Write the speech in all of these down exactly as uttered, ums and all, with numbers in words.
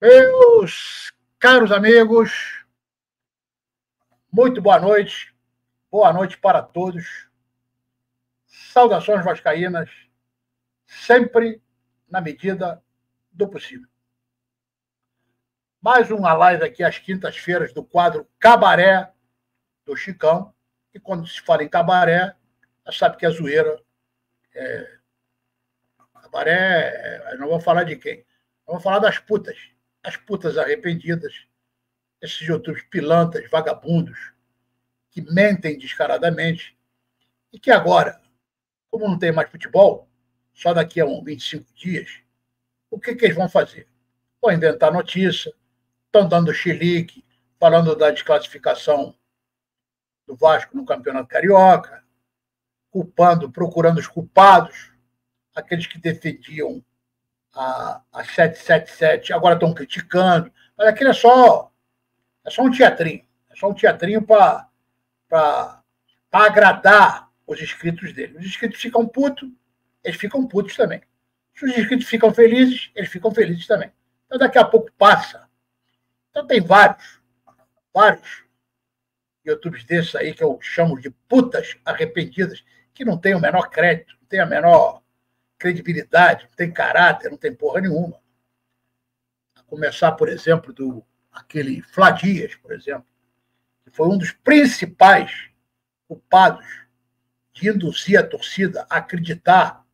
Meus caros amigos, muito boa noite, boa noite para todos. Saudações vascaínas, sempre na medida do possível. Mais uma live aqui às quintas-feiras do quadro Cabaré do Chicão. E quando se fala em cabaré, já sabe que é zoeira. É... Cabaré, é... não vou falar de quem. Vamos falar das putas. As putas arrependidas, esses youtubers pilantras, vagabundos, que mentem descaradamente e que agora, como não tem mais futebol, só daqui a uns vinte e cinco dias, o que, que eles vão fazer? Vão inventar notícia, estão dando chilique, falando da desclassificação do Vasco no Campeonato Carioca, culpando, procurando os culpados, aqueles que defendiam a, a sete sete sete, agora estão criticando, mas aquilo é só, é só um teatrinho, é só um teatrinho para agradar os inscritos dele. Os inscritos ficam putos, eles ficam putos também. Se os inscritos ficam felizes, eles ficam felizes também. Então daqui a pouco passa. Então tem vários, vários YouTubes desses aí que eu chamo de putas arrependidas, que não têm o menor crédito, não têm a menor credibilidade, não tem caráter, não tem porra nenhuma. A começar, por exemplo, do aquele Flá Dias, por exemplo, que foi um dos principais culpados de induzir a torcida a acreditar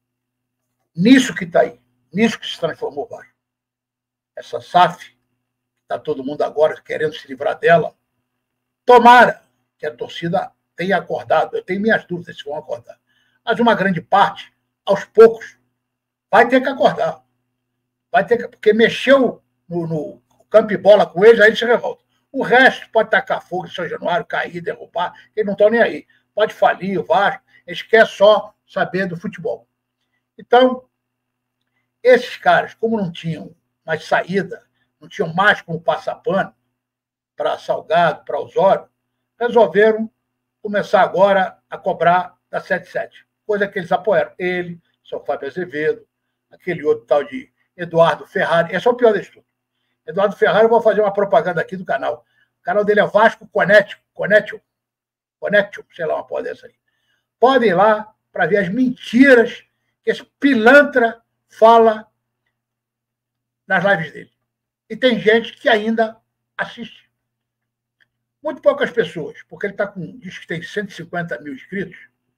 nisso que está aí, nisso que se transformou o Vasco. Essa S A F, que está todo mundo agora querendo se livrar dela, tomara que a torcida tenha acordado. Eu tenho minhas dúvidas se vão acordar. Mas uma grande parte, aos poucos, vai ter que acordar. Vai ter que, porque mexeu no, no campo e bola com eles, aí eles se revoltam. O resto pode tacar fogo em São Januário, cair, derrubar, eles não estão nem aí. Pode falir o Vasco, eles querem só saber do futebol. Então, esses caras, como não tinham mais saída, não tinham mais como passar pano para Salgado, para Osório, resolveram começar agora a cobrar da sete sete. Coisa que eles apoiaram. Ele, seu Fábio Azevedo, aquele outro tal de Eduardo Ferrari. Esse é o pior deles tudo. Eduardo Ferrari, eu vou fazer uma propaganda aqui do canal. O canal dele é Vasco Connection, Connection, Connection, sei lá, uma porra dessa aí. Podem ir lá para ver as mentiras que esse pilantra fala nas lives dele. E tem gente que ainda assiste. Muito poucas pessoas, porque ele tá com, diz que tem cento e cinquenta mil inscritos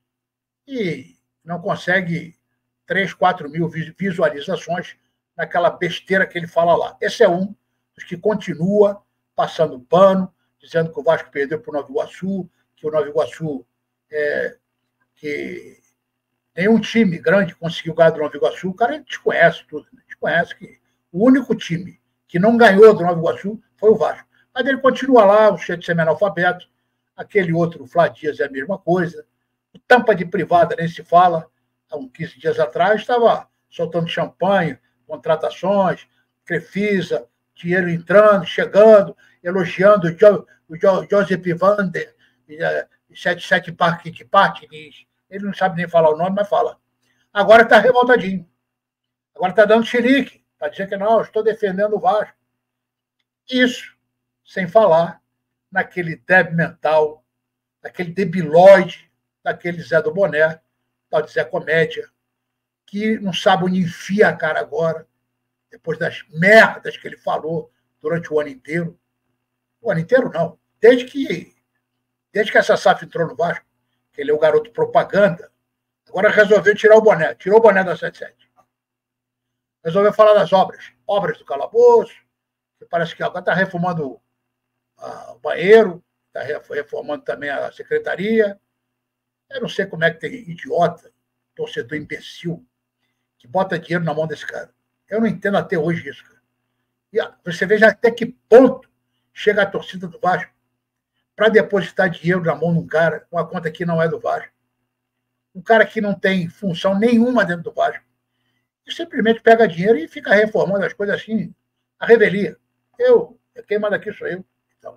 e não consegue três, quatro mil visualizações naquela besteira que ele fala lá. Esse é um dos que continua passando pano, dizendo que o Vasco perdeu para o Nova Iguaçu, que o Nova Iguaçu, é, que nenhum time grande conseguiu ganhar do Nova Iguaçu. O cara desconhece tudo, né? Desconhece que o único time que não ganhou do Nova Iguaçu foi o Vasco. Mas ele continua lá, o cheio de semi-analfabeto, aquele outro, o Flá Dias, é a mesma coisa. O Tampa de privada nem se fala. Há uns quinze dias atrás estava soltando champanhe, contratações, Crefisa, dinheiro entrando, chegando, elogiando o, jo, o jo, Joseph Vander, sete sete Parque de Partners. Ele não sabe nem falar o nome, mas fala. Agora está revoltadinho. Agora está dando xerique, para dizer que não, eu estou defendendo o Vasco. Isso sem falar naquele débil mental, naquele debilóide, daquele Zé do Boné, tal de Zé Comédia, que não sabe onde enfia a cara agora, depois das merdas que ele falou durante o ano inteiro. O ano inteiro, não. Desde que, desde que essa S A F entrou no Vasco, que ele é o garoto propaganda, agora resolveu tirar o boné. Tirou o boné da sete sete. Resolveu falar das obras. Obras do calabouço, que parece que agora está reformando o banheiro, está reformando também a secretaria. Eu não sei como é que tem idiota, torcedor imbecil, que bota dinheiro na mão desse cara. Eu não entendo até hoje isso, cara. E você veja até que ponto chega a torcida do Vasco para depositar dinheiro na mão de um cara com a conta que não é do Vasco. Um cara que não tem função nenhuma dentro do Vasco. E simplesmente pega dinheiro e fica reformando as coisas assim, a revelia. Eu, quem manda aqui sou eu. Então,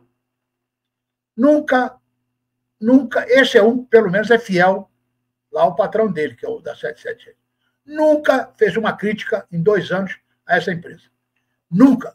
nunca, nunca, esse é um, pelo menos é fiel lá ao patrão dele, que é o da sete sete. Nunca fez uma crítica em dois anos a essa empresa. Nunca.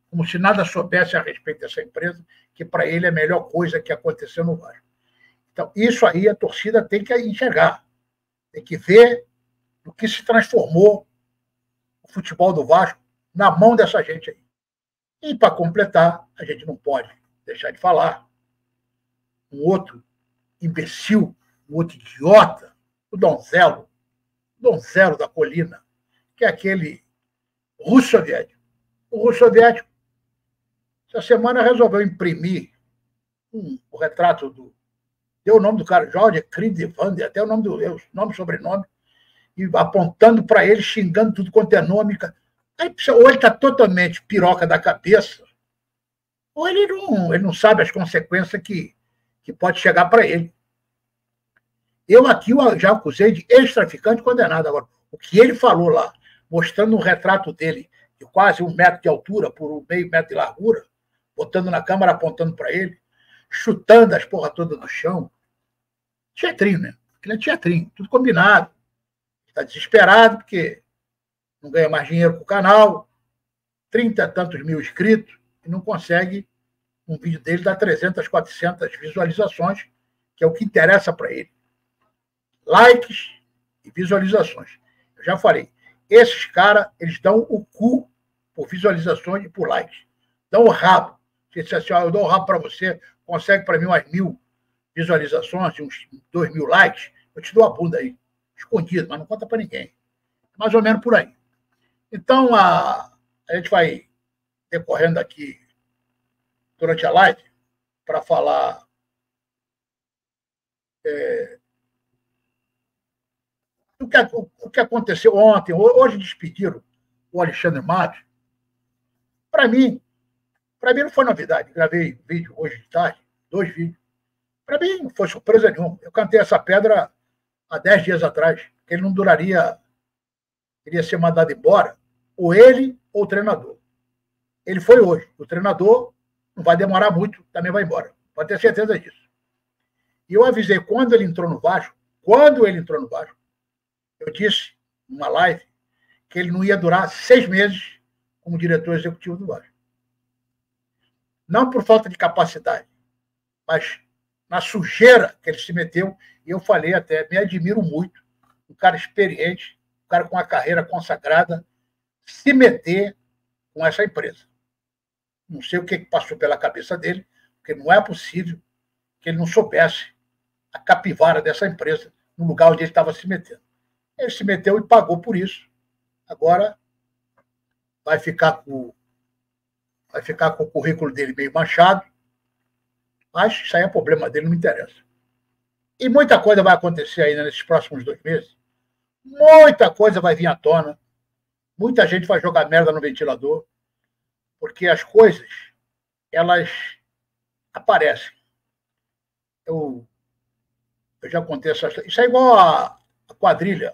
como se nada soubesse a respeito dessa empresa, que para ele é a melhor coisa que aconteceu no Vasco. Então, isso aí a torcida tem que enxergar, tem que ver o que se transformou o futebol do Vasco na mão dessa gente aí. E, para completar, a gente não pode deixar de falar um outro imbecil, um outro idiota, o Donzelo, o Donzelo da Colina, que é aquele russo soviético. O russo soviético, essa semana, resolveu imprimir um, o retrato do... Deu o nome do cara, Jorge Kridevander, até o nome do nome e sobrenome, e apontando para ele, xingando tudo quanto é nome. Aí, ou ele está totalmente piroca da cabeça, ou ele não, ele não sabe as consequências que, que pode chegar para ele. Eu aqui já acusei de ex-traficante condenado. Agora, o que ele falou lá, mostrando um retrato dele de quase um metro de altura por um meio metro de largura, botando na câmera, apontando para ele, chutando as porra todas do chão. Teatrinho, né? Aquilo é teatrinho, tudo combinado. Está desesperado porque não ganha mais dinheiro com o canal, trinta e tantos mil inscritos, e não consegue um vídeo dele dar trezentas, quatrocentas visualizações, que é o que interessa para ele. Likes e visualizações. Eu já falei, esses caras, eles dão o cu por visualizações e por likes. Dão o rabo. Se disser assim, ó, eu dou o rabo para você, consegue para mim umas mil visualizações e uns dois mil likes, eu te dou a bunda aí, escondido, mas não conta para ninguém. Mais ou menos por aí. Então, a, a gente vai decorrendo aqui durante a live para falar é, o, que, o, o que aconteceu ontem. Hoje despediram o Alexandre Matos. Para mim, para mim não foi novidade. Gravei vídeo hoje de tarde, dois vídeos. Para mim não foi surpresa nenhuma. Eu cantei essa pedra há dez dias atrás, que ele não duraria, iria ser mandado embora, ou ele ou o treinador. Ele foi hoje. O treinador não vai demorar muito, também vai embora. Pode ter certeza disso. E eu avisei, quando ele entrou no Vasco, quando ele entrou no Vasco, eu disse, numa live, que ele não ia durar seis meses como diretor executivo do Vasco. Não por falta de capacidade, mas na sujeira que ele se meteu, e eu falei até, me admiro muito, um cara experiente, um cara com uma carreira consagrada, se meter com essa empresa. Não sei o que passou pela cabeça dele, porque não é possível que ele não soubesse a capivara dessa empresa no lugar onde ele estava se metendo. Ele se meteu e pagou por isso. Agora vai ficar com, vai ficar com o currículo dele meio manchado, mas isso aí é problema dele, não me interessa. E muita coisa vai acontecer ainda nesses próximos dois meses. Muita coisa vai vir à tona. Muita gente vai jogar merda no ventilador, porque as coisas, elas aparecem. Eu, eu já contei essa história. Isso é igual a, a quadrilha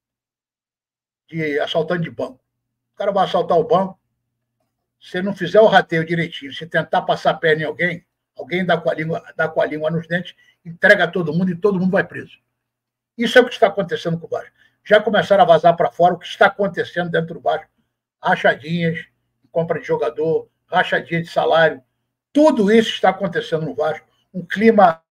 de assaltante de banco. O cara vai assaltar o banco, se não fizer o rateio direitinho, se tentar passar a perna em alguém, alguém dá com a língua, dá com a língua nos dentes, entrega a todo mundo e todo mundo vai preso. Isso é o que está acontecendo com o Vasco. Já começaram a vazar para fora o que está acontecendo dentro do Vasco. Rachadinhas, compra de jogador, rachadinha de salário. Tudo isso está acontecendo no Vasco. Um clima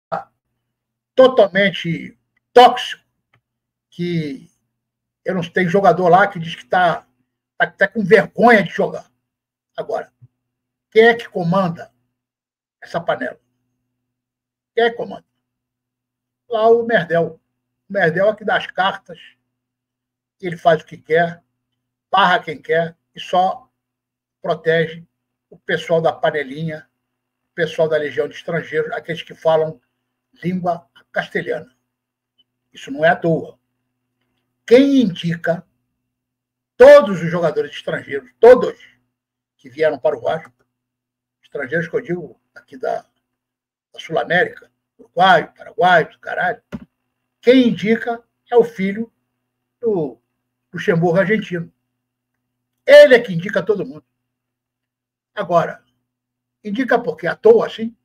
totalmente tóxico, que eu não tenho jogador lá que diz que está tá, tá com vergonha de jogar. Agora, quem é que comanda essa panela? Quem é que comanda? Lá o Merdel. O Merdel é que dá as cartas, ele faz o que quer, barra quem quer e só protege o pessoal da panelinha, o pessoal da Legião de Estrangeiros, aqueles que falam língua castelhana. Isso não é à toa. Quem indica todos os jogadores estrangeiros, todos que vieram para o Vasco, estrangeiros que eu digo aqui da, da Sul-América, Uruguai, Paraguai, do caralho, quem indica é o filho do Luxemburgo argentino. Ele é que indica todo mundo. Agora, indica por quê? À toa, assim?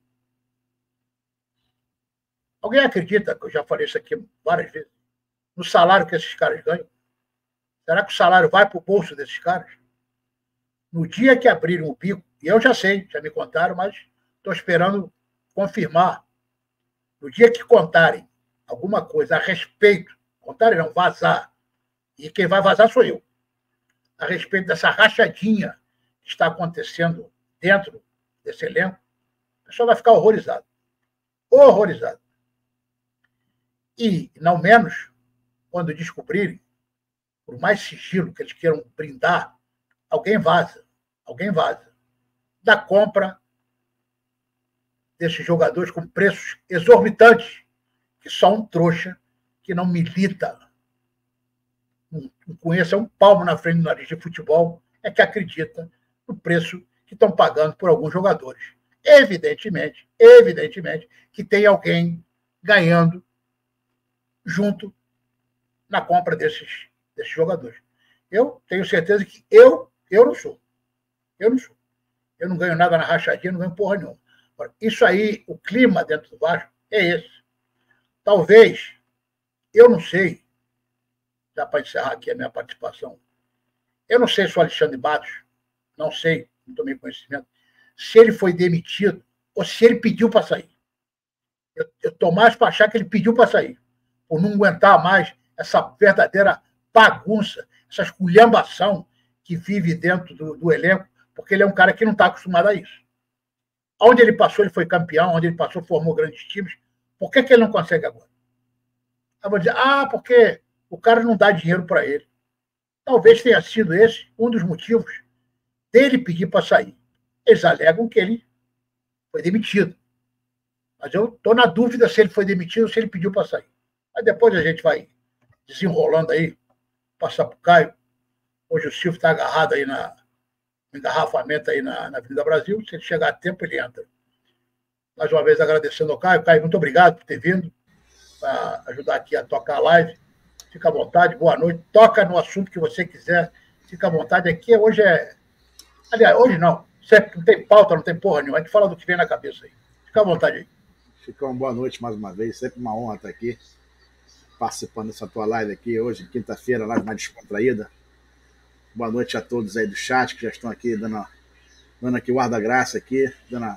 Alguém acredita, que eu já falei isso aqui várias vezes, no salário que esses caras ganham? Será que o salário vai para o bolso desses caras? No dia que abrirem o bico, e eu já sei, já me contaram, mas estou esperando confirmar. No dia que contarem alguma coisa a respeito, contarem não, vazar, e quem vai vazar sou eu, a respeito dessa rachadinha que está acontecendo dentro desse elenco, a pessoa vai ficar horrorizada. Horrorizada. E, não menos, quando descobrirem, por mais sigilo que eles queiram brindar, alguém vaza, alguém vaza, da compra desses jogadores com preços exorbitantes, que só um trouxa que não milita, não conhece um palmo na frente do nariz de futebol, é que acredita no preço que estão pagando por alguns jogadores. Evidentemente, evidentemente, que tem alguém ganhando junto na compra desses, desses jogadores. Eu tenho certeza que eu, eu não sou. Eu não sou. Eu não ganho nada na rachadinha, não ganho porra nenhuma. Agora, isso aí, o clima dentro do Vasco é esse. Talvez, eu não sei, dá para encerrar aqui a minha participação, eu não sei se o Alexandre Matos, não sei, não tomei conhecimento, se ele foi demitido ou se ele pediu para sair. Eu estou mais para achar que ele pediu para sair, por não aguentar mais essa verdadeira bagunça, essa esculhambação que vive dentro do, do elenco, porque ele é um cara que não está acostumado a isso. Onde ele passou, ele foi campeão, onde ele passou, formou grandes times. Por que, que ele não consegue agora? Eu vou dizer, ah, porque o cara não dá dinheiro para ele. Talvez tenha sido esse um dos motivos dele pedir para sair. Eles alegam que ele foi demitido. Mas eu estou na dúvida se ele foi demitido ou se ele pediu para sair. Mas depois a gente vai desenrolando aí, passar para o Caio. Hoje o Silvio está agarrado aí na no engarrafamento aí na, na Avenida Brasil. Se ele chegar a tempo, ele entra. Mais uma vez agradecendo ao Caio. Caio, muito obrigado por ter vindo para ajudar aqui a tocar a live. Fica à vontade, boa noite. Toca no assunto que você quiser. Fica à vontade. Aqui hoje é... Aliás, hoje não. Sempre não tem pauta, não tem porra nenhuma. A gente fala do que vem na cabeça aí. Fica à vontade aí. Chicão, boa noite mais uma vez. Sempre uma honra estar aqui, participando dessa tua live aqui hoje, quinta-feira, live mais descontraída. Boa noite a todos aí do chat que já estão aqui dando, dando aqui o ar da graça aqui, dando,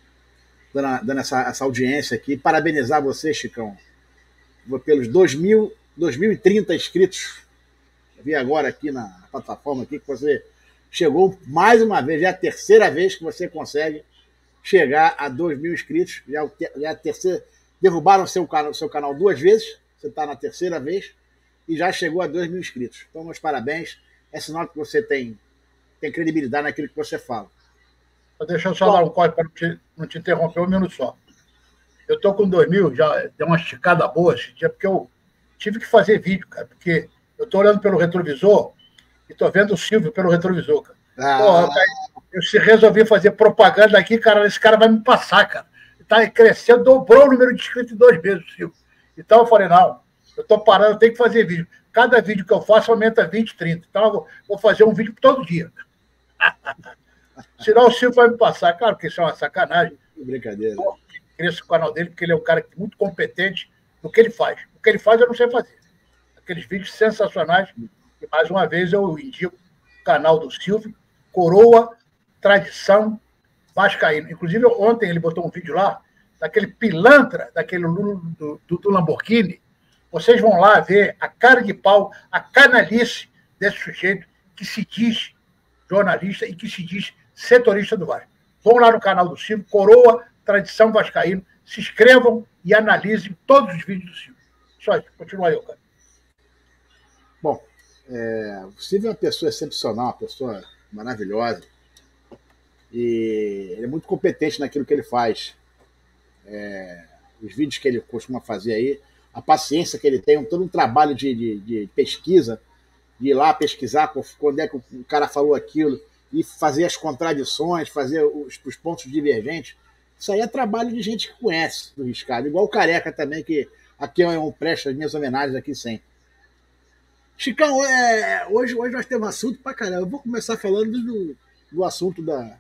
dando, dando essa, essa audiência aqui. Parabenizar você, Chicão, pelos dois mil, dois mil e trinta inscritos. Eu vi agora aqui na plataforma aqui que você chegou mais uma vez, já é a terceira vez que você consegue chegar a dois mil inscritos. Já, já é a terceira. Derrubaram o seu, seu canal duas vezes, você está na terceira vez e já chegou a dois mil inscritos. Então, meus parabéns. É sinal que você tem, tem credibilidade naquilo que você fala. Deixa eu só Bom, dar um corte para não te, não te interromper um minuto só. Eu estou com dois mil, já deu uma esticada boa esse dia, porque eu tive que fazer vídeo, cara, porque eu estou olhando pelo retrovisor e estou vendo o Silvio pelo retrovisor, cara. Ah. Porra, eu, eu se resolvi fazer propaganda aqui, cara, esse cara vai me passar, cara. Está crescendo, dobrou o número de inscritos em dois meses, Silvio. Então eu falei, não, eu estou parando, eu tenho que fazer vídeo. Cada vídeo que eu faço aumenta vinte, trinta. Então, eu vou fazer um vídeo todo dia. Senão o Silvio vai me passar. Claro que isso é uma sacanagem. Que brincadeira. Eu cresço o canal dele, porque ele é um cara muito competente no que ele faz. O que ele faz, eu não sei fazer. Aqueles vídeos sensacionais. E, mais uma vez, eu indico o canal do Silvio, Coroa, Tradição, Vascaíno. Inclusive, ontem ele botou um vídeo lá, daquele pilantra, daquele Lula do, do, do Lamborghini. Vocês vão lá ver a cara de pau, a canalice desse sujeito que se diz jornalista e que se diz setorista do Vasco. Vão lá no canal do Silvio, Coroa, Tradição Vascaíno, se inscrevam e analisem todos os vídeos do Silvio. Só isso, continua aí, cara. Bom, é, o Silvio é uma pessoa excepcional, uma pessoa maravilhosa. E ele é muito competente naquilo que ele faz. É, os vídeos que ele costuma fazer aí, a paciência que ele tem, todo um trabalho de, de, de pesquisa, de ir lá pesquisar quando é que o cara falou aquilo, e fazer as contradições, fazer os, os pontos divergentes. Isso aí é trabalho de gente que conhece do Riscado, igual o Careca também, que aqui é um presta as minhas homenagens aqui sempre. Chicão, é, hoje, hoje nós temos assunto pra caramba. Eu vou começar falando do, do assunto da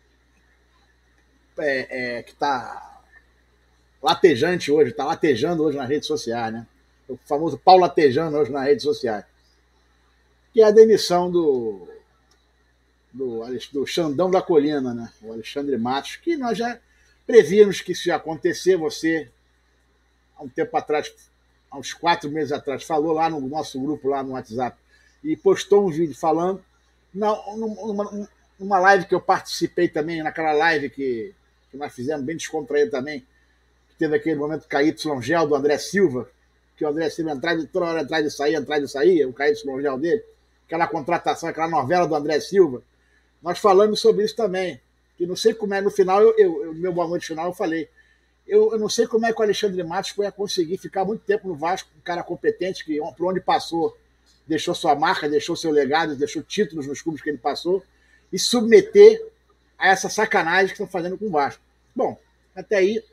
é, é, que tá latejante hoje, está latejando hoje nas redes sociais, né? O famoso pau latejando hoje nas redes sociais. Que é a demissão do, do, do Xandão da Colina, né? O Alexandre Matos, que nós já prevíamos que isso ia acontecer. Você, há um tempo atrás, há uns quatro meses atrás, falou lá no nosso grupo, lá no WhatsApp, e postou um vídeo falando, não, numa, numa live que eu participei também, naquela live que, que nós fizemos, bem descontraído também, que teve aquele momento K Y Gel do André Silva, que o André Silva entrava toda hora atrás de sair, atrás de sair, o K Y Gel dele, aquela contratação, aquela novela do André Silva. Nós falamos sobre isso também, que não sei como é, no final, eu, eu, no meu boa noite final, eu falei, eu, eu não sei como é que o Alexandre Matos ia conseguir ficar muito tempo no Vasco, um cara competente, que por onde passou, deixou sua marca, deixou seu legado, deixou títulos nos clubes que ele passou, e submeter a essa sacanagem que estão fazendo com o Vasco. Bom, até aí,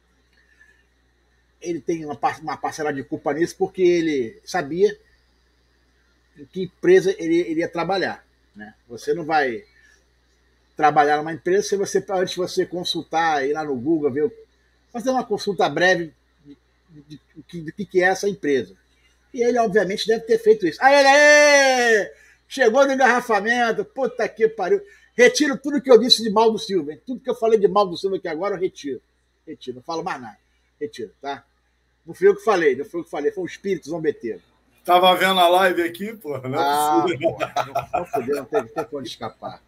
ele tem uma, uma parcela de culpa nisso, porque ele sabia em que empresa ele iria trabalhar. Né? Você não vai trabalhar numa empresa se você, antes de você consultar, ir lá no Google, ver, fazer uma consulta breve de, de, de, de, de que é essa empresa. E ele, obviamente, deve ter feito isso. Aí ele, aê! Chegou no engarrafamento, puta que pariu. Retiro tudo que eu disse de mal do Silva. Hein? Tudo que eu falei de mal do Silva aqui agora, eu retiro. Retiro, não falo mais nada. Retiro, tá? Não fui eu que falei, não fui eu que falei, foi um espírito zombeteiro. Tava vendo a live aqui, pô. Não é ah, pô, não fudeu, não teve tempo de escapar.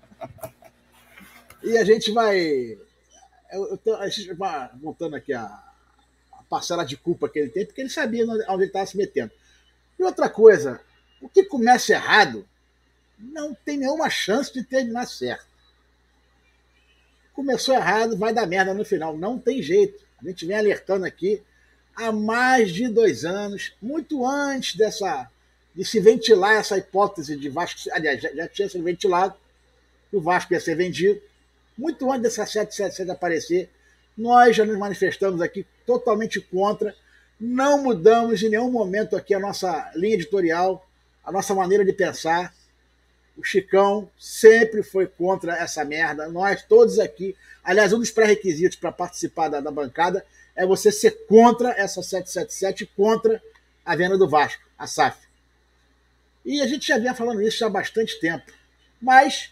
E a gente vai. Eu, eu, a gente vai montando aqui a, a parcela de culpa que ele tem, porque ele sabia onde ele estava se metendo. E outra coisa, o que começa errado não tem nenhuma chance de terminar certo. Começou errado, vai dar merda no final. Não tem jeito. A gente vem alertando aqui há mais de dois anos, muito antes dessa, de se ventilar essa hipótese de Vasco. Aliás, já, já tinha sido ventilado, que o Vasco ia ser vendido. Muito antes dessa sete sete sete aparecer, nós já nos manifestamos aqui totalmente contra. Não mudamos em nenhum momento aqui a nossa linha editorial, a nossa maneira de pensar. O Chicão sempre foi contra essa merda. Nós todos aqui, aliás, um dos pré-requisitos para participar da, da bancada é você ser contra essa sete sete sete, contra a venda do Vasco, a S A F. E a gente já vinha falando isso já há bastante tempo. Mas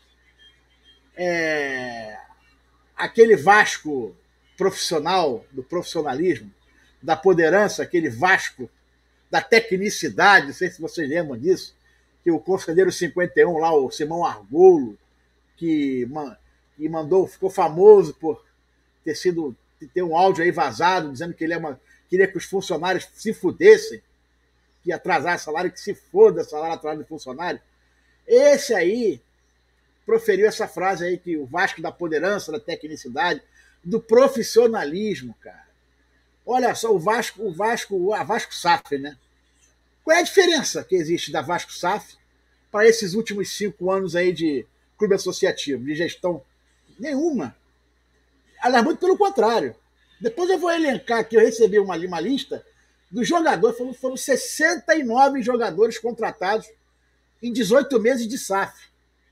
é, aquele Vasco profissional, do profissionalismo, da poderança, aquele Vasco da tecnicidade, não sei se vocês lembram disso, que o conselheiro cinquenta e um lá, o Simão Argolo, que, que mandou, ficou famoso por ter sido, ter um áudio aí vazado, dizendo que ele é uma, queria que os funcionários se fudessem, que ia atrasar salário, que se foda salário atrás do funcionário. Esse aí proferiu essa frase aí, que o Vasco da poderança, da tecnicidade, do profissionalismo, cara. Olha só, o Vasco, o Vasco, a Vasco S A F, né? Qual é a diferença que existe da Vasco S A F para esses últimos cinco anos aí de clube associativo, de gestão? Nenhuma. Aliás, muito pelo contrário. Depois eu vou elencar aqui, eu recebi uma, uma lista dos jogadores, foram, foram sessenta e nove jogadores contratados em dezoito meses de S A F.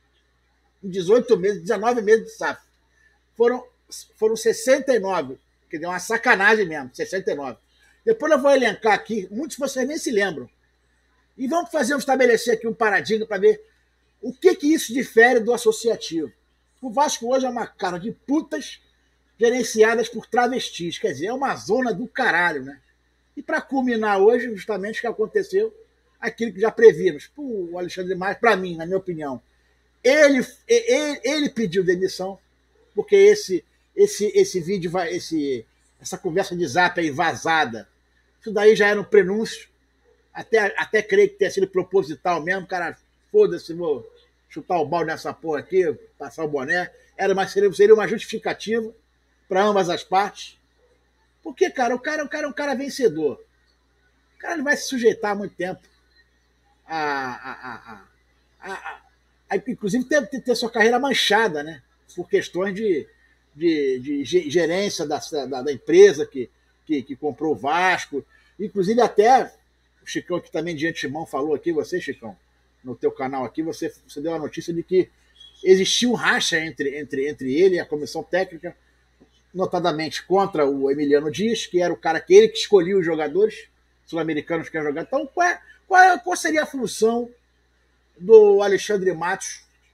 Em dezoito meses, dezenove meses de S A F. Foram, foram sessenta e nove, que deu uma sacanagem mesmo, sessenta e nove. Depois eu vou elencar aqui, muitos de vocês nem se lembram. E vamos fazer, estabelecer aqui um paradigma para ver o que, que isso difere do associativo. O Vasco hoje é uma cara de putas gerenciadas por travestis, quer dizer, é uma zona do caralho, né? E para culminar hoje, justamente o que aconteceu, aquilo que já previmos. O Alexandre Matos, para mim, na minha opinião, ele, ele, ele pediu demissão, porque esse, esse, esse vídeo, vai, esse, essa conversa de zap aí vazada, isso daí já era um prenúncio. Até, até creio que tenha sido proposital mesmo, cara, foda-se, vou chutar o balde nessa porra aqui, passar o boné. Era uma, seria, seria uma justificativa para ambas as partes. Porque, cara, o cara, o cara é um cara vencedor. O cara não vai se sujeitar há muito tempo a, a, a, a, a, a inclusive ter, ter sua carreira manchada, né? Por questões de, de, de gerência da, da, da empresa que, que, que comprou o Vasco. Inclusive até o Chicão, que também de antemão falou aqui, você, Chicão, no teu canal aqui, você, você deu a notícia de que existia um racha entre, entre, entre ele e a comissão técnica, notadamente contra o Emiliano Dias, que era o cara que ele que escolhia os jogadores sul-americanos que iam jogar. Então, qual, é, qual, é, qual seria a função do Alexandre Matos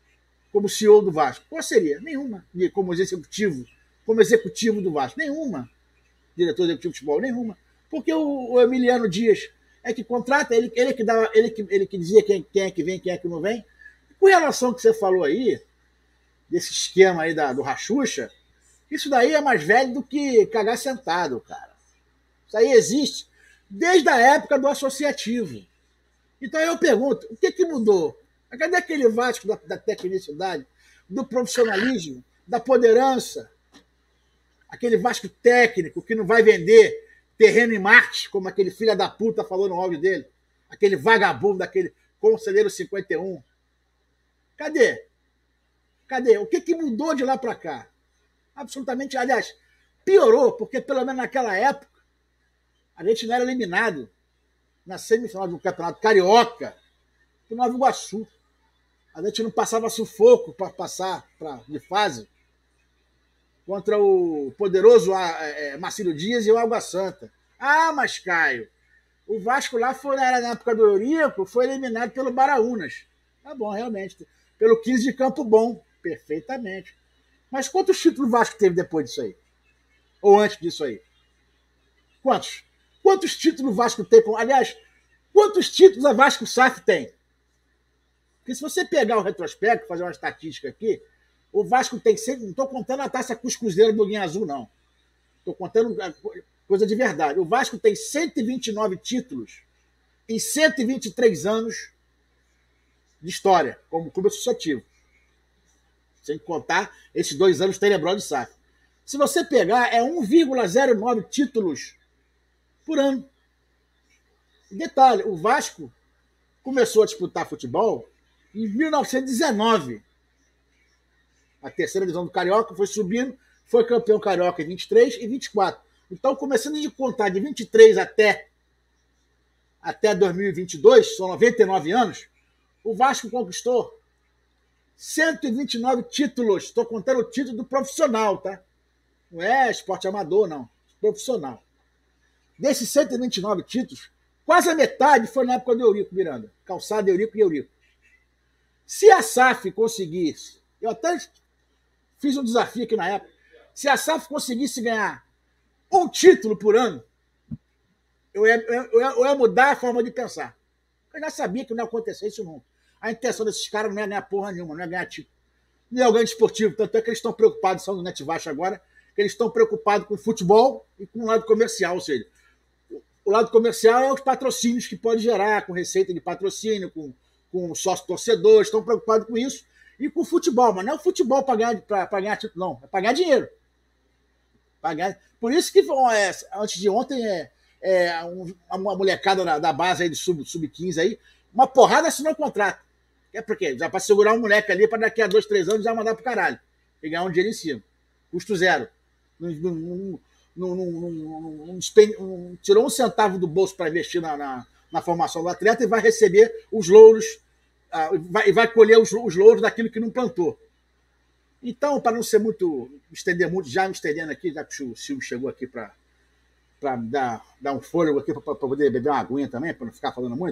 como C E O do Vasco? Qual seria? Nenhuma. Como executivo, como executivo do Vasco? Nenhuma. Diretor executivo de futebol? Nenhuma. Porque o, o Emiliano Dias é que contrata, ele, ele, que, dá, ele, que, ele que dizia quem, quem é que vem, quem é que não vem. Com relação ao que você falou aí, desse esquema aí da, do Rachucha, isso daí é mais velho do que cagar sentado, cara. Isso aí existe desde a época do associativo. Então eu pergunto, o que, que mudou? Cadê aquele Vasco da, da tecnicidade, do profissionalismo, da poderança? Aquele Vasco técnico que não vai vender terreno em Marte, como aquele filho da puta falou no áudio dele. Aquele vagabundo, aquele conselheiro cinquenta e um. Cadê? Cadê? O que, que mudou de lá para cá? Absolutamente, aliás, piorou, porque pelo menos naquela época a gente não era eliminado na semifinal do Campeonato Carioca do Nova Iguaçu. A gente não passava sufoco para passar pra, de fase contra o poderoso é, Marcílio Dias e o Água Santa. Ah, mas Caio, o Vasco lá foi na época do Eurico, foi eliminado pelo Baraunas. Tá bom, realmente. Pelo quinze de Campo Bom. Perfeitamente. Mas quantos títulos o Vasco teve depois disso aí? Ou antes disso aí? Quantos? Quantos títulos o Vasco tem? Aliás, quantos títulos a Vasco S A F tem? Porque se você pegar o retrospecto, fazer uma estatística aqui, o Vasco tem sempre... Não estou contando a taça cuscuzeira do Guinha Azul, não. Estou contando coisa de verdade. O Vasco tem cento e vinte e nove títulos em cento e vinte e três anos de história, como clube associativo. Sem contar esses dois anos tenebrosos de S A F. Se você pegar, é um vírgula zero nove títulos por ano. Detalhe, o Vasco começou a disputar futebol em mil novecentos e dezenove. A terceira divisão do Carioca foi subindo, foi campeão carioca em vinte e três e vinte e quatro. Então, começando a contar de vinte e três até, até dois mil e vinte e dois, são noventa e nove anos, o Vasco conquistou cento e vinte e nove títulos. Estou contando o título do profissional, tá? Não é esporte amador, não. Profissional. Desses cento e vinte e nove títulos, quase a metade foi na época do Eurico Miranda. Calçado, Eurico e Eurico. Se a S A F conseguisse, eu até fiz um desafio aqui na época, se a S A F conseguisse ganhar um título por ano, eu ia, eu ia, eu ia mudar a forma de pensar. Eu já sabia que não ia acontecer isso nunca. A intenção desses caras não é ganhar porra nenhuma, não é ganhar título. Não é o ganho esportivo, tanto é que eles estão preocupados, são do NetVash agora, que eles estão preocupados com o futebol e com o lado comercial, ou seja, o lado comercial é os patrocínios que pode gerar, com receita de patrocínio, com, com sócio-torcedor, estão preocupados com isso, e com o futebol, mas não é o futebol para ganhar, pra, pra ganhar título, não, é para ganhar dinheiro. Pra ganhar... Por isso que, é, antes de ontem, é, é, um, uma molecada da, da base aí de sub, sub quinze aí, uma porrada assinou o contrato. É porque já para segurar um moleque ali para daqui a dois, três anos já mandar pro caralho. E ganhar um dinheiro em cima. Custo zero. Não, não, não, não, não, não, não tirou um centavo do bolso para investir na, na, na formação do atleta e vai receber os louros, uh, vai, e vai colher os, os louros daquilo que não plantou. Então, para não ser muito, estender muito, já me estendendo aqui, já que o Silvio chegou aqui para dar, dar um fôlego aqui para poder beber uma aguinha também, para não ficar falando muito.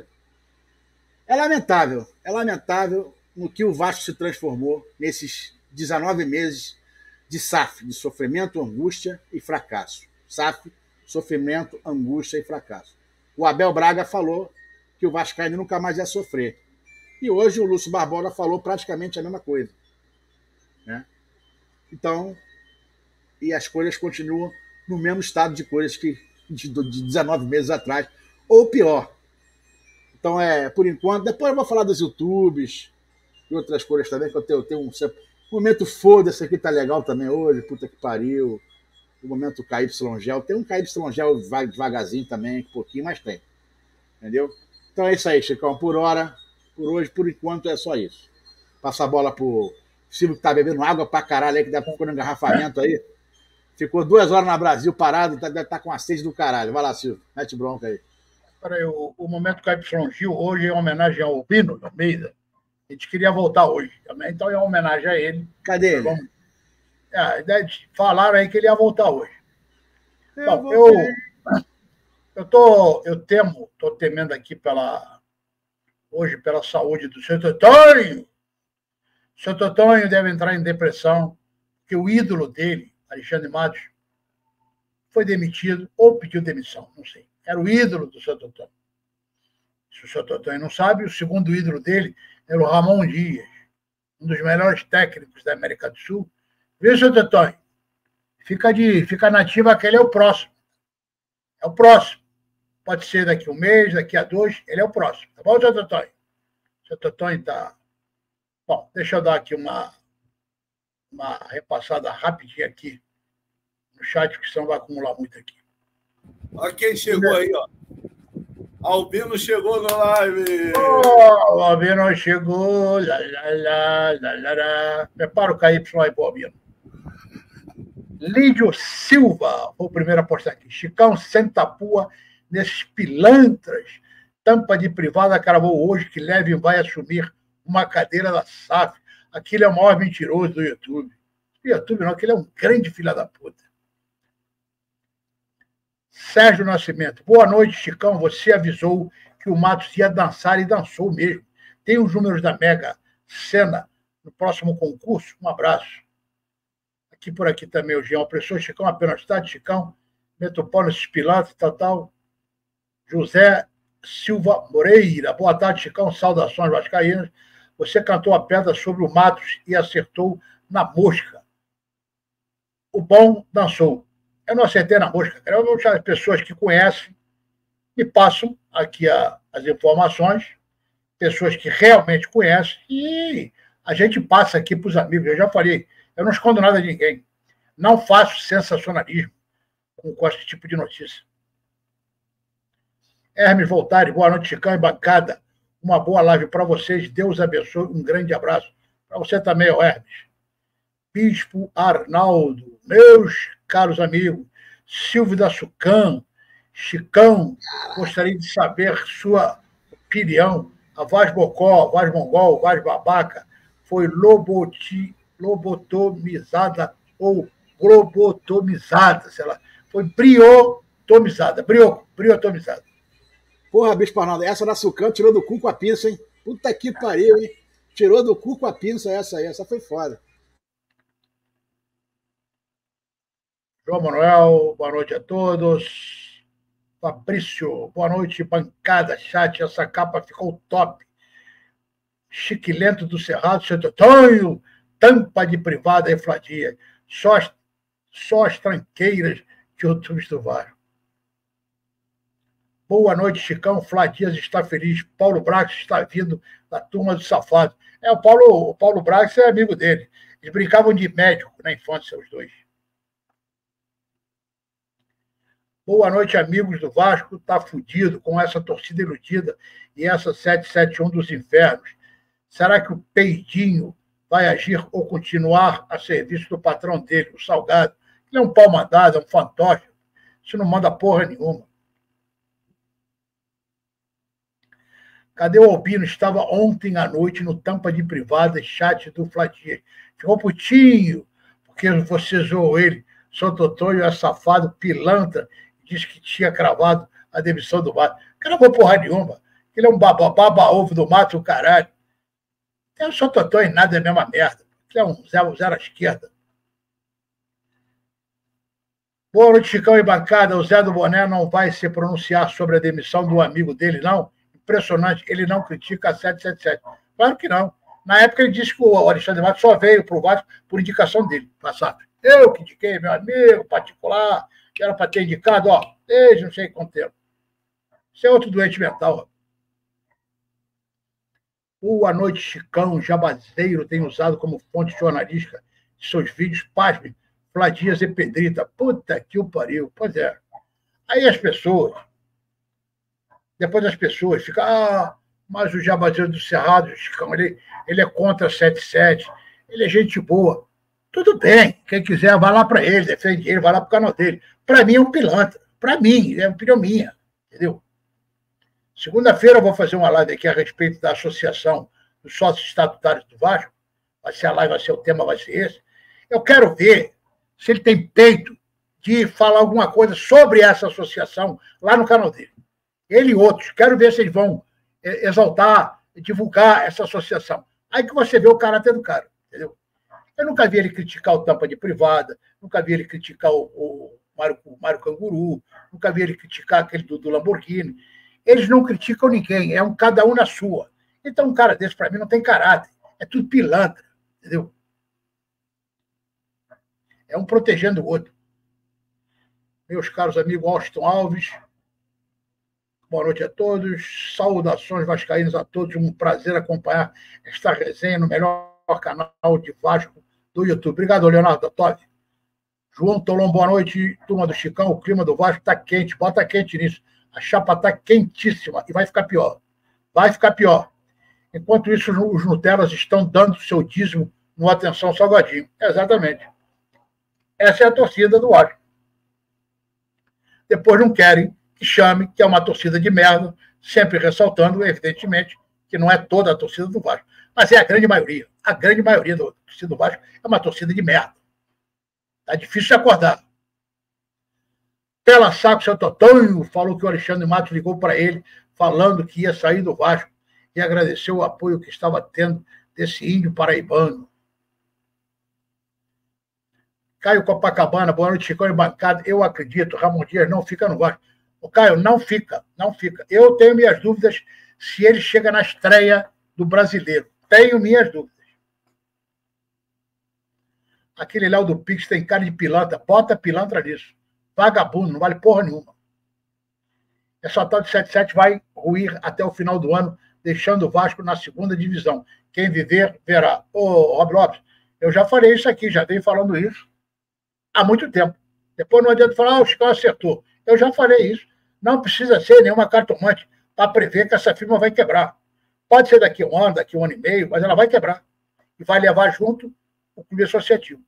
É lamentável, é lamentável no que o Vasco se transformou nesses dezenove meses de S A F, de sofrimento, angústia e fracasso. S A F, sofrimento, angústia e fracasso. O Abel Braga falou que o vascaíno nunca mais ia sofrer. E hoje o Lúcio Barbosa falou praticamente a mesma coisa. Né? Então, e as coisas continuam no mesmo estado de coisas que de, de dezenove meses atrás, ou pior. Então, é, por enquanto, depois eu vou falar dos YouTubes e outras coisas também, que eu tenho, eu tenho um, um momento foda-se aqui, tá legal também hoje, puta que pariu. O momento K Y Gel, tem um K Y Gel devagarzinho também, um pouquinho, mas tem. Entendeu? Então é isso aí, Chicão, por hora, por hoje, por enquanto é só isso. Passa a bola pro Silvio, que tá bebendo água pra caralho aí, que dá pra pôr um engarrafamento aí. Ficou duas horas na Brasil parado, deve estar com a sede do caralho. Vai lá, Silvio, mete bronca aí. Peraí, o, o momento K Y Gil hoje é uma homenagem ao Bino Almeida. A gente queria voltar hoje também, então é uma homenagem a ele. Cadê ele? Vamos... É, falaram aí que ele ia voltar hoje. Eu Bom, eu, eu, tô, eu temo, estou temendo aqui pela, hoje pela saúde do secretário O seu Totonho deve entrar em depressão, porque o ídolo dele, Alexandre Matos, foi demitido ou pediu demissão, não sei. Era o ídolo do seu Totonho. Se o seu Totonho não sabe, o segundo ídolo dele era o Ramon Dias, um dos melhores técnicos da América do Sul. Viu, seu Totonho? Fica, de, fica nativa que ele é o próximo. É o próximo. Pode ser daqui a um mês, daqui a dois, ele é o próximo. Tá bom, seu Totonho? Seu Totonho está... Bom, deixa eu dar aqui uma, uma repassada rapidinha aqui no chat, que senão vai acumular muito aqui. Olha quem chegou aí, ó. Albino chegou na live. Oh, o Albino chegou. Lá, lá, lá, lá, lá, lá. Prepara o K Y aí pro Albino. Lídio Silva, foi o primeiro a postar aqui. Chicão senta a pua nesses pilantras. Tampa de privada cravou hoje que Levin vai assumir uma cadeira da S A F. Aquele é o maior mentiroso do YouTube. O YouTube não, aquele é um grande filho da puta. Sérgio Nascimento. Boa noite, Chicão. Você avisou que o Matos ia dançar e dançou mesmo. Tem os números da Mega Sena no próximo concurso? Um abraço. Aqui por aqui também o Jean Opressor. Chicão, apenas tarde, Chicão. Meto pau nesses pilatos, tal, tal. José Silva Moreira. Boa tarde, Chicão. Saudações vascaínas. Você cantou a pedra sobre o Matos e acertou na mosca. O bom dançou. Eu não acertei na mosca. Eu vou deixar as pessoas que conhecem me passam aqui a, as informações, pessoas que realmente conhecem, e a gente passa aqui para os amigos. Eu já falei, eu não escondo nada de ninguém. Não faço sensacionalismo com, com esse tipo de notícia. Hermes Voltari, boa noite, Chicão e bancada. Uma boa live para vocês. Deus abençoe. Um grande abraço. Para você também, Hermes. Bispo Arnaldo, meus caros amigos, Silvio da Sucam, Chicão, gostaria de saber sua opinião. A Vaz Bocó, a Vaz Mongol, a Vaz Babaca foi loboti, lobotomizada ou globotomizada, sei lá. Foi briotomizada, brio, briotomizada. Porra, Bispo Arnaldo, essa da Sucam tirou do cu com a pinça, hein? Puta que pariu, hein? Tirou do cu com a pinça essa aí, essa foi foda. João Manuel, boa noite a todos. Fabrício, boa noite, bancada, chat. Essa capa ficou top. Chiquilento do Cerrado, seu Totonho, tampa de privada e Fladia. Só as, só as tranqueiras de outubro do Varo. Boa noite, Chicão. Fladias está feliz. Paulo Brax está vindo da turma do safado. É, o Paulo, o Paulo Brax é amigo dele. Eles brincavam de médico na infância, os dois. Boa noite, amigos do Vasco. Tá fudido com essa torcida iludida e essa sete sete um dos infernos. Será que o Peidinho vai agir ou continuar a serviço do patrão dele, o Salgado? Ele é um pau mandado, é um fantoche. Isso não manda porra nenhuma. Cadê o Albino? Estava ontem à noite no tampa de privada, chat do Fladias. Ficou putinho, porque você zoou ele. São Totonho é safado, pilantra, disse que tinha cravado a demissão do Mato. Cravou porra nenhuma. Ele é um baba-ovo do Mato, o caralho. Tem o São Totonho e nada é a mesma merda. Ele é um zero, zero à esquerda. Boa noite, Chicão e bancada. O Zé do Boné não vai se pronunciar sobre a demissão do amigo dele, não? Impressionante. Ele não critica a sete sete sete. Claro que não. Na época ele disse que o Alexandre Matos só veio para o Vasco por indicação dele, passado. Eu que indiquei, meu amigo particular, que era para ter indicado, ó, desde não sei quanto tempo. Isso é outro doente mental. Ó. Boa noite, Chicão. Jabazeiro tem usado como fonte jornalística de seus vídeos, pasme, Fladias e Pedrita. Puta que o pariu. Pois é. Aí as pessoas, depois as pessoas ficam, ah, mas o Jabazeiro do Cerrado, Chicão, ele, ele é contra a sete sete, ele é gente boa. Tudo bem, quem quiser, vai lá para ele, defende ele, vai lá para o canal dele. Para mim é um pilantra. Para mim, é uma opinião minha. Entendeu? Segunda-feira eu vou fazer uma live aqui a respeito da associação dos sócios estatutários do Vasco. Vai ser a live, vai ser o tema, vai ser esse. Eu quero ver se ele tem peito de falar alguma coisa sobre essa associação lá no canal dele. Ele e outros. Quero ver se eles vão exaltar, divulgar essa associação. Aí que você vê o caráter do cara, entendeu? Eu nunca vi ele criticar o Tampa de privada, nunca vi ele criticar o, o Mário, o Mário Canguru, nunca vi ele criticar aquele do, do Lamborghini. Eles não criticam ninguém, é um cada um na sua. Então, um cara desse, para mim, não tem caráter. É tudo pilantra, entendeu? É um protegendo o outro. Meus caros amigos Austin Alves, boa noite a todos. Saudações vascaínos a todos. Um prazer acompanhar esta resenha no melhor canal de Vasco do YouTube. Obrigado, Leonardo Tove. João Tolom, boa noite. Turma do Chicão, o clima do Vasco está quente. Bota quente nisso. A chapa está quentíssima e vai ficar pior. Vai ficar pior. Enquanto isso, os Nutelas estão dando seu dízimo no Atenção Salgadinho. Exatamente. Essa é a torcida do Vasco. Depois não querem que chame, que é uma torcida de merda, sempre ressaltando, evidentemente, que não é toda a torcida do Vasco, mas é a grande maioria. A grande maioria da torcida do Vasco é uma torcida de merda. Tá difícil de acordar. Pela Saco, seu Totonho falou que o Alexandre Matos ligou para ele, falando que ia sair do Vasco e agradeceu o apoio que estava tendo desse índio paraibano. Caio Copacabana, boa noite, Chicão e bancada. Eu acredito, Ramon Dias não fica no Vasco. O Caio, não fica, não fica. Eu tenho minhas dúvidas se ele chega na estreia do Brasileiro. Tenho minhas dúvidas. Aquele Léo do Pix tem cara de pilantra. Bota pilantra nisso. Vagabundo, não vale porra nenhuma. Essa tal de sete sete vai ruir até o final do ano, deixando o Vasco na segunda divisão. Quem viver, verá. Ô, Rob Lopes, eu já falei isso aqui, já venho falando isso há muito tempo. Depois não adianta falar, ah, o Chicão acertou. Eu já falei isso. Não precisa ser nenhuma cartomante para prever que essa firma vai quebrar. Pode ser daqui a um ano, daqui a um ano e meio, mas ela vai quebrar. E vai levar junto o clube associativo.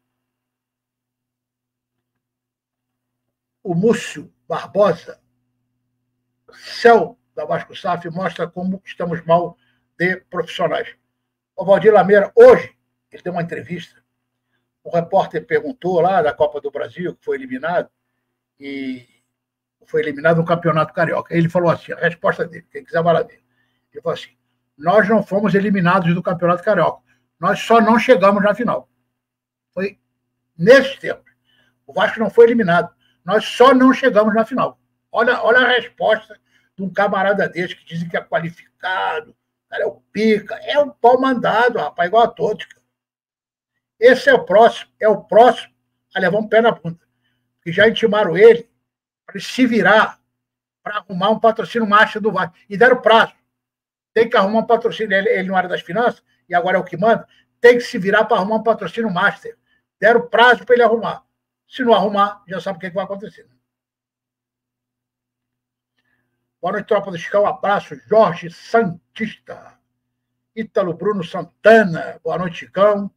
O Múcio Barbosa, Céu da Vasco S A F, mostra como estamos mal de profissionais. O Valdir Lameira, hoje, ele deu uma entrevista. O repórter perguntou lá da Copa do Brasil, que foi eliminado, e foi eliminado no Campeonato Carioca. Ele falou assim, a resposta dele, quem quiser vai lá ver. Ele falou assim, nós não fomos eliminados do Campeonato Carioca, nós só não chegamos na final. Foi nesse tempo. O Vasco não foi eliminado, nós só não chegamos na final. Olha, olha a resposta de um camarada desse que dizem que é qualificado, cara, é o pica, é um pau mandado, rapaz, igual a todos. Esse é o próximo, é o próximo a levar um pé na bunda. Que já intimaram ele para ele se virar para arrumar um patrocínio master do Vasco. E deram prazo. Tem que arrumar um patrocínio. Ele, ele não era das finanças, e agora é o que manda. Tem que se virar para arrumar um patrocínio master. Deram prazo para ele arrumar. Se não arrumar, já sabe o que, é que vai acontecer. Boa noite, tropa do Chicão. Um abraço, Jorge Santista. Ítalo Bruno Santana. Boa noite, Chicão.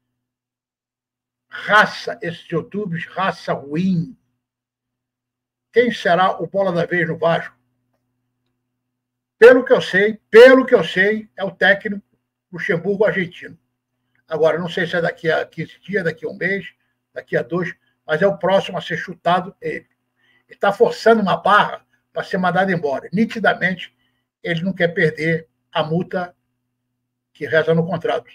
Raça, esses youtubers, raça ruim. Quem será o bola da vez no Vasco? Pelo que eu sei, pelo que eu sei, é o técnico Luxemburgo argentino. Agora, não sei se é daqui a quinze dias, daqui a um mês, daqui a dois, mas é o próximo a ser chutado ele. Ele está forçando uma barra para ser mandado embora. Nitidamente, ele não quer perder a multa que reza no contrato.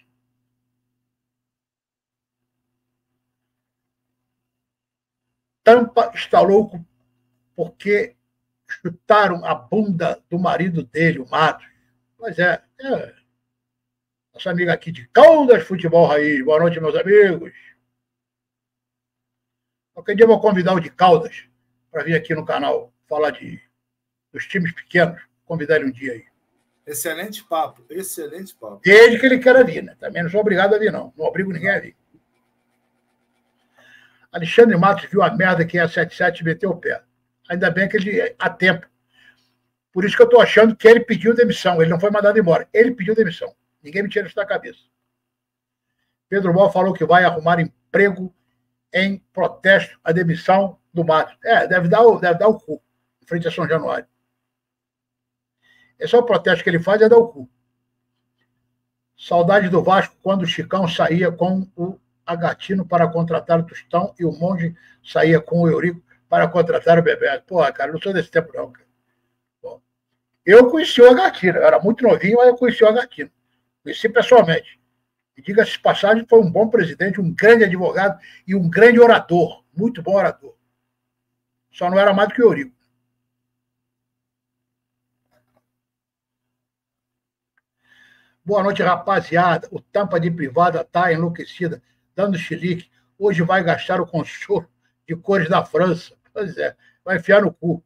Tampa está louco porque chutaram a bunda do marido dele, o Matos. Pois é, é. Nossa amiga aqui de Caldas Futebol Raiz. Boa noite, meus amigos. Qualquer dia eu vou convidar o de Caldas para vir aqui no canal falar de, dos times pequenos. Convidar ele um dia aí. Excelente papo, excelente papo. Desde que ele queira vir, né? Também não sou obrigado a vir, não. Não obrigo ninguém a vir. Alexandre Matos viu a merda que é a sete sete e meteu o pé. Ainda bem que ele há tempo. Por isso que eu estou achando que ele pediu demissão. Ele não foi mandado embora. Ele pediu demissão. Ninguém me tira isso da cabeça. Pedro Bal falou que vai arrumar emprego em protesto à demissão do Matos. É, deve dar o, deve dar o cu, em frente a São Januário. Esse é o protesto que ele faz, é dar o cu. Saudade do Vasco quando o Chicão saía com o Agatino para contratar o Tostão e o Monge saía com o Eurico para contratar o Bebeto. Porra, cara, não sou desse tempo não, cara. Bom, eu conheci o Agatino, eu era muito novinho, mas eu conheci o Agatino. Conheci pessoalmente. E, diga-se de passagem, foi um bom presidente, um grande advogado e um grande orador, muito bom orador. Só não era mais do que Eurico. Boa noite, rapaziada. O tampa de privada tá enlouquecida, dando chilique. Hoje vai gastar o consolo de cores da França. Pois é, vai enfiar no cu.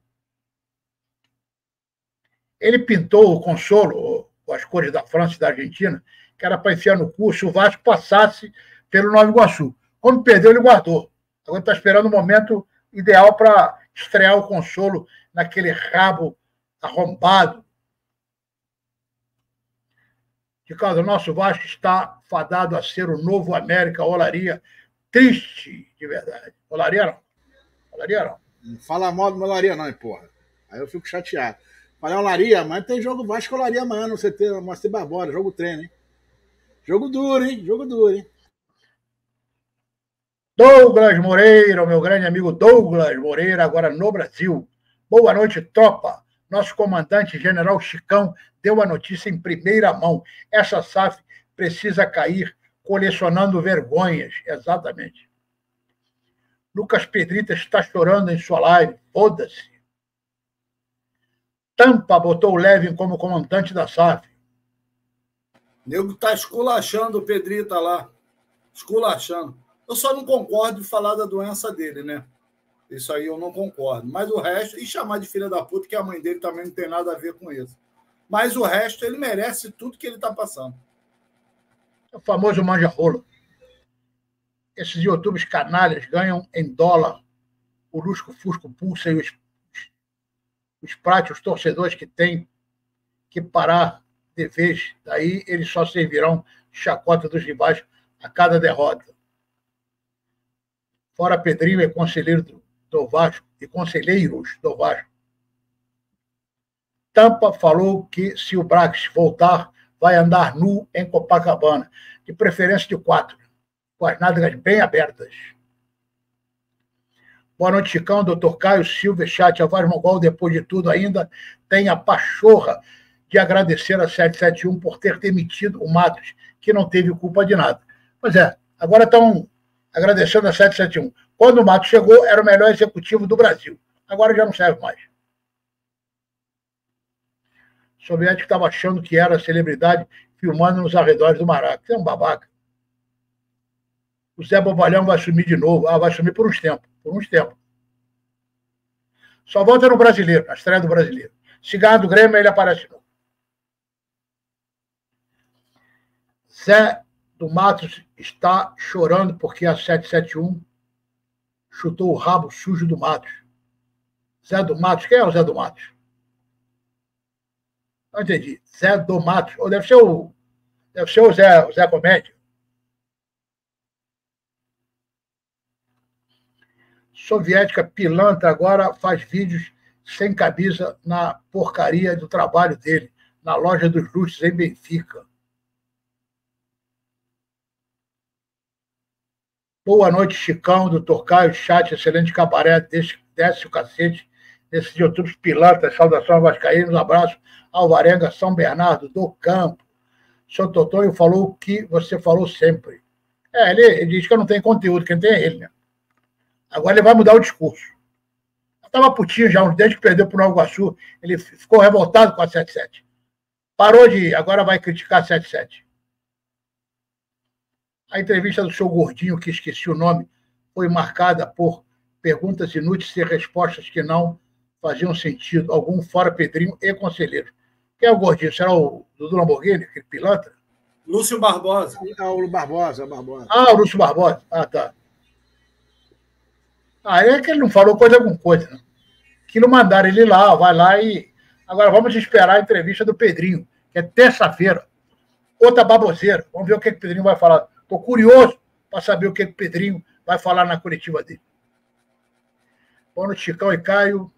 Ele pintou o consolo com as cores da França e da Argentina, que era para enfiar no cu se o Vasco passasse pelo Nova Iguaçu. Quando perdeu, ele guardou. Agora está esperando o momento ideal para estrear o consolo naquele rabo arrombado. Ricardo, o nosso Vasco está fadado a ser o novo América Olaria. Triste, de verdade. Olaria não. Olaria não. Não fala mal do meu Olaria, não, hein, porra. Aí eu fico chateado. Falei, Olaria, mas tem jogo Vasco Olaria amanhã no C T Moacir Barbosa, jogo treino, hein? Jogo duro, hein? Jogo duro, hein? Douglas Moreira, o meu grande amigo Douglas Moreira, agora no Brasil. Boa noite, tropa. Nosso comandante, general Chicão, deu a notícia em primeira mão. Essa S A F precisa cair colecionando vergonhas. Exatamente. Lucas Pedrita está chorando em sua live. Foda-se. Tampa botou o Levin como comandante da S A F. O nego está esculachando o Pedrita lá. Esculachando. Eu só não concordo de falar da doença dele, né? Isso aí eu não concordo. Mas o resto... E chamar de filha da puta, que a mãe dele também não tem nada a ver com isso. Mas o resto, ele merece tudo que ele está passando. É o famoso manja-rola. Esses youtubers canalhas ganham em dólar o Lusco Fusco Pulsa e os, os pratos, os torcedores que têm que parar de vez. Daí eles só servirão chacota dos rivais a cada derrota. Fora Pedrinho é conselheiro do, do Vasco e conselheiros do Vasco. Tampa falou que se o Brax voltar, vai andar nu em Copacabana, de preferência de quatro, com as nádegas bem abertas. Boa noite, Chicão, doutor Caio Silva, chat, a Vaz Mongol, depois de tudo, ainda tem a pachorra de agradecer a sete sete um por ter demitido o Matos, que não teve culpa de nada. Pois é, agora estão agradecendo a sete sete um. Quando o Matos chegou, era o melhor executivo do Brasil. Agora já não serve mais. O soviético estava achando que era celebridade filmando nos arredores do Maraca. Você é um babaca. O Zé Bobalhão vai sumir de novo. Ah, vai sumir por uns tempos. Por uns tempos. Só volta no Brasileiro, na estreia do Brasileiro. Se ganhar do Grêmio, ele aparece de novo. Zé do Matos está chorando porque a sete sete um chutou o rabo sujo do Matos. Zé do Matos, quem é o Zé do Matos? Não entendi. Zé do Matos. Ou deve ser o, deve ser o Zé, o Zé Comédia. Soviética pilantra agora faz vídeos sem camisa na porcaria do trabalho dele, na loja dos luxos em Benfica. Boa noite, Chicão, doutor Caio, chat, excelente cabaré, desce, desce o cacete, nesses youtubers pilantras, saudação vascaínos, abraço, Alvarenga, São Bernardo, do Campo. O senhor Totonho falou o que você falou sempre. É, ele, ele diz que eu não tenho conteúdo, quem tem é ele, né? Agora ele vai mudar o discurso. Estava putinho já, desde que perdeu para o Nova Iguaçu, ele ficou revoltado com a sete sete. Parou de... Agora vai criticar a sete sete. A entrevista do seu gordinho, que esqueci o nome, foi marcada por perguntas inúteis e respostas que não faziam sentido. Algum fora Pedrinho e conselheiro. Quem é o gordinho? Será o Dudu Lamborghini, aquele pilantra? Lúcio Barbosa. Ah, o Barbosa, Barbosa. Ah, o Lúcio Barbosa. Ah, tá. Ah, é que ele não falou coisa com coisa, né? Que não mandaram ele lá, vai lá e... Agora vamos esperar a entrevista do Pedrinho, que é terça-feira. Outra baboseira. Vamos ver o que, que o Pedrinho vai falar. Estou curioso para saber o que, que o Pedrinho vai falar na coletiva dele. Boa noite, Chicão e Caio.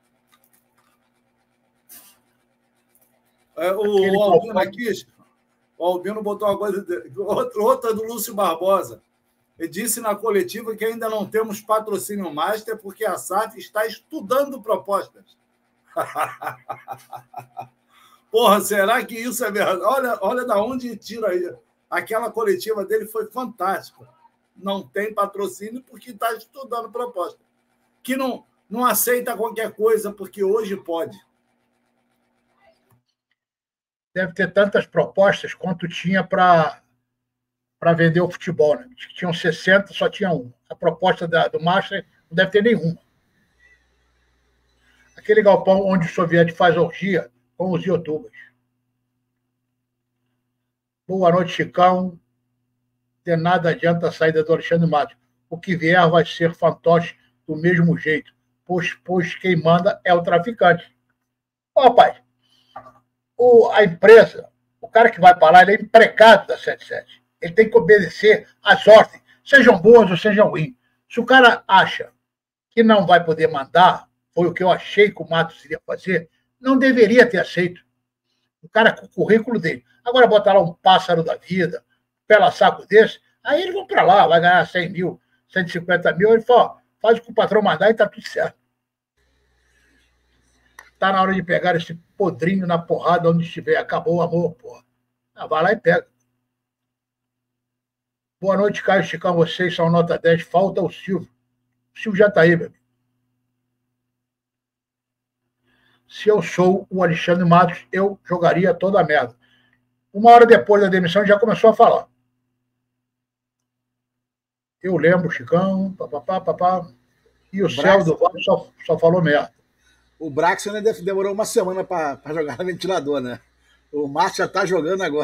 É, o, o Albino aqui, o Albino botou uma coisa... Outra, outra do Lúcio Barbosa. Ele disse na coletiva que ainda não temos patrocínio master porque a S A F está estudando propostas. Porra, será que isso é verdade? Olha, olha da onde tira aí. Aquela coletiva dele foi fantástica. Não tem patrocínio porque está estudando proposta. Que não, não aceita qualquer coisa porque hoje pode. Deve ter tantas propostas quanto tinha para para vender o futebol. Né? Tinham sessenta, só tinha uma. A proposta da, do Master não deve ter nenhuma. Aquele galpão onde o soviético faz orgia com os youtubers. Boa noite, Chicão. De nada adianta a saída do Alexandre Matos. O que vier vai ser fantoche do mesmo jeito, pois, pois quem manda é o traficante. Ô, rapaz, o, a empresa, o cara que vai para lá, ele é empregado da setenta e sete. Ele tem que obedecer às ordens, sejam boas ou sejam ruins. Se o cara acha que não vai poder mandar, foi o que eu achei que o Matos iria fazer, não deveria ter aceito. O cara com o currículo dele. Agora botar lá um pássaro da vida, pela saco desse, aí eles vão para lá, vai ganhar cem mil, cento e cinquenta mil, ele fala, ó, faz o que o patrão mandar e está tudo certo. Está na hora de pegar esse podrinho na porrada onde estiver. Acabou o amor, porra. Ah, vai lá e pega. Boa noite, Caio, Chicão, vocês são nota dez, falta o Silvio. O Silvio já está aí, meu amigo. Se eu sou o Alexandre Matos, eu jogaria toda a merda. Uma hora depois da demissão, já começou a falar. Eu lembro, Chicão, papapá, papá. E o, o céu do Vale só, só falou merda. O Braxton ainda demorou uma semana para jogar no ventilador, né? O Márcio já está jogando agora.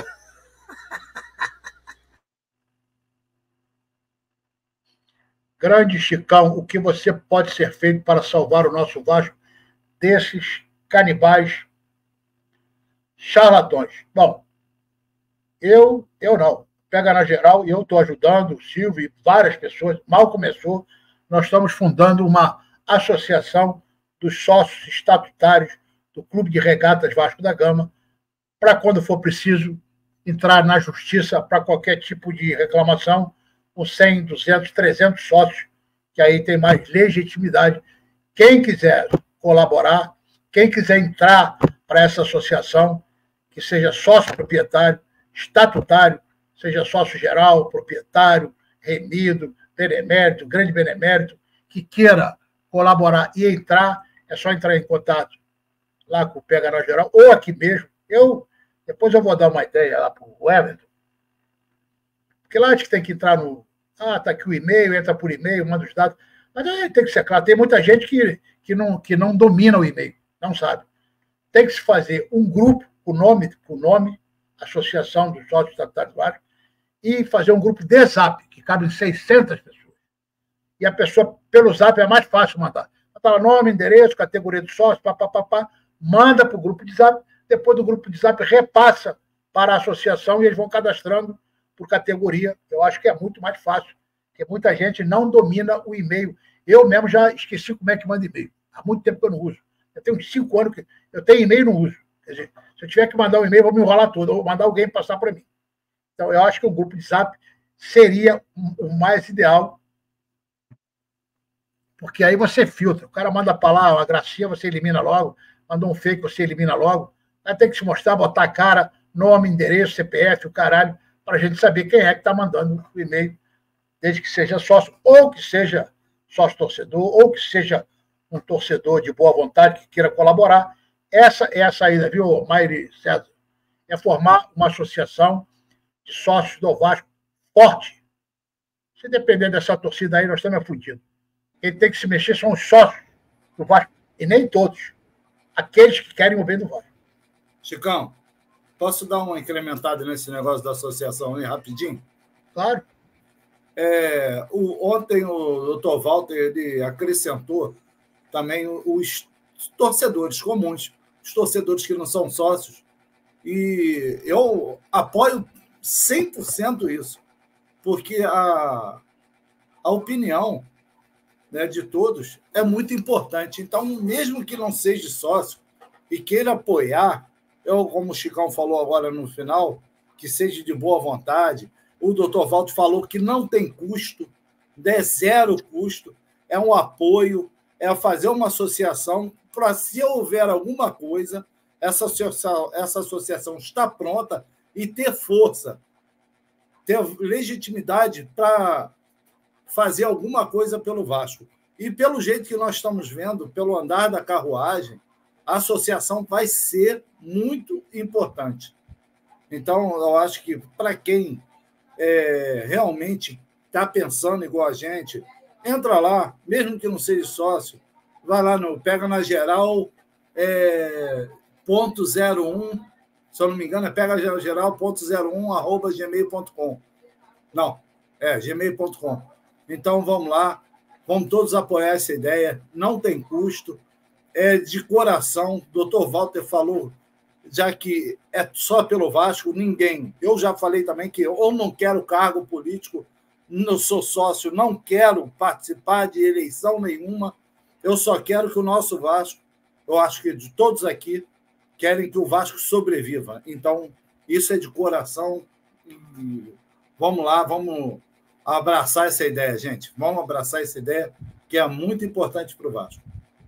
Grande Chicão, o que você pode ser feito para salvar o nosso Vasco desses canibais charlatões? Bom, eu, eu não. Pega na geral, e eu estou ajudando o Silvio e várias pessoas. Mal começou, nós estamos fundando uma associação dos sócios estatutários do Clube de Regatas Vasco da Gama, para, quando for preciso, entrar na justiça para qualquer tipo de reclamação, com cem, duzentos, trezentos sócios, que aí tem mais legitimidade. Quem quiser colaborar, quem quiser entrar para essa associação, que seja sócio proprietário, estatutário, seja sócio geral, proprietário, remido, benemérito, grande benemérito, que queira colaborar e entrar, é só entrar em contato lá com o Pega na Geral, ou aqui mesmo. Eu, depois eu vou dar uma ideia lá para o Everton, porque lá a gente tem que entrar no... Ah, está aqui o e-mail, entra por e-mail, manda os dados. Mas aí tem que ser claro, tem muita gente que, que, não, que não domina o e-mail, não sabe. Tem que se fazer um grupo, o nome, o nome, Associação dos Sócios Estatutários do Vasco, e fazer um grupo de Zap, que cabe em seiscentas pessoas. E a pessoa, pelo Zap, é mais fácil mandar. Fala nome, endereço, categoria de sócio, papapá, manda para o grupo de Zap, depois do grupo de Zap repassa para a associação e eles vão cadastrando por categoria. Eu acho que é muito mais fácil, porque muita gente não domina o e-mail. Eu mesmo já esqueci como é que manda e-mail. Há muito tempo que eu não uso. Eu tenho uns cinco anos que eu tenho e-mail e não uso. Quer dizer, se eu tiver que mandar um e-mail, eu vou me enrolar todo, eu vou mandar alguém passar para mim. Então, eu acho que o grupo de Zap seria o mais ideal, porque aí você filtra. O cara manda para lá uma gracinha, você elimina logo. Mandou um fake, você elimina logo. Aí tem que se mostrar, botar a cara, nome, endereço, C P F, o caralho, para a gente saber quem é que está mandando o e-mail, desde que seja sócio, ou que seja sócio-torcedor, ou que seja um torcedor de boa vontade que queira colaborar. Essa é a saída, viu, Maire César? É formar uma associação de sócios do Vasco forte. Se depender dessa torcida aí, nós estamos fodidos. Quem tem que se mexer são os sócios do Vasco, e nem todos. Aqueles que querem o bem do Vasco. Chicão, posso dar uma incrementada nesse negócio da associação aí, rapidinho? Claro. É, o, ontem o doutor Walter ele acrescentou também os torcedores comuns, os torcedores que não são sócios, e eu apoio cem por cento isso, porque a, a opinião, né, de todos é muito importante. Então, mesmo que não seja sócio e queira apoiar, eu, como o Chicão falou agora no final, que seja de boa vontade. O doutor Walter falou que não tem custo, é zero custo, é um apoio, é fazer uma associação para, se houver alguma coisa, essa associação, essa associação está pronta e ter força ter legitimidade para fazer alguma coisa pelo Vasco. E pelo jeito que nós estamos vendo, pelo andar da carruagem, a associação vai ser muito importante. Então, eu acho que para quem é, realmente está pensando igual a gente, entra lá, mesmo que não seja sócio, vai lá, no, pega na geral é, ponto zero um, se eu não me engano, é pega geral ponto zero um arroba gmail ponto com. Não, é gmail ponto com. Então, vamos lá, vamos todos apoiar essa ideia, não tem custo, é de coração. O doutor Walter falou, já que é só pelo Vasco, ninguém. Eu já falei também que eu não quero cargo político, eu sou sócio, não quero participar de eleição nenhuma, eu só quero que o nosso Vasco, eu acho que de todos aqui, querem que o Vasco sobreviva. Então, isso é de coração. E vamos lá, vamos abraçar essa ideia, gente. Vamos abraçar essa ideia, que é muito importante para o Vasco.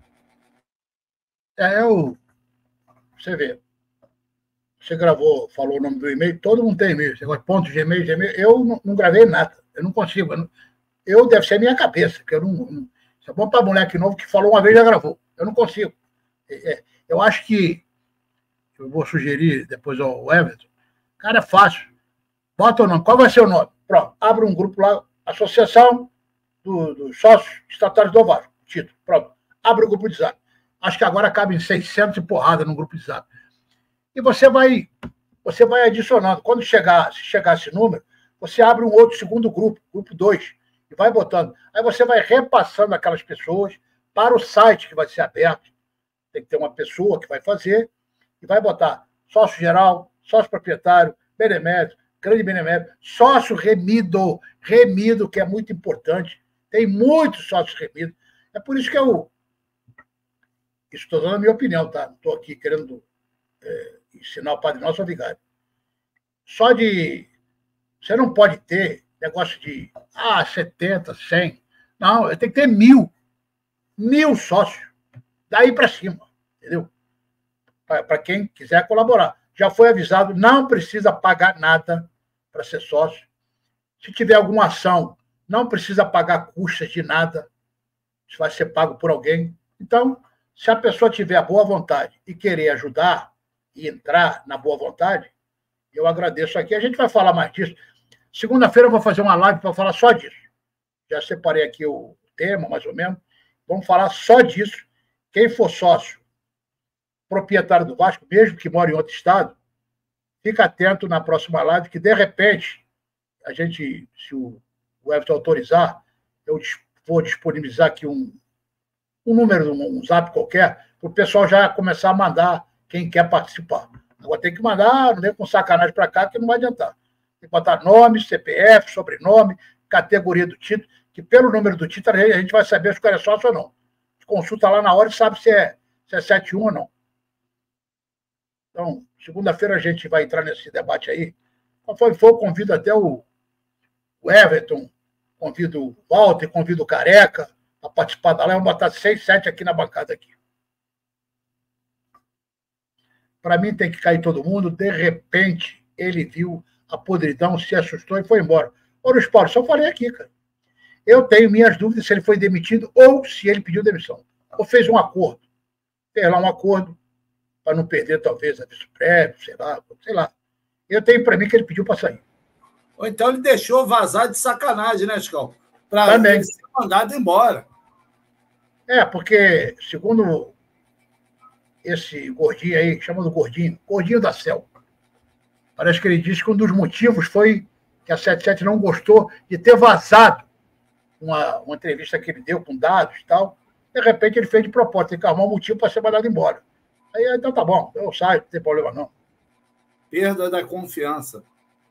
É, eu... Você vê, você gravou, falou o nome do e-mail, todo mundo tem e-mail, você gosta de ponto, gmail, gmail, eu não, não gravei nada, eu não consigo, eu, não, eu deve ser a minha cabeça, que eu não, não isso é bom para moleque novo que falou uma vez e já gravou, eu não consigo. É, é, eu acho que, eu vou sugerir depois ao Everton, cara, é fácil, bota o nome, qual vai ser o nome? Pronto, abre um grupo lá, Associação dos do Sócios Estatários do Vasco, título, pronto, abre o grupo de zap. Acho que agora cabe em seiscentos e porrada no grupo de zap. E você vai, você vai adicionando. Quando chegar, se chegar esse número, você abre um outro segundo grupo, grupo dois, e vai botando. Aí você vai repassando aquelas pessoas para o site que vai ser aberto. Tem que ter uma pessoa que vai fazer e vai botar sócio geral, sócio proprietário, benemérito, grande benemérito, sócio remido, remido, que é muito importante. Tem muitos sócios remidos. É por isso que eu... Isso estou dando a minha opinião, tá? Não estou aqui querendo é, ensinar o Padre Nosso ao vigário. Só de... Você não pode ter negócio de ah, setenta, cem. Não, tem que ter mil. Mil sócios. Daí para cima. Entendeu? Para quem quiser colaborar. Já foi avisado, não precisa pagar nada para ser sócio. Se tiver alguma ação, não precisa pagar custas de nada. Isso vai ser pago por alguém. Então... Se a pessoa tiver a boa vontade e querer ajudar e entrar na boa vontade, eu agradeço aqui. A gente vai falar mais disso. Segunda-feira eu vou fazer uma live para falar só disso. Já separei aqui o tema, mais ou menos. Vamos falar só disso. Quem for sócio, proprietário do Vasco, mesmo que mora em outro estado, fica atento na próxima live, que de repente, a gente, se o Everton autorizar, eu vou disponibilizar aqui um um número, um zap qualquer, para o pessoal já começar a mandar quem quer participar. Agora tem que mandar, não vem com sacanagem para cá, que não vai adiantar. Tem que botar nome, C P F, sobrenome, categoria do título, que pelo número do título a gente vai saber se o cara é sócio ou não. Consulta lá na hora e sabe se é, se é setenta e um ou não. Então, segunda-feira a gente vai entrar nesse debate aí. Conforme for, convido até o, o Everton, convido o Walter, convido o Careca, a participar da live, vamos botar seis, sete aqui na bancada aqui. Para mim tem que cair todo mundo, de repente ele viu a podridão, se assustou e foi embora. Ô, Luiz Paulo, só falei aqui, cara. Eu tenho minhas dúvidas se ele foi demitido ou se ele pediu demissão. Ou fez um acordo. Fez lá um acordo para não perder, talvez, aviso prévio, sei lá, sei lá. Eu tenho para mim que ele pediu para sair. Ou então ele deixou vazar de sacanagem, né, Chicão? Para ele ser mandado embora. É, porque, segundo esse gordinho aí, chamando gordinho, gordinho da Cel, parece que ele disse que um dos motivos foi que a setenta e sete não gostou de ter vazado uma, uma entrevista que ele deu com dados e tal. De repente ele fez de propósito, tem que arrumar um motivo para ser mandado embora. Aí, então tá bom, eu saio, não tem problema não. Perda da confiança.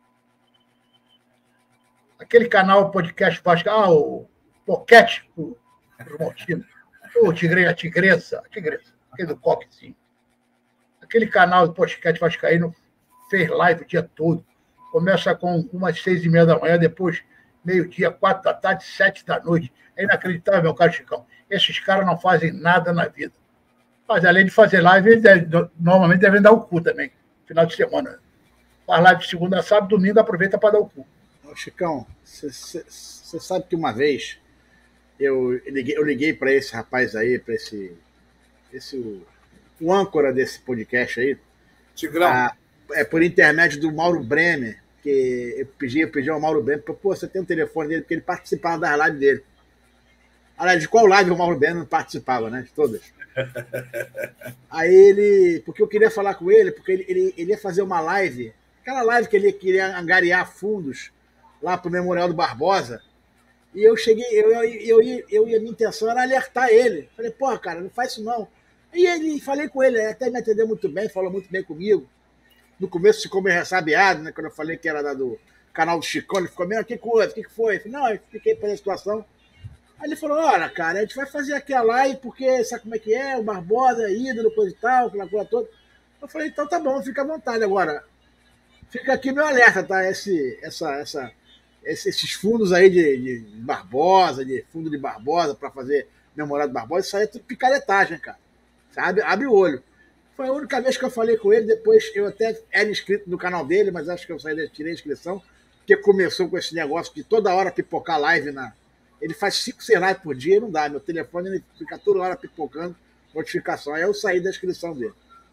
Aquele canal podcast Vasco, ah, o Pocket, o Mortino, o Tigre, a Tigresa, a Tigresa, aquele do Coquezinho. Aquele canal do podcast Vascaíno fez live o dia todo. Começa com umas seis e meia da manhã, depois meio-dia, quatro da tarde, sete da noite. É inacreditável, meu caro Chicão. Esses caras não fazem nada na vida. Mas além de fazer live, eles devem, normalmente devem dar o cu também, final de semana. Faz live de segunda a sábado, domingo aproveita para dar o cu. Ô, Chicão, você sabe que uma vez eu liguei, eu liguei para esse rapaz aí, para esse, esse o, o âncora desse podcast aí, Tigrão. A, é por intermédio do Mauro Bremer, que eu pedi, eu pedi ao Mauro Bremer, pô, você tem o telefone dele, porque ele participava das lives dele. Aliás, de qual live o Mauro Bremer não participava, né? De todas. Aí ele, porque eu queria falar com ele, porque ele, ele, ele ia fazer uma live, aquela live que ele queria angariar fundos lá pro Memorial do Barbosa. E eu cheguei, eu, eu, eu, eu, eu, a minha intenção era alertar ele. Falei, porra, cara, não faz isso não. E ele, falei com ele, ele até me atendeu muito bem, falou muito bem comigo. No começo ficou meio ressabiado, né? Quando eu falei que era da, do canal do Chicão, ele ficou meio, que coisa, o que, que foi? Eu falei, não, eu fiquei pela situação. Aí ele falou, olha, cara, a gente vai fazer aqui a live, porque sabe como é que é? O Barbosa, ídolo, coisa e tal, aquela coisa toda. Eu falei, então tá bom, fica à vontade. Agora, fica aqui meu alerta, tá? Esse, essa, essa, esses fundos aí de, de Barbosa, de fundo de Barbosa, para fazer Memorial do Barbosa, isso aí é tudo picaretagem, cara. Sabe? Abre o olho. Foi a única vez que eu falei com ele, depois eu até era inscrito no canal dele, mas acho que eu saí, tirei a inscrição, porque começou com esse negócio de toda hora pipocar live na... Ele faz cinco lives por dia, não dá. Meu telefone ele fica toda hora pipocando notificação. Aí eu saí da inscrição dele.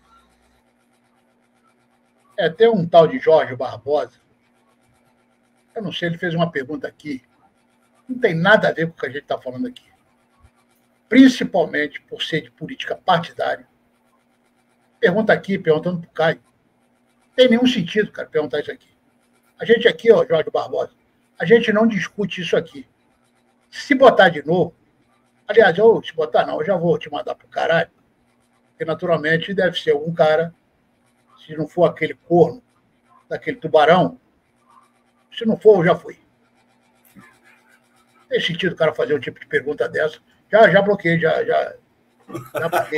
É, tem um tal de Jorge Barbosa. Eu não sei, ele fez uma pergunta aqui. Não tem nada a ver com o que a gente está falando aqui. Principalmente por ser de política partidária. Pergunta aqui, perguntando para o Caio. Não tem nenhum sentido, cara, perguntar isso aqui. A gente aqui, ó, Jorge Barbosa, a gente não discute isso aqui. Se botar de novo, aliás, eu, se botar não, eu já vou te mandar pro caralho, porque naturalmente deve ser algum cara, se não for aquele corno, daquele tubarão, se não for, eu já fui. Tem sentido o cara fazer um tipo de pergunta dessa. Já, já bloqueei, já, já, já bloqueei.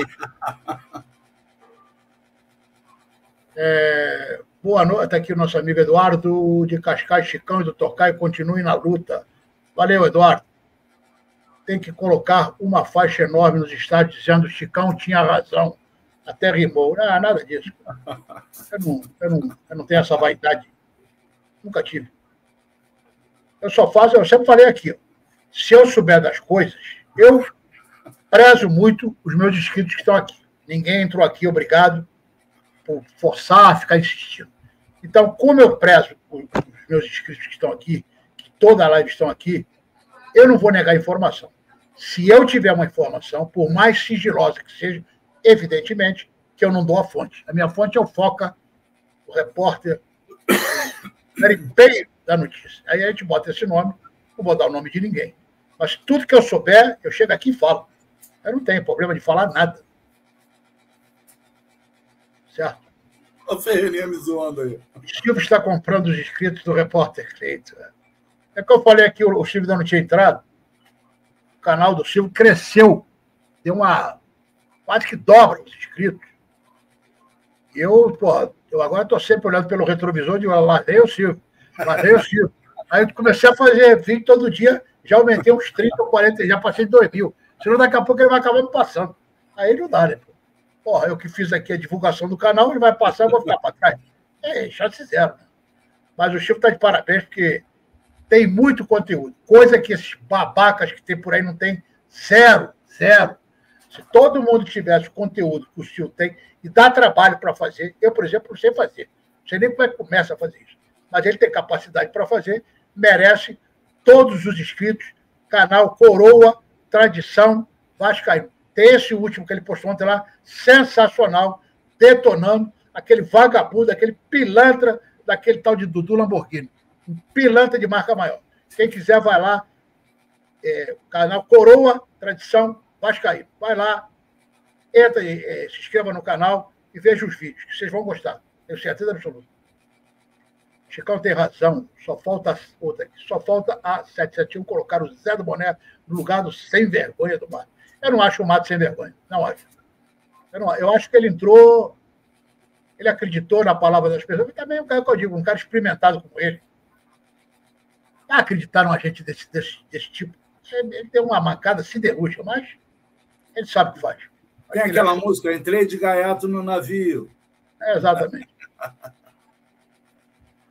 É, boa noite, está aqui o nosso amigo Eduardo de Cascais, Chicão e do Tocai, continue na luta. Valeu, Eduardo. Tem que colocar uma faixa enorme nos estádios dizendo Chicão tinha razão. Até rimou. Ah, nada disso. Eu não, eu, não, eu não tenho essa vaidade. Nunca tive. Eu só faço, eu sempre falei aqui, ó, se eu souber das coisas, eu prezo muito os meus inscritos que estão aqui. Ninguém entrou aqui, obrigado, por forçar, ficar insistindo. Então, como eu prezo os meus inscritos que estão aqui, que toda a live estão aqui, eu não vou negar informação. Se eu tiver uma informação, por mais sigilosa que seja, evidentemente que eu não dou a fonte. A minha fonte é o Foca, o repórter garimpeiro da notícia. Aí a gente bota esse nome, não vou dar o nome de ninguém. Mas tudo que eu souber, eu chego aqui e falo. Eu não tenho problema de falar nada. Certo? O Ferreirinha me zoando aí. O Silvio está comprando os inscritos do repórter Cleito. É que eu falei aqui, o Silvio ainda não tinha entrado. O canal do Silvio cresceu. Deu uma... quase que dobra os inscritos. E eu, pô, eu agora estou sempre olhando pelo retrovisor e digo, lá vem o Silvio, lá vem o Silvio. Aí eu comecei a fazer vídeo todo dia, já aumentei uns trinta ou quarenta, já passei de dois mil. Senão daqui a pouco ele vai acabar me passando. Aí não dá, né? Porra, eu que fiz aqui a divulgação do canal, ele vai passar, eu vou ficar para trás. É, chance zero. Né? Mas o Chico está de parabéns, porque tem muito conteúdo. Coisa que esses babacas que tem por aí não tem. Zero, zero. Se todo mundo tivesse o conteúdo que o Chico tem e dá trabalho para fazer, eu, por exemplo, não sei fazer. Não sei nem como é que começa a fazer isso. Mas ele tem capacidade para fazer, merece todos os inscritos, canal Coroa, Tradição, Vascaíno. Tem esse último que ele postou ontem lá, sensacional, detonando aquele vagabundo, aquele pilantra daquele tal de Dudu Lamborghini. Um pilantra de marca maior. Quem quiser, vai lá. É, canal Coroa, Tradição, Vascaíno. Vai lá, entra e é, se inscreva no canal e veja os vídeos, que vocês vão gostar. Tenho certeza absoluta. Chicão tem razão. Só falta outra aqui. Só falta a sete sete um colocar o Zé do Boné no lugar do sem vergonha do Mato. Eu não acho o Mato sem vergonha. Não acho. Eu, não, eu acho que ele entrou, ele acreditou na palavra das pessoas. E também o cara que eu digo, um cara experimentado como ele. Não acreditaram a gente desse, desse, desse tipo. Ele tem uma mancada siderúrgica, mas ele sabe o que faz. Tem aquela é... música, entrei de gaiato no navio. É, exatamente.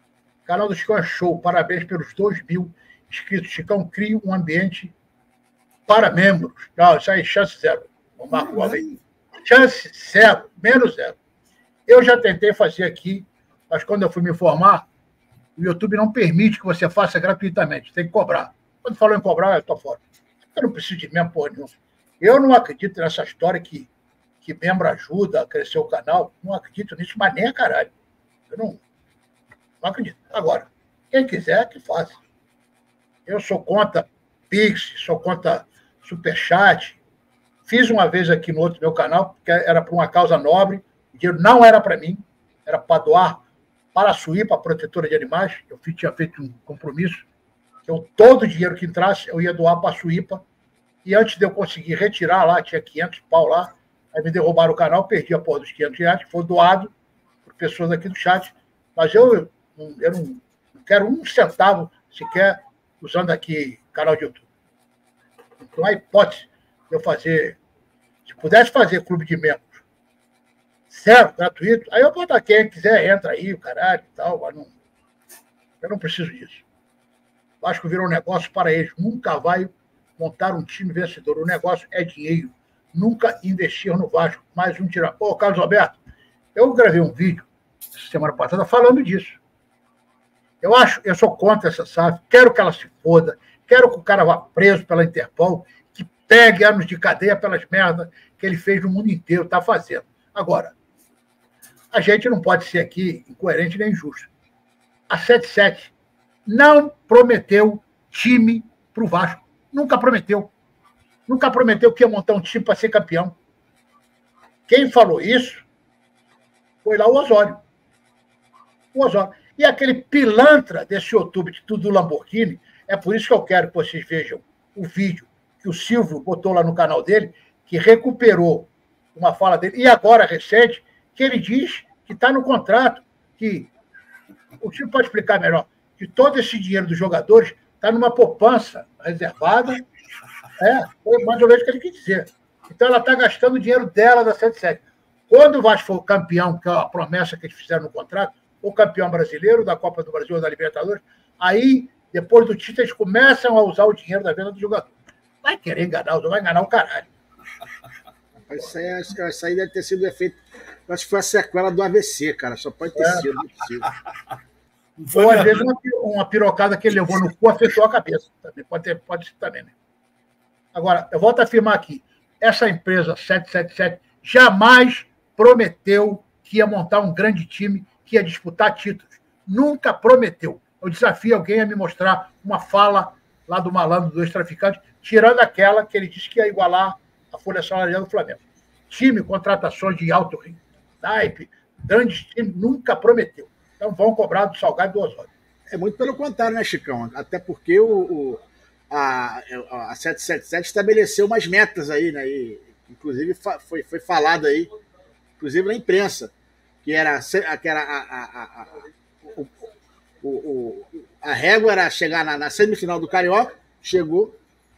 Canal do Chicão é show. Parabéns pelos dois mil inscritos. Chicão, cria um ambiente para membros. Não, isso aí, chance zero. Vamos marcar aí. Chance zero, menos zero. Eu já tentei fazer aqui, mas quando eu fui me informar, o YouTube não permite que você faça gratuitamente. Tem que cobrar. Quando falou em cobrar, eu estou fora. Eu não preciso de membro porra nenhuma. Eu não acredito nessa história que, que membro ajuda a crescer o canal. Não acredito nisso, mas nem a caralho. Eu não, não acredito. Agora, quem quiser, que faça. Eu sou contra Pix, sou contra Superchat. Fiz uma vez aqui no outro meu canal, porque era para uma causa nobre. O dinheiro não era para mim, era para doar para a Suípa, a protetora de animais. Eu tinha feito um compromisso. Eu, todo o dinheiro que entrasse, eu ia doar para a Suípa. E antes de eu conseguir retirar lá, tinha quinhentos pau lá, aí me derrubaram o canal, perdi a porra dos quinhentos reais, que foi doado por pessoas aqui do chat. Mas eu, eu não, não quero um centavo sequer usando aqui canal de YouTube. Então, a hipótese de eu fazer, se pudesse fazer clube de membros, certo, gratuito, aí eu boto quem quiser, entra aí, o caralho e tal, mas não, eu não preciso disso. O Vasco virou um negócio para eles, nunca vai montar um time vencedor. O negócio é dinheiro. Nunca investir no Vasco. Mais um tirar. Pô, Carlos Alberto, eu gravei um vídeo semana passada falando disso. Eu acho, eu sou contra essa S A F, quero que ela se foda, quero que o cara vá preso pela Interpol, que pegue anos de cadeia pelas merdas que ele fez no mundo inteiro, está fazendo. Agora, a gente não pode ser aqui incoerente nem injusto. A sete sete não prometeu time para o Vasco. Nunca prometeu. Nunca prometeu que ia montar um time para ser campeão. Quem falou isso foi lá o Osório. O Osório. E aquele pilantra desse YouTube de tudo do Lamborghini, é por isso que eu quero que vocês vejam o vídeo que o Silvio botou lá no canal dele, que recuperou uma fala dele, e agora recente, que ele diz que está no contrato, que o Silvio pode explicar melhor, que todo esse dinheiro dos jogadores está numa poupança reservada. É, foi mais ou menos o que ele quis dizer. Então ela está gastando o dinheiro dela da sete sete. Quando o Vasco for campeão, que é a promessa que eles fizeram no contrato, ou campeão brasileiro, da Copa do Brasil ou da Libertadores, aí, depois do título, eles começam a usar o dinheiro da venda do jogador. Vai querer enganar, vai enganar o caralho. Isso aí, isso aí deve ter sido efeito. Acho que foi a sequela do A V C, cara. Só pode ter é. sido. Não é possível. Ou às vezes uma, uma pirocada que ele levou no cu afetou a cabeça. Também. Pode, ter, pode ser também, né? Agora, eu volto a afirmar aqui, essa empresa sete sete sete jamais prometeu que ia montar um grande time, que ia disputar títulos. Nunca prometeu. Eu desafio alguém a me mostrar uma fala lá do malandro dos traficantes, tirando aquela que ele disse que ia igualar a folha salarial do Flamengo. Time, contratações de alto naipe, grandes times, nunca prometeu. Então vão cobrar do Salgado e do Osório. É muito pelo contrário, né, Chicão? Até porque o, o, a, a sete sete sete estabeleceu umas metas aí, né? E, inclusive foi, foi falado aí, inclusive na imprensa, que era, que era a, a, a, a, o, o, a régua era chegar na, na semifinal do Carioca, chegou,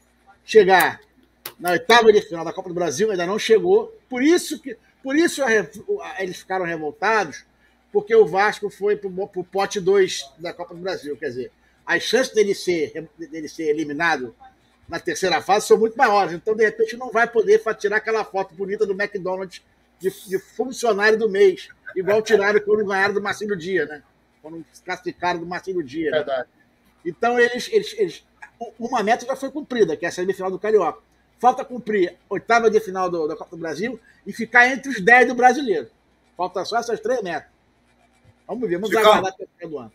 chegar na oitava de final da Copa do Brasil, ainda não chegou. Por isso que por isso a, a, eles ficaram revoltados, porque o Vasco foi para o pote dois da Copa do Brasil. Quer dizer, as chances dele ser, dele ser eliminado na terceira fase são muito maiores. Então, de repente, não vai poder tirar aquela foto bonita do McDonald's de, de funcionário do mês, igual tiraram quando ganharam do Marcílio Dias, né? Quando classificaram do Marcílio Dias. Né? Verdade. Então, eles, eles, eles, uma meta já foi cumprida, que é a semifinal do Carioca. Falta cumprir a oitava de final do, da Copa do Brasil e ficar entre os dez do brasileiro. Falta só essas três metas. Vamos ver, vamos Chicão, aguardar até o final do ano.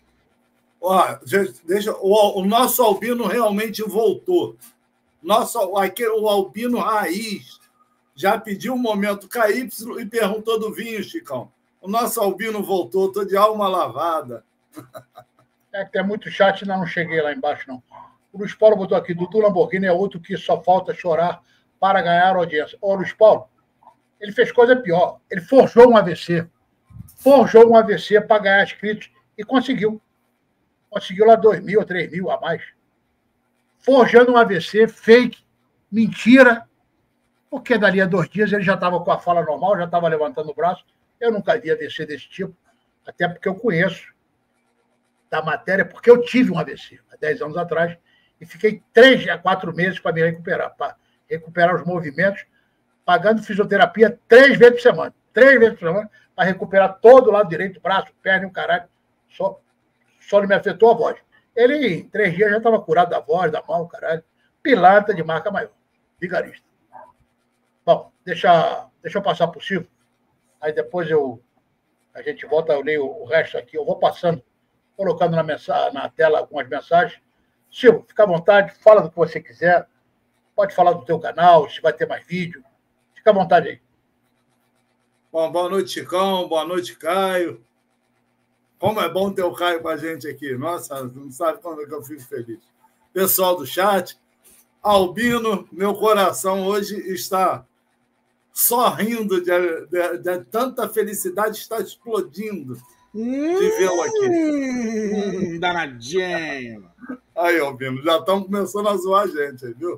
Ó, deixa, o, o nosso Albino realmente voltou. Nosso, aquele, o Albino Raiz já pediu um momento K Y e perguntou do vinho, Chicão. O nosso Albino voltou, estou de alma lavada. É que tem muito chat, ainda não cheguei lá embaixo, não. O Luiz Paulo botou aqui, Dudu Lamborghini é outro que só falta chorar para ganhar audiência. Ô, Luiz Paulo, ele fez coisa pior. Ele forjou um A V C. Forjou um A V C para ganhar inscritos e conseguiu. Conseguiu lá dois mil ou três mil a mais. Forjando um A V C, fake, mentira, porque dali a dois dias ele já estava com a fala normal, já estava levantando o braço. Eu nunca vi A V C desse tipo, até porque eu conheço da matéria, porque eu tive um A V C há dez anos atrás e fiquei três a quatro meses para me recuperar, para recuperar os movimentos, pagando fisioterapia três vezes por semana. Três vezes por semana, para recuperar todo o lado direito, braço, perna e o caralho. Só, só não me afetou a voz. Ele, em três dias, já estava curado da voz, da mão, caralho. Pilantra de marca maior. Vigarista. Bom, deixa, deixa eu passar por cima. Aí depois eu, a gente volta, eu leio o resto aqui. Eu vou passando, colocando na, mensagem, na tela algumas mensagens. Silvio, fica à vontade, fala do que você quiser. Pode falar do teu canal, se vai ter mais vídeo. Fica à vontade aí. Bom, boa noite, Chicão. Boa noite, Caio. Como é bom ter o Caio com a gente aqui. Nossa, não sabe como é que eu fico feliz. Pessoal do chat, Albino, meu coração hoje está só rindo de, de, de tanta felicidade, está explodindo de vê-lo aqui. Hum, danadinho. Aí, Albino, já estão começando a zoar a gente, viu?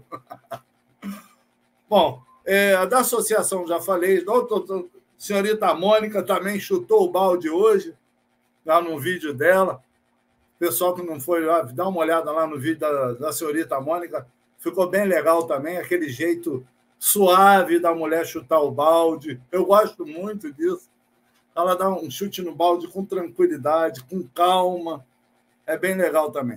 Bom, é, da associação já falei, doutor, senhorita Mônica também chutou o balde hoje, lá no vídeo dela. Pessoal que não foi lá, dá uma olhada lá no vídeo da, da senhorita Mônica, ficou bem legal também, aquele jeito suave da mulher chutar o balde. Eu gosto muito disso. Ela dá um chute no balde com tranquilidade, com calma. É bem legal também.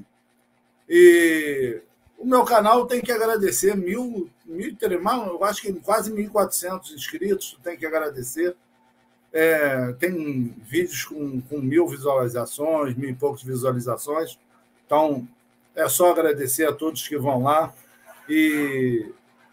E o meu canal tem que agradecer mil, mil eu acho que quase mil e quatrocentos inscritos, tem que agradecer. É, tem vídeos com, com mil visualizações, mil e poucas visualizações. Então, é só agradecer a todos que vão lá. E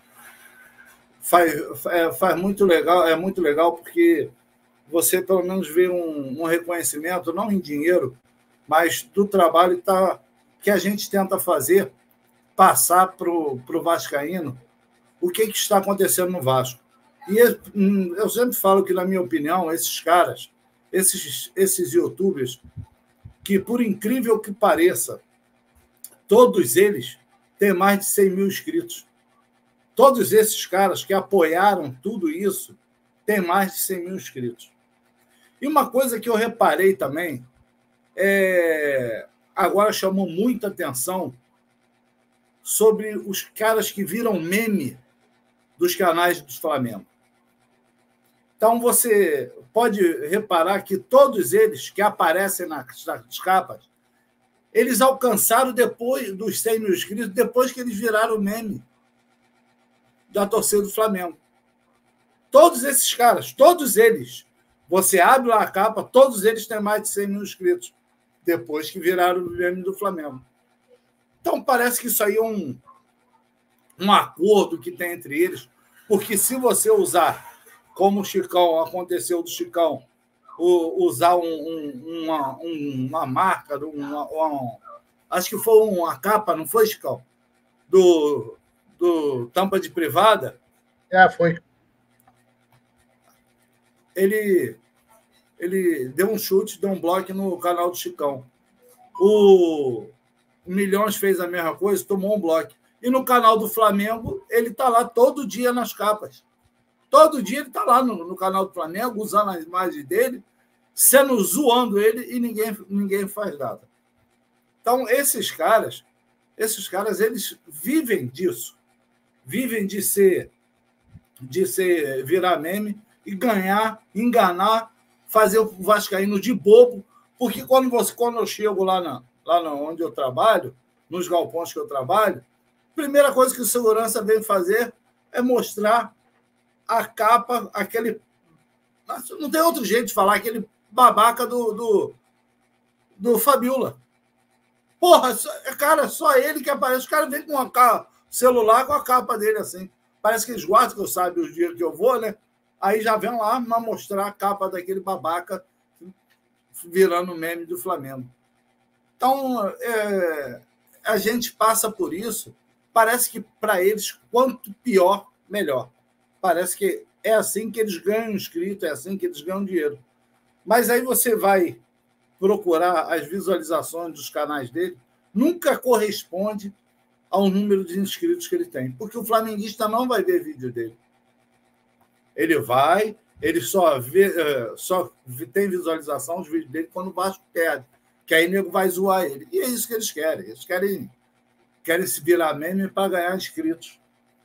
faz, é, faz muito legal, é muito legal porque você, pelo menos, vê um, um reconhecimento, não em dinheiro, mas do trabalho tá, que a gente tenta fazer, passar para o vascaíno o que, que está acontecendo no Vasco. E eu sempre falo que, na minha opinião, esses caras, esses, esses youtubers, que, por incrível que pareça, todos eles têm mais de cem mil inscritos. Todos esses caras que apoiaram tudo isso têm mais de cem mil inscritos. E uma coisa que eu reparei também, é, agora chamou muita atenção, sobre os caras que viram meme dos canais do Flamengo. Então, você pode reparar que todos eles que aparecem nas, nas capas, eles alcançaram depois dos cem mil inscritos, depois que eles viraram meme da torcida do Flamengo. Todos esses caras, todos eles, você abre lá a capa, todos eles têm mais de cem mil inscritos, depois que viraram meme do Flamengo. Então, parece que isso aí é um, um acordo que tem entre eles, porque se você usar, como o Chicão, aconteceu do Chicão, usar um, um, uma, uma marca, uma, uma, acho que foi uma capa, não foi, Chicão? Do, do Tampa de Privada. É, foi. Ele, ele deu um chute, deu um bloco no canal do Chicão. O Milhões fez a mesma coisa, tomou um bloco. E no canal do Flamengo, ele está lá todo dia nas capas. Todo dia ele está lá no, no canal do Flamengo, usando as imagens dele, sendo zoando ele, e ninguém, ninguém faz nada. Então, esses caras, esses caras, eles vivem disso. Vivem de ser, de ser virar meme e ganhar, enganar, fazer o vascaíno de bobo, porque quando, você, quando eu chego lá, na, lá na, onde eu trabalho, nos galpões que eu trabalho, a primeira coisa que o segurança vem fazer é mostrar a capa, aquele... Não tem outro jeito de falar, aquele babaca do, do, do Fabiola. Porra, cara, só ele que aparece. Os caras vêm com o celular com a capa dele assim. Parece que eles guardam, que eu sabe os dias que eu vou, né? Aí já vem lá para mostrar a capa daquele babaca virando meme do Flamengo. Então, é, a gente passa por isso. Parece que, para eles, quanto pior, melhor. Parece que é assim que eles ganham inscrito, é assim que eles ganham dinheiro. Mas aí você vai procurar as visualizações dos canais dele, nunca corresponde ao número de inscritos que ele tem, porque o flamenguista não vai ver vídeo dele. Ele vai, ele só, vê, só tem visualização dos vídeos dele quando o Vasco perde. que aí o nego vai zoar ele. E é isso que eles querem. Eles querem, querem se virar meme para ganhar inscritos.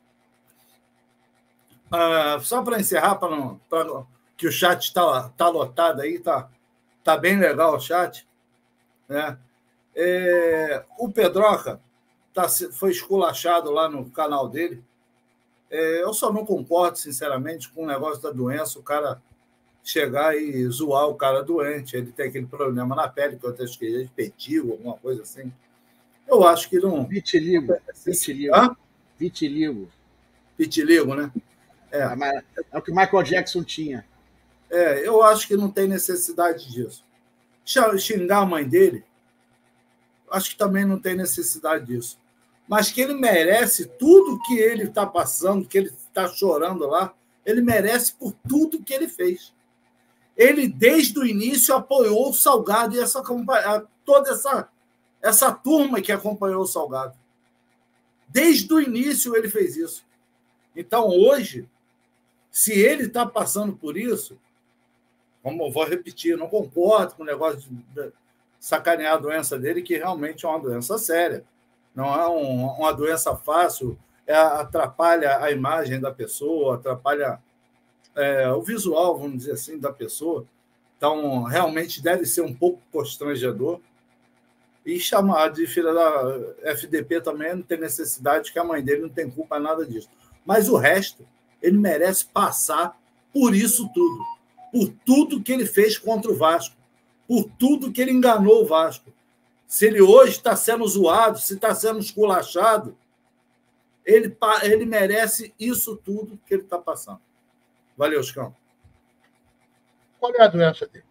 Ah, só para encerrar, para não, pra, que o chat está tá lotado aí, tá, tá bem legal o chat, né? É, o Pedroca tá, foi esculachado lá no canal dele. É, eu só não concordo, sinceramente, com o negócio da doença, o cara chegar e zoar o cara doente, ele tem aquele problema na pele, que eu acho que é de petigo, alguma coisa assim. Eu acho que não... Vitiligo. Vitiligo. Hã? Vitiligo. Vitiligo, né? É. É o que o Michael Jackson tinha. É, eu acho que não tem necessidade disso. Xingar a mãe dele, acho que também não tem necessidade disso. Mas que ele merece tudo que ele está passando, que ele está chorando lá, ele merece por tudo que ele fez. Ele, desde o início, apoiou o Salgado e essa, toda essa, essa turma que acompanhou o Salgado. Desde o início ele fez isso. Então, hoje, se ele está passando por isso, como eu vou repetir, eu não concordo com o negócio de sacanear a doença dele, que realmente é uma doença séria. Não é um, uma doença fácil, é, atrapalha a imagem da pessoa, atrapalha é, o visual, vamos dizer assim, da pessoa. Então, realmente deve ser um pouco constrangedor. E chamar de filha da F D P também não tem necessidade, que a mãe dele não tem culpa nada disso. Mas o resto, ele merece passar por isso tudo. Por tudo que ele fez contra o Vasco. Por tudo que ele enganou o Vasco. Se ele hoje está sendo zoado, se está sendo esculachado, ele, ele merece isso tudo que ele está passando. Valeu, Chicão. Qual é a doença dele?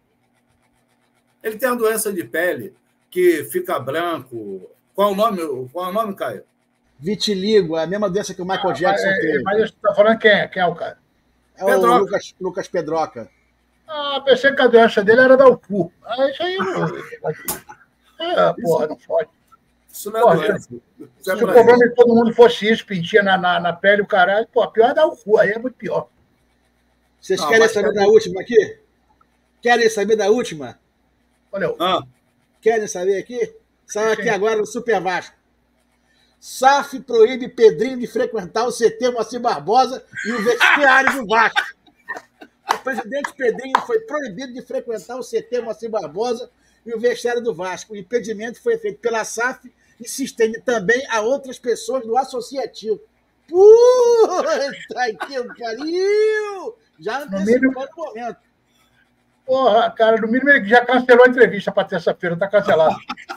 Ele tem uma doença de pele que fica branco. Qual é o nome, qual é o nome, Caio? Vitiligo, é a mesma doença que o Michael ah, Jackson mas, teve. Mas você está falando quem é? Quem é o cara? É o Lucas, Lucas Pedroca. Ah, pensei que a doença dele era dar o cu. Ah, isso aí não... É, porra, não pode. Isso não é porra, doença. Se, se o problema de todo mundo fosse isso, pintinha na, na, na pele, o caralho, pô, pior é dar o cu, aí é muito pior. Vocês não, querem saber da última aqui? Querem saber da última? Olha, ah. Querem saber aqui? Saiu aqui agora no Super Vasco. S A F proíbe Pedrinho de frequentar o C T Moacir Barbosa e o vestiário do Vasco. O presidente Pedrinho foi proibido de frequentar o C T Moacir Barbosa e o vestiário do Vasco. O impedimento foi feito pela S A F e se estende também a outras pessoas do associativo. Puta que pariu! Já antecipou no momento. Porra, cara, no mínimo ele já cancelou a entrevista para terça-feira, está cancelado.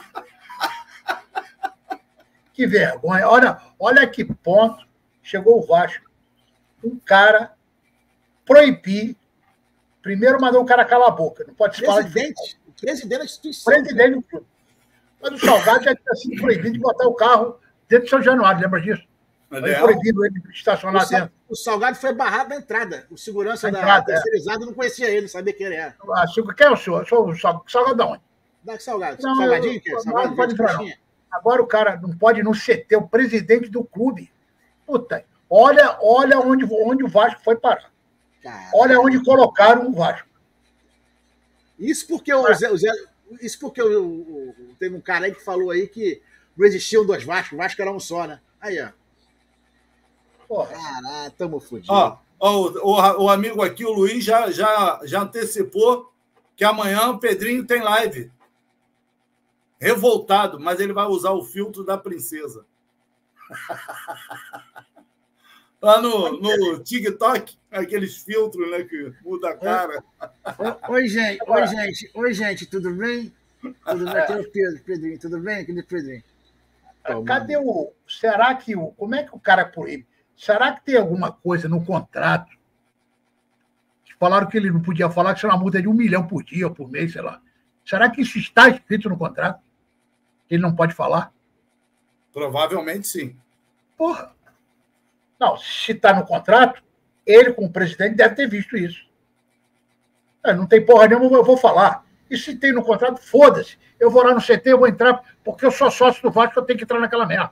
Que vergonha. Olha, olha que ponto chegou o Vasco. Um cara proibir. Primeiro mandou o cara calar a boca. Não pode se falar de presidente, presidente da instituição. Presidente do clube. Mas o Salgado já tinha sido proibido de botar o carro dentro de São Januário, lembra disso? Foi proibido ele de estacionar o Sal, dentro. O Salgado foi barrado da entrada. O segurança da entrada, terceirizada é. não conhecia ele, não sabia quem ele era. Ah, quem é o senhor? Eu sou o Salgado da onde? Da Salgado. Não, Salgadinho? Eu, Salgado, não pode entrar, não. Agora o cara não pode não ser o presidente do clube. Puta, olha, olha onde, onde o Vasco foi parar. Caramba. Olha onde colocaram o Vasco. Isso porque o Zé, o Zé, isso porque o, o, teve um cara aí que falou aí que não existiam dois Vascos, o Vasco era um só, né? Aí, ó. Porra. Caralho, tamo fodidos. Ó, ó, o, o amigo aqui, o Luiz, já, já, já antecipou que amanhã o Pedrinho tem live. Revoltado, mas ele vai usar o filtro da princesa. Lá no, no TikTok, aqueles filtros, né, que muda a cara. Oi, gente, oi, gente, oi, gente, tudo bem? Tudo bem? Aqui é o Pedro, Pedrinho, tudo bem? Aqui é o Pedrinho. Cadê o... Será que o... Como é que o cara proíbe? Será que tem alguma coisa no contrato? Falaram que ele não podia falar, que isso é uma multa de um milhão por dia, por mês, sei lá. Será que isso está escrito no contrato? Ele não pode falar? Provavelmente sim. Porra. Não, se está no contrato, ele, como presidente, deve ter visto isso. Não tem porra nenhuma, eu vou falar. E se tem no contrato, foda-se. Eu vou lá no C T, eu vou entrar, porque eu sou sócio do Vasco, eu tenho que entrar naquela merda.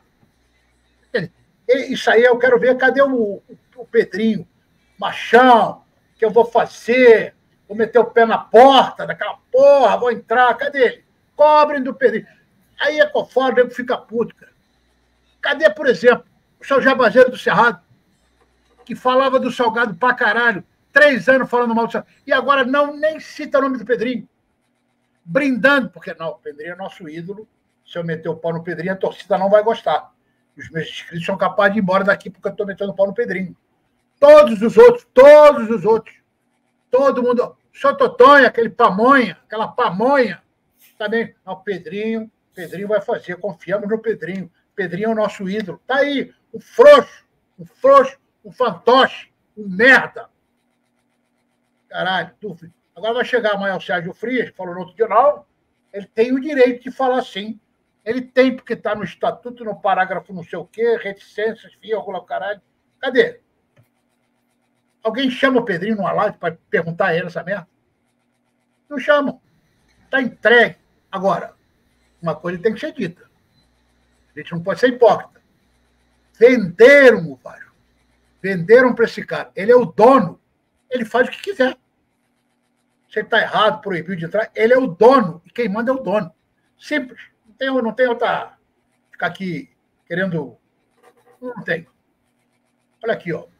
Isso aí eu quero ver, cadê o, o Pedrinho? Machão, que eu vou fazer, vou meter o pé na porta daquela porra, vou entrar, cadê ele? Cobrem do Pedrinho. Aí é conforme, o nego fica puto, cara. Cadê, por exemplo, o seu Jabazeiro do Cerrado, que falava do Salgado pra caralho, três anos falando mal do Salgado, e agora não nem cita o nome do Pedrinho, brindando, porque não, o Pedrinho é nosso ídolo, se eu meter o pau no Pedrinho, a torcida não vai gostar. Os meus inscritos são capazes de ir embora daqui porque eu estou metendo o pau no Pedrinho. Todos os outros, todos os outros, todo mundo, o senhor Totonha, aquele pamonha, aquela pamonha, também, não, o Pedrinho, Pedrinho vai fazer, confiamos no Pedrinho, Pedrinho é o nosso ídolo. Tá aí, o frouxo, o frouxo, o fantoche, o merda. Caralho, tu, agora vai chegar amanhã o Sérgio Frias, que falou no outro dia, não, ele tem o direito de falar assim. Ele tem, porque está no estatuto, no parágrafo não sei o quê, reticências, vírgula, caralho. Cadê? Alguém chama o Pedrinho numa live para perguntar a ele essa merda? Não chamam. Está entregue. Agora, uma coisa tem que ser dita. A gente não pode ser hipócrita. Venderam o Vasco. Venderam para esse cara. Ele é o dono. Ele faz o que quiser. Se ele está errado, proibiu de entrar, ele é o dono. E quem manda é o dono. Simples. Não tem, não tem outra... Ficar aqui querendo... Não tem. Olha aqui, ó.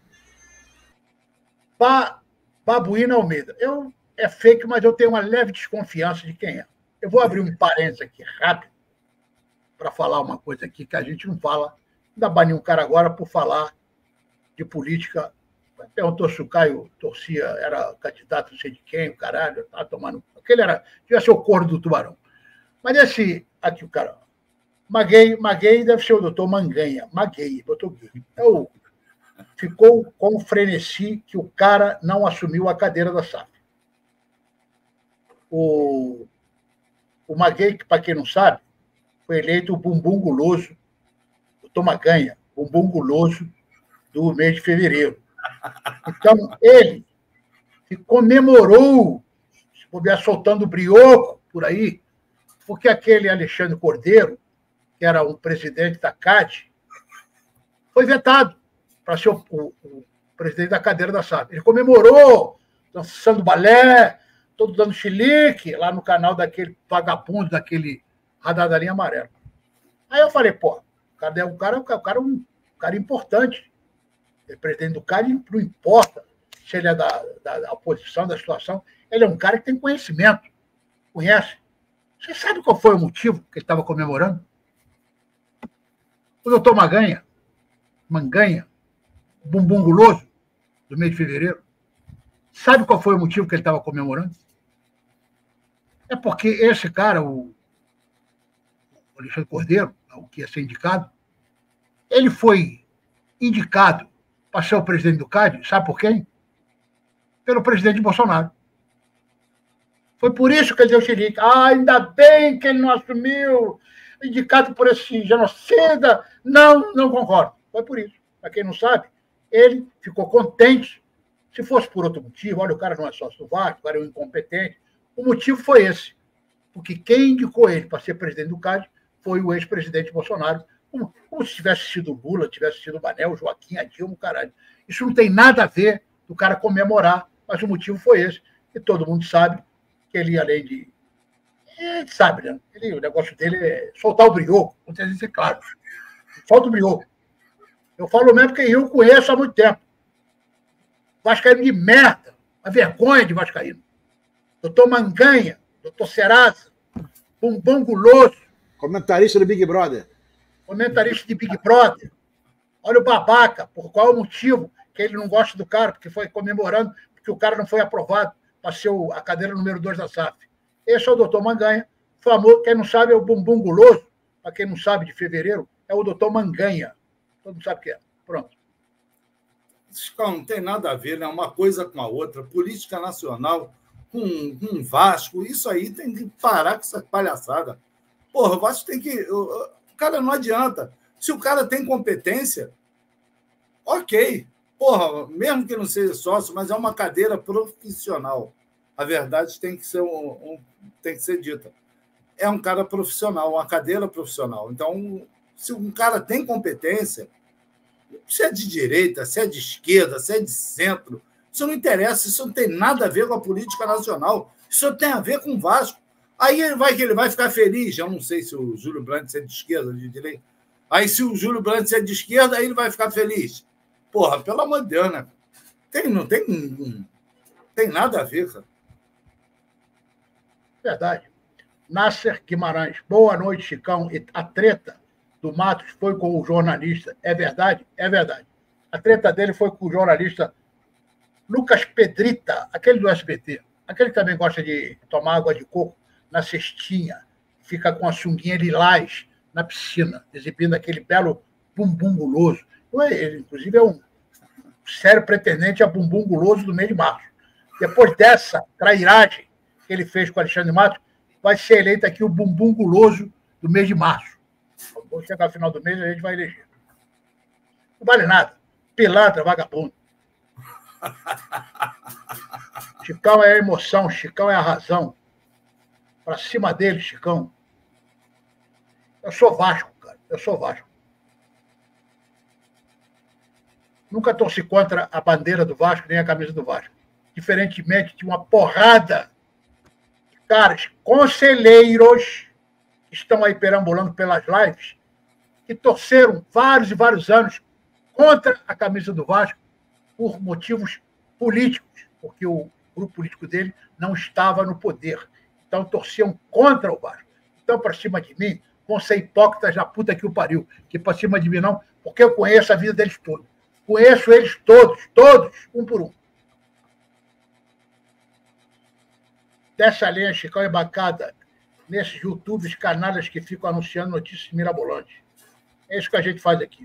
Ba... Babuína Almeida. Eu, é fake, mas eu tenho uma leve desconfiança de quem é. Eu vou abrir um parênteses aqui rápido para falar uma coisa aqui que a gente não fala. Não dá banir um cara agora por falar de política. Perguntou se o Caio torcia, era candidato não sei de quem, o caralho, estava tomando... Aquele era... Devia ser o corno do Tubarão. Mas esse... Aqui o cara... Maguei, Maguei deve ser o doutor Manganha. Maguei, botou Gui. É o... Ficou com frenesi que o cara não assumiu a cadeira da S A F. O, o Maguei, que, para quem não sabe, foi eleito o bumbum guloso, o Tomaganha, bumbum guloso do mês de fevereiro. Então, ele que comemorou, se puder soltando brioco por aí, porque aquele Alexandre Cordeiro, que era um presidente da C A D, foi vetado para ser o, o, o presidente da cadeira da S A F. Ele comemorou, dançando balé, todo dando chilique, lá no canal daquele vagabundo, daquele radadarinho amarelo. Aí eu falei, pô, cadê o cara? O cara é um cara importante. Ele é presidente do C A D, não importa se ele é da, da, da oposição, da situação, ele é um cara que tem conhecimento, conhece. Você sabe qual foi o motivo que ele estava comemorando? O doutor Maganha, Manganha, bumbum guloso, do mês de fevereiro, sabe qual foi o motivo que ele estava comemorando? É porque esse cara, o Alexandre Cordeiro, o que ia ser indicado, ele foi indicado para ser o presidente do C A D, sabe por quem? Pelo presidente Bolsonaro. Foi por isso que ele deu xerique. Ah, ainda bem que ele não assumiu, indicado por esse genocida. Não, não concordo. Foi por isso. Para quem não sabe, ele ficou contente. Se fosse por outro motivo, olha, o cara não é sócio do Vasco, o cara é um incompetente. O motivo foi esse. Porque quem indicou ele para ser presidente do C A D foi o ex-presidente Bolsonaro, como, como se tivesse sido Lula, tivesse sido o Manel, o Joaquim, a Dilma, caralho. Isso não tem nada a ver do cara comemorar, mas o motivo foi esse. E todo mundo sabe que ele, além de... A gente sabe, né? Ele, o negócio dele é soltar o brioco, não tem que ser claro. Solta o brioco. Eu falo mesmo porque eu conheço há muito tempo. Vascaíno de merda, uma vergonha de vascaíno. Doutor Manganha, doutor Serasa, bumbum guloso. Comentarista do Big Brother. Comentarista de Big Brother. Olha o babaca, por qual o motivo que ele não gosta do cara, porque foi comemorando, porque o cara não foi aprovado para ser a cadeira número dois da S A F. Esse é o doutor Manganha, famoso, quem não sabe é o bumbum guloso, para quem não sabe de fevereiro, é o doutor Manganha. Todo mundo sabe o que é. Pronto. Isso não tem nada a ver, né? Uma coisa com a outra. Política nacional com, com Vasco, isso aí tem que parar com essa palhaçada. Porra, o Vasco tem que... O cara não adianta. Se o cara tem competência, ok. Porra, mesmo que não seja sócio, mas é uma cadeira profissional. A verdade tem que ser, um, um, tem que ser dita. É um cara profissional, uma cadeira profissional. Então, se um cara tem competência, se é de direita, se é de esquerda, se é de centro, isso não interessa, isso não tem nada a ver com a política nacional. Isso tem a ver com o Vasco. Aí ele vai, ele vai ficar feliz. Eu não sei se o Júlio Brandt é de esquerda ou de direita. Aí, se o Júlio Brandt é de esquerda, aí ele vai ficar feliz. Porra, pelo amor de Deus, né? Tem, não tem, não tem nada a ver, cara. Verdade. Nasser Guimarães. Boa noite, Chicão. A treta do Matos foi com o jornalista. É verdade? É verdade. A treta dele foi com o jornalista Lucas Pedrita, aquele do S B T. Aquele que também gosta de tomar água de coco na cestinha. Fica com a sunguinha lilás na piscina, exibindo aquele belo bumbum guloso. Ele, inclusive, é um sério pretendente a bumbum guloso do mês de março. Depois dessa trairagem que ele fez com o Alexandre Matos, vai ser eleito aqui o bumbum guloso do mês de março. Quando chegar no final do mês, a gente vai eleger. Não vale nada. Pilantra, vagabundo. Chicão é a emoção, Chicão é a razão. Para cima dele, Chicão. Eu sou Vasco, cara. Eu sou Vasco. Nunca torci contra a bandeira do Vasco, nem a camisa do Vasco. Diferentemente de uma porrada de caras, conselheiros, que estão aí perambulando pelas lives, que torceram vários e vários anos contra a camisa do Vasco por motivos políticos, porque o grupo político dele não estava no poder. Então, torciam contra o Vasco. Então, para cima de mim, vão ser hipócritas da puta que o pariu. Que para cima de mim não, porque eu conheço a vida deles todos. Conheço eles todos, todos, um por um. Dessa linha, Chicão, é bacana nesses YouTubes, canais que ficam anunciando notícias mirabolantes. É isso que a gente faz aqui.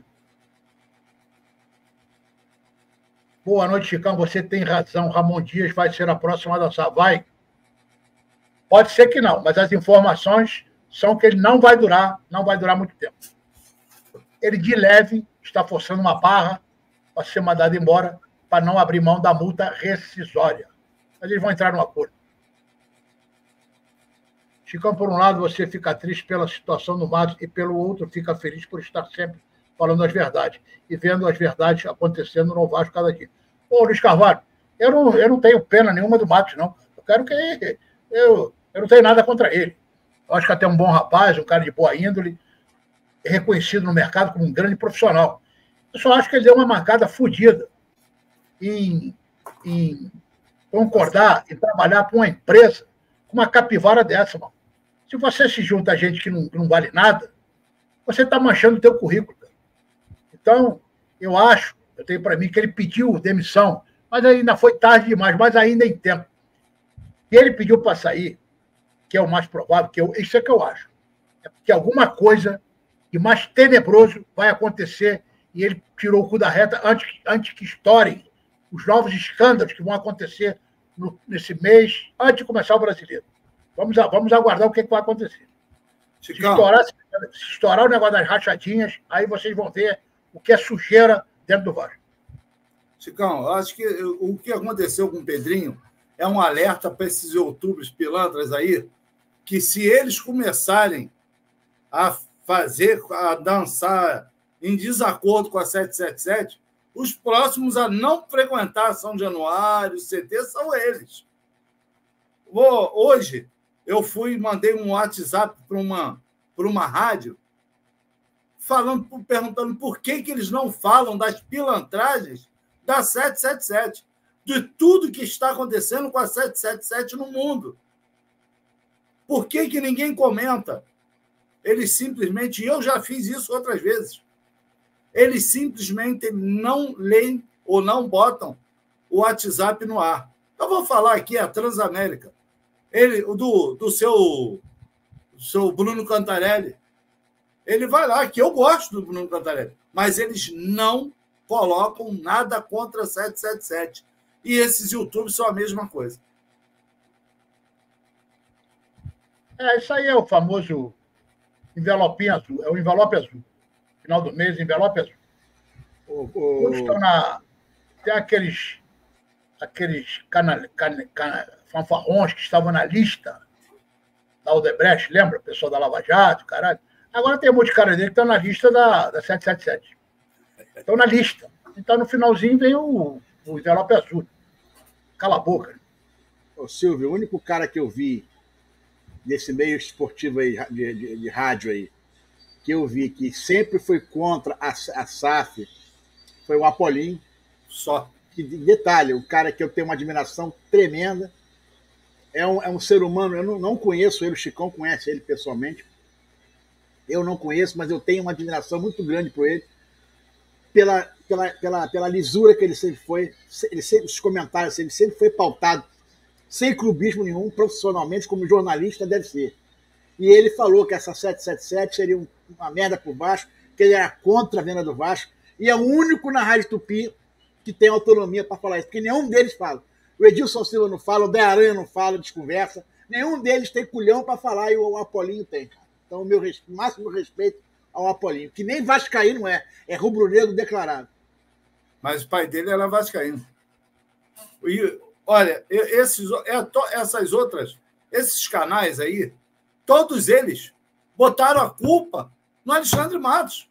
Boa noite, Chicão. Você tem razão. Ramon Dias vai ser a próxima a dançar. Vai. Pode ser que não, mas as informações são que ele não vai durar, não vai durar muito tempo. Ele, de leve, está forçando uma barra para ser mandado embora, para não abrir mão da multa rescisória. Mas eles vão entrar no acordo. Chicão, por um lado, você fica triste pela situação do Matos e, pelo outro, fica feliz por estar sempre falando as verdades e vendo as verdades acontecendo no Vasco cada dia. Ô, Luiz Carvalho, eu não, eu não tenho pena nenhuma do Matos, não. Eu quero que... Eu, eu não tenho nada contra ele. Eu acho que até um bom rapaz, um cara de boa índole, reconhecido no mercado como um grande profissional. Eu só acho que ele deu uma marcada fodida em, em concordar e trabalhar para uma empresa com uma capivara dessa, mano. Se você se junta a gente que não, que não vale nada, você está manchando o teu currículo. Cara. Então, eu acho, eu tenho para mim que ele pediu demissão, mas ainda foi tarde demais, mas ainda em tempo. E ele pediu para sair, que é o mais provável, que eu, isso é que eu acho. É porque alguma coisa de mais tenebroso vai acontecer e ele tirou o cu da reta antes, antes que estourem os novos escândalos que vão acontecer no, nesse mês, antes de começar o Brasileiro. Vamos, vamos aguardar o que, que vai acontecer. Se estourar, se estourar o negócio das rachadinhas, aí vocês vão ver o que é sujeira dentro do Vasco. Chicão, eu acho que o que aconteceu com o Pedrinho é um alerta para esses youtubers pilantras aí, que se eles começarem a fazer, a dançar em desacordo com a sete sete sete, os próximos a não frequentar São Januário, C T, são eles. Hoje, eu fui mandei um WhatsApp para uma, para uma rádio falando, perguntando por que, que eles não falam das pilantragens da sete sete sete, de tudo que está acontecendo com a sete sete sete no mundo. Por que, que ninguém comenta? Eles simplesmente, e eu já fiz isso outras vezes, eles simplesmente não leem ou não botam o WhatsApp no ar. Eu vou falar aqui a Transamérica, ele, do, do seu, seu Bruno Cantarelli. Ele vai lá, que eu gosto do Bruno Cantarelli, mas eles não colocam nada contra a sete sete sete. E esses YouTubes são a mesma coisa. É, isso aí é o famoso envelopinho azul. É o envelope azul. Final do mês, envelope azul. O, o... Todos estão na... Tem aqueles, aqueles canal, can, can, fanfarrões que estavam na lista da Odebrecht, lembra? O pessoal da Lava Jato, caralho. Agora tem um monte de cara dele que estão na lista da, da sete sete sete. Estão na lista. Então, no finalzinho, vem o, o envelope azul. Cala a boca. Ô, Silvio, o único cara que eu vi desse meio esportivo aí, de, de, de rádio aí, que eu vi que sempre foi contra a, a S A F, foi o Apolinho. Só. Que, detalhe, o cara que eu tenho uma admiração tremenda, é um, é um ser humano, eu não, não conheço ele, o Chicão conhece ele pessoalmente, eu não conheço, mas eu tenho uma admiração muito grande por ele, pela, pela, pela, pela lisura que ele sempre foi, ele sempre, os comentários, ele sempre foi pautado, sem clubismo nenhum, profissionalmente, como jornalista deve ser. E ele falou que essa sete sete sete seria uma merda por Vasco, que ele era contra a venda do Vasco, e é o único na Rádio Tupi que tem autonomia para falar isso, porque nenhum deles fala. O Edilson Silva não fala, o Dé Aranha não fala, desconversa, nenhum deles tem culhão para falar e o Apolinho tem. Então, o meu res... máximo respeito ao Apolinho, que nem vascaíno é, é rubro-negro declarado. Mas o pai dele era vascaíno. E, olha, esses, essas outras, esses canais aí, todos eles botaram a culpa no Alexandre Matos.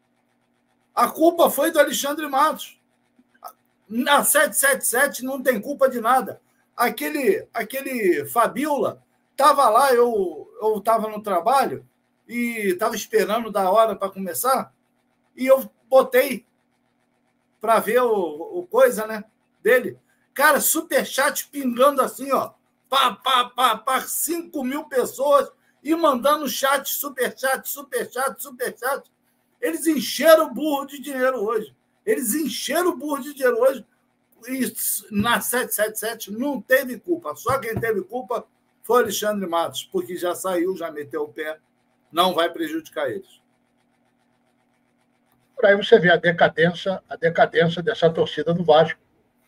A culpa foi do Alexandre Matos. Na sete sete sete não tem culpa de nada. Aquele, aquele Fabiola estava lá, eu estava no trabalho e estava esperando da hora para começar e eu botei para ver o, o coisa, né, dele. Cara, superchat pingando assim, ó, pá, pá, pá, pá, cinco mil pessoas e mandando chat, superchat, superchat, superchat. Eles encheram o burro de dinheiro hoje. Eles encheram o burro de dinheiro hoje e na sete sete sete não teve culpa. Só quem teve culpa foi o Alexandre Matos, porque já saiu, já meteu o pé, não vai prejudicar eles. Por aí você vê a decadência, a decadência dessa torcida do Vasco.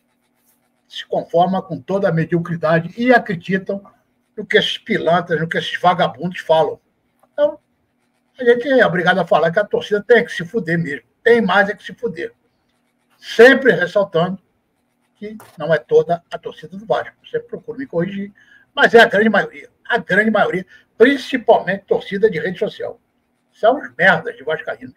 Se conforma com toda a mediocridade e acreditam no que esses pilantras, no que esses vagabundos falam. Então, a gente é obrigado a falar que a torcida tem que se fuder mesmo. Tem mais é que se fuder. Sempre ressaltando que não é toda a torcida do Vasco. Sempre procuro me corrigir, mas é a grande maioria. A grande maioria, principalmente torcida de rede social. São os merdas de vascaínos.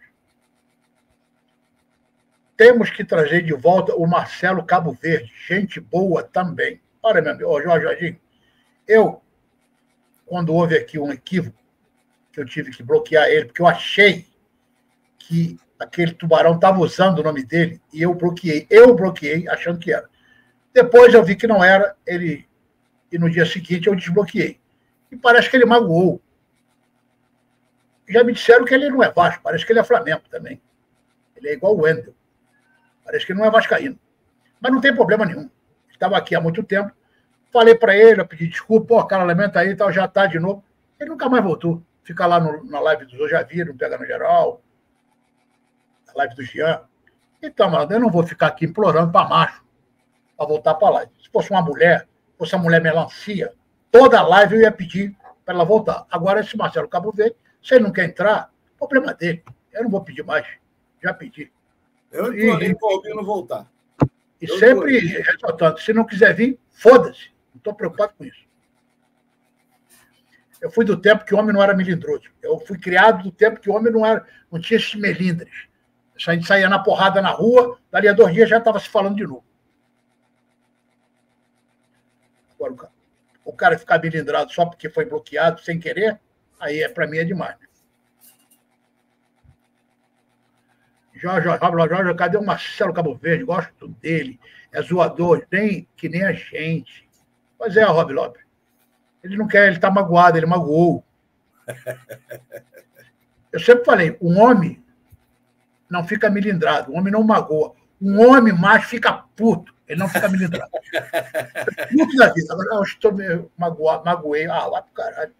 Temos que trazer de volta o Marcelo Cabo Verde. Gente boa também. Olha, meu amigo, ô, Jorge, Jorginho, eu, quando houve aqui um equívoco, que eu tive que bloquear ele, porque eu achei que aquele tubarão estava usando o nome dele, e eu bloqueei. Eu bloqueei, achando que era. Depois eu vi que não era, ele, e no dia seguinte eu desbloqueei. E parece que ele magoou. Já me disseram que ele não é Vasco, parece que ele é Flamengo também. Ele é igual o Wendel. Parece que ele não é vascaíno. Mas não tem problema nenhum. Estava aqui há muito tempo. Falei para ele, eu pedi desculpa, pô, cara, lamenta aí, tal, já tá de novo. Ele nunca mais voltou. Fica lá no, na live dos Hoje Já Viram, Pega no Geral, na live do Jean. Então, mano, eu não vou ficar aqui implorando para macho para voltar para a live. Se fosse uma mulher, fosse uma mulher melancia, toda a live eu ia pedir para ela voltar. Agora, esse Marcelo Cabo Verde, se ele não quer entrar, problema dele. Eu não vou pedir mais. Já pedi. Eu implorei para o Albino voltar. E eu sempre ressaltando, se não quiser vir, foda-se. Não estou preocupado com isso. Eu fui do tempo que o homem não era melindroso. Eu fui criado do tempo que o homem não, era, não tinha esses melindres. A gente saía na porrada na rua, dali a dois dias já estava se falando de novo. Agora, o cara, o cara ficar melindrado só porque foi bloqueado sem querer, aí é, para mim é demais. Jorge, Jorge, Jorge, cadê o Marcelo Cabo Verde? Gosto dele. É zoador, nem, que nem a gente. Pois é, Rob Lopes. Ele não quer, ele está magoado, ele magoou. Eu sempre falei, um homem não fica melindrado, um homem não magoa. Um homem macho fica puto, ele não fica melindrado. Puto da vida. Agora, eu estou me magoado, magoei. Ah, lá pro caralho.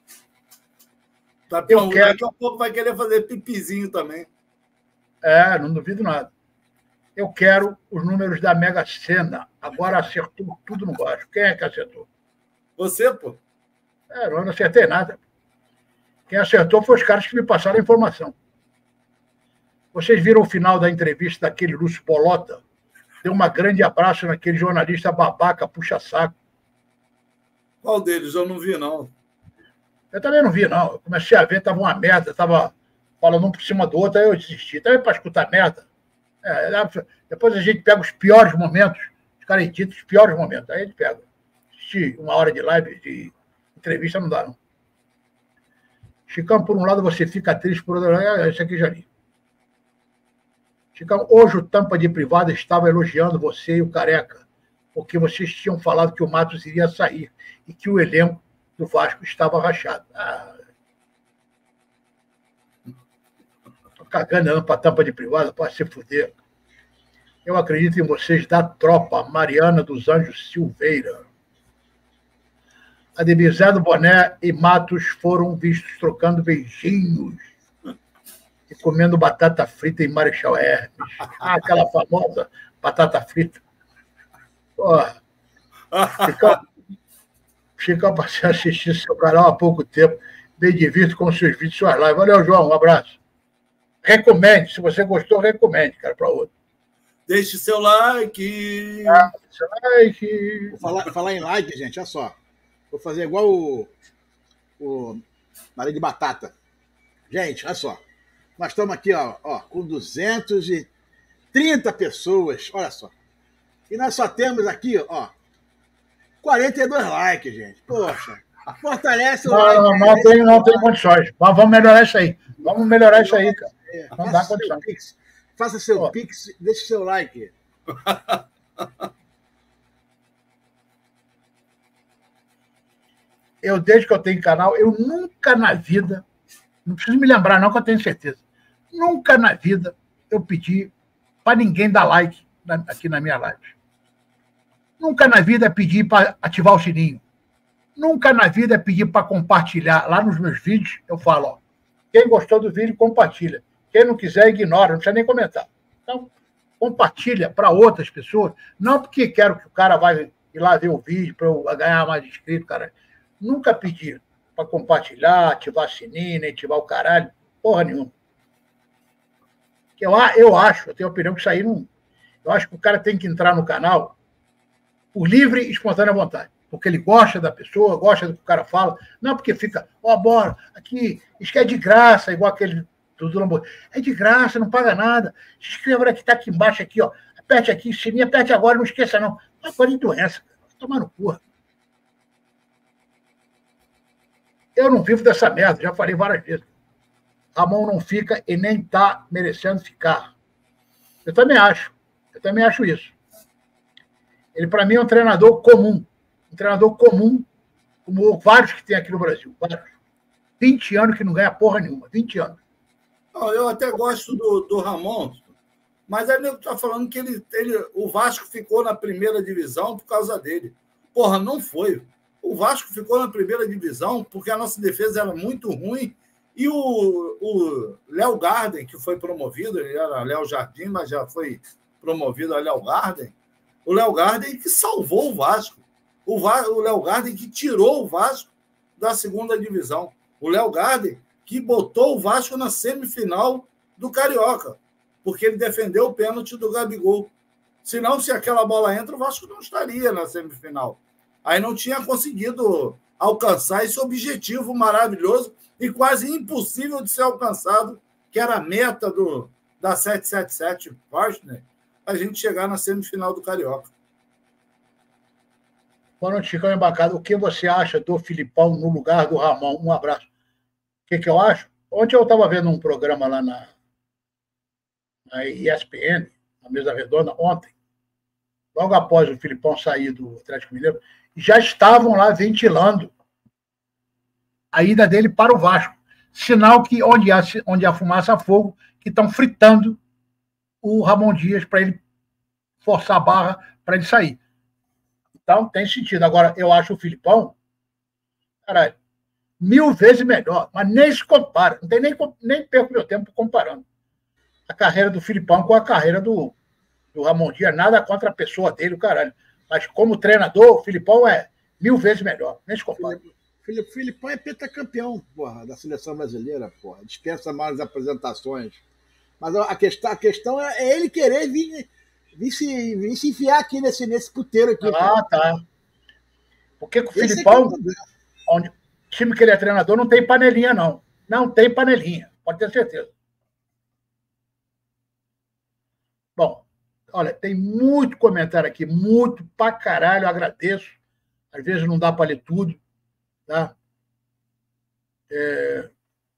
Tá, eu quero... Daqui a pouco vai querer fazer pipizinho também. É, não duvido nada. Eu quero os números da Mega Sena. Agora acertou tudo no Vasco. Quem é que acertou? Você, pô? É, eu não acertei nada. Quem acertou foi os caras que me passaram a informação. Vocês viram o final da entrevista daquele Lúcio Bolota? Deu uma grande abraço naquele jornalista babaca, puxa-saco. Qual deles? Eu não vi, não. Eu também não vi, não. Eu comecei a ver, estava uma merda, estava falando um por cima do outro, aí eu desisti. Então, para escutar merda, é, depois a gente pega os piores momentos, os caras editam os piores momentos, aí a gente pega. Assistir uma hora de live, de entrevista, não dá, não. Chicão, por um lado você fica triste, por outro lado, é, isso aqui já li. Chicão, hoje o Tampa de Privada estava elogiando você e o Careca, porque vocês tinham falado que o Matos iria sair e que o elenco do Vasco estava rachado. Ah, tô cagando para a Tampa de Privada, pode se fuder. Eu acredito em vocês da tropa, Mariana dos Anjos Silveira. Ademir do Boné e Matos foram vistos trocando beijinhos e comendo batata frita em Marechal Hermes. Ah, aquela famosa batata frita. Porra. Chicão, Chicão, passei a assistir seu canal há pouco tempo. Bem divirto com seus vídeos e suas lives. Valeu, João. Um abraço. Recomende. Se você gostou, recomende, cara, para outro. Deixe seu like. Ah, seu like. Vou falar, falar em like, gente, olha só. Vou fazer igual o, o Maria de Batata. Gente, olha só. Nós estamos aqui, ó, ó, com duzentas e trinta pessoas, olha só. E nós só temos aqui, ó, quarenta e dois likes, gente. Poxa, fortalece o não, like. Não, não, tem, não tem condições. Mas vamos melhorar isso aí. Vamos melhorar isso aí, cara. Não dá condição. Pix, faça seu ó. Pix, deixe seu like. Eu, desde que eu tenho canal, eu nunca na vida, não preciso me lembrar não, que eu tenho certeza, nunca na vida eu pedi para ninguém dar like na, aqui na minha live. Nunca na vida pedi para ativar o sininho. Nunca na vida pedi para compartilhar. Lá nos meus vídeos eu falo, ó, quem gostou do vídeo, compartilha. Quem não quiser, ignora, não precisa nem comentar. Então, compartilha para outras pessoas, não porque quero que o cara vai ir lá ver o vídeo para eu ganhar mais inscritos, cara. Nunca pedi para compartilhar, ativar sininho, ativar o caralho, porra nenhuma. Eu, eu acho, eu tenho a opinião que isso aí não. Eu acho que o cara tem que entrar no canal por livre e espontânea vontade. Porque ele gosta da pessoa, gosta do que o cara fala. Não porque fica, ó, oh, bora, aqui, isso que é de graça, igual aquele do Lamborghini. É de graça, não paga nada. Se inscreva aqui, tá aqui embaixo, aqui, ó. Aperte aqui, sininho, aperte agora, não esqueça não. Não é coisa de doença, cara. Vai tomar no cu. Eu não vivo dessa merda, já falei várias vezes. Ramon não fica e nem está merecendo ficar. Eu também acho. Eu também acho isso. Ele, para mim, é um treinador comum. Um treinador comum, como vários que tem aqui no Brasil. Vários. vinte anos que não ganha porra nenhuma. vinte anos. Não, eu até gosto do, do Ramon, mas aí nego está falando que ele, ele, o Vasco ficou na primeira divisão por causa dele. Porra, não foi. O Vasco ficou na primeira divisão porque a nossa defesa era muito ruim e o, o Léo Garden, que foi promovido, ele era Léo Jardim, mas já foi promovido a Léo Garden, o Léo Garden que salvou o Vasco. O, Va, o Léo Garden que tirou o Vasco da segunda divisão. O Léo Garden que botou o Vasco na semifinal do Carioca, porque ele defendeu o pênalti do Gabigol. Senão, se aquela bola entra, o Vasco não estaria na semifinal. Aí não tinha conseguido alcançar esse objetivo maravilhoso e quase impossível de ser alcançado, que era a meta do, da sete sete sete Partner, a gente chegar na semifinal do Carioca. Boa noite, Chicão Embarcado. O que você acha do Filipão no lugar do Ramon? Um abraço. O que, que eu acho? Ontem eu estava vendo um programa lá na, na E S P N, na mesa redonda, ontem, logo após o Filipão sair do Atlético Mineiro, já estavam lá ventilando a ida dele para o Vasco. Sinal que onde há, onde há fumaça, há fogo, que estão fritando o Ramon Dias para ele forçar a barra para ele sair. Então, tem sentido. Agora, eu acho o Filipão, caralho, mil vezes melhor, mas nem se compara. Não tem nem, nem perco meu tempo comparando a carreira do Filipão com a carreira do, do Ramon Dias. Nada contra a pessoa dele, o caralho. Mas como treinador, o Filipão é mil vezes melhor. Nem se compara. O Filipão é pentacampeão, porra, da seleção brasileira, porra. Dispensa mais apresentações. Mas a questão, a questão é ele querer vir, vir, se, vir se enfiar aqui nesse, nesse puteiro aqui. Ah, cara. tá. Porque o Filipão, é onde, o time que ele é treinador, não tem panelinha, não. Não tem panelinha, pode ter certeza. Bom, olha, tem muito comentário aqui, muito pra caralho, eu agradeço. Às vezes não dá para ler tudo, tá? É...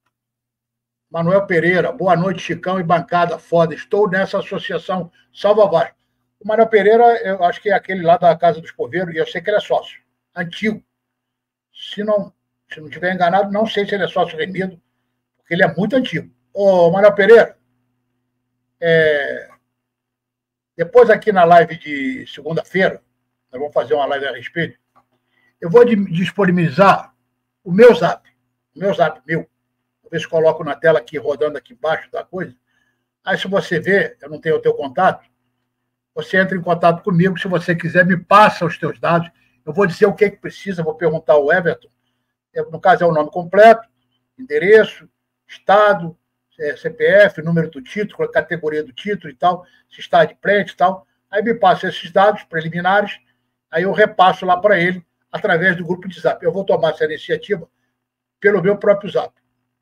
Manuel Pereira, boa noite, Chicão e bancada, foda. Estou nessa associação Salva Vasco. O Manuel Pereira, eu acho que é aquele lá da Casa dos Poveiros, e eu sei que ele é sócio, antigo. Se não, se não estiver enganado, não sei se ele é sócio remido, porque ele é muito antigo. Ô, Manuel Pereira, é... depois aqui na live de segunda-feira, nós vamos fazer uma live a respeito, eu vou disponibilizar o meu zap, o meu zap, meu. Vou ver se coloco na tela aqui, rodando aqui embaixo da coisa. Aí, se você ver, eu não tenho o teu contato, você entra em contato comigo, se você quiser, me passa os teus dados, eu vou dizer o que, que precisa, vou perguntar ao Everton, no caso é o nome completo, endereço, estado, C P F, número do título, categoria do título e tal, se está de frente e tal, aí me passa esses dados preliminares, aí eu repasso lá para ele, através do grupo de zap. Eu vou tomar essa iniciativa pelo meu próprio zap.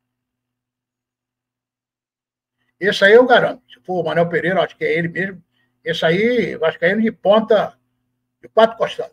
Esse aí eu garanto. Se for o Manuel Pereira, acho que é ele mesmo. Esse aí, eu acho que é ele de ponta, de quatro costados.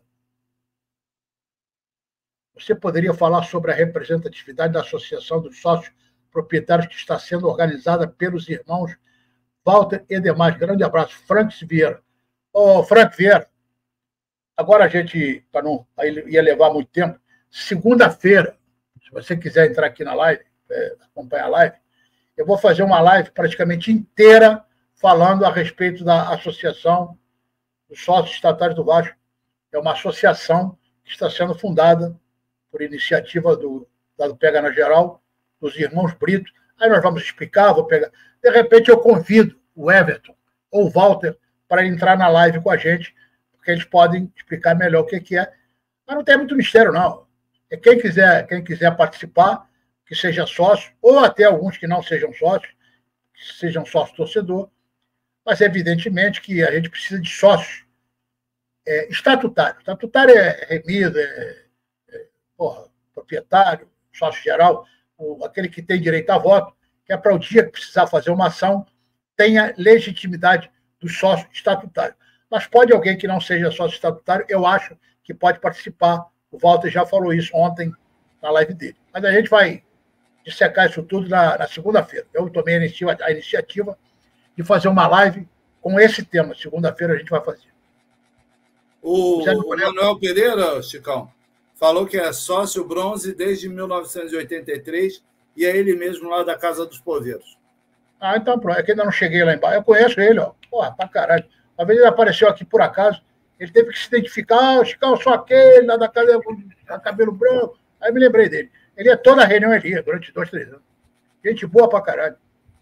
Você poderia falar sobre a representatividade da Associação dos Sócios Proprietários que está sendo organizada pelos irmãos Walter e demais. Grande abraço. Frank Vieira. Ô, Frank Vieira, agora a gente, para não ia levar muito tempo, segunda-feira, se você quiser entrar aqui na live, é, acompanhar a live, eu vou fazer uma live praticamente inteira falando a respeito da Associação dos Sócios Estatais do Vasco. É uma associação que está sendo fundada por iniciativa do, da do Pega na Geral, dos irmãos Brito. Aí nós vamos explicar, vou pegar. De repente eu convido o Everton ou o Walter para entrar na live com a gente, porque eles podem explicar melhor o que, que é. Mas não tem muito mistério, não. É quem quiser, quem quiser participar, que seja sócio, ou até alguns que não sejam sócios, que sejam sócio-torcedor, mas evidentemente que a gente precisa de sócios é, estatutários. Estatutário é remido, é, é porra, proprietário, sócio geral, o, aquele que tem direito a voto, que é para o dia que precisar fazer uma ação, tenha legitimidade do sócio estatutário. Mas pode alguém que não seja sócio estatutário, eu acho que pode participar. O Walter já falou isso ontem na live dele. Mas a gente vai dissecar isso tudo na, na segunda-feira. Eu tomei a iniciativa, a iniciativa de fazer uma live com esse tema. Segunda-feira a gente vai fazer. O, o Manuel Pereira, Chicão, falou que é sócio bronze desde mil novecentos e oitenta e três e é ele mesmo lá da Casa dos Poveiros. Ah, então pronto. É que ainda não cheguei lá embaixo. Eu conheço ele, ó. Porra, pra caralho. Uma vez ele apareceu aqui por acaso, ele teve que se identificar, ah, o Chicão, eu sou aquele, lá da casa com cabelo branco. Aí me lembrei dele. Ele é toda a reunião, ele ia, durante dois, três anos. Gente boa pra caralho.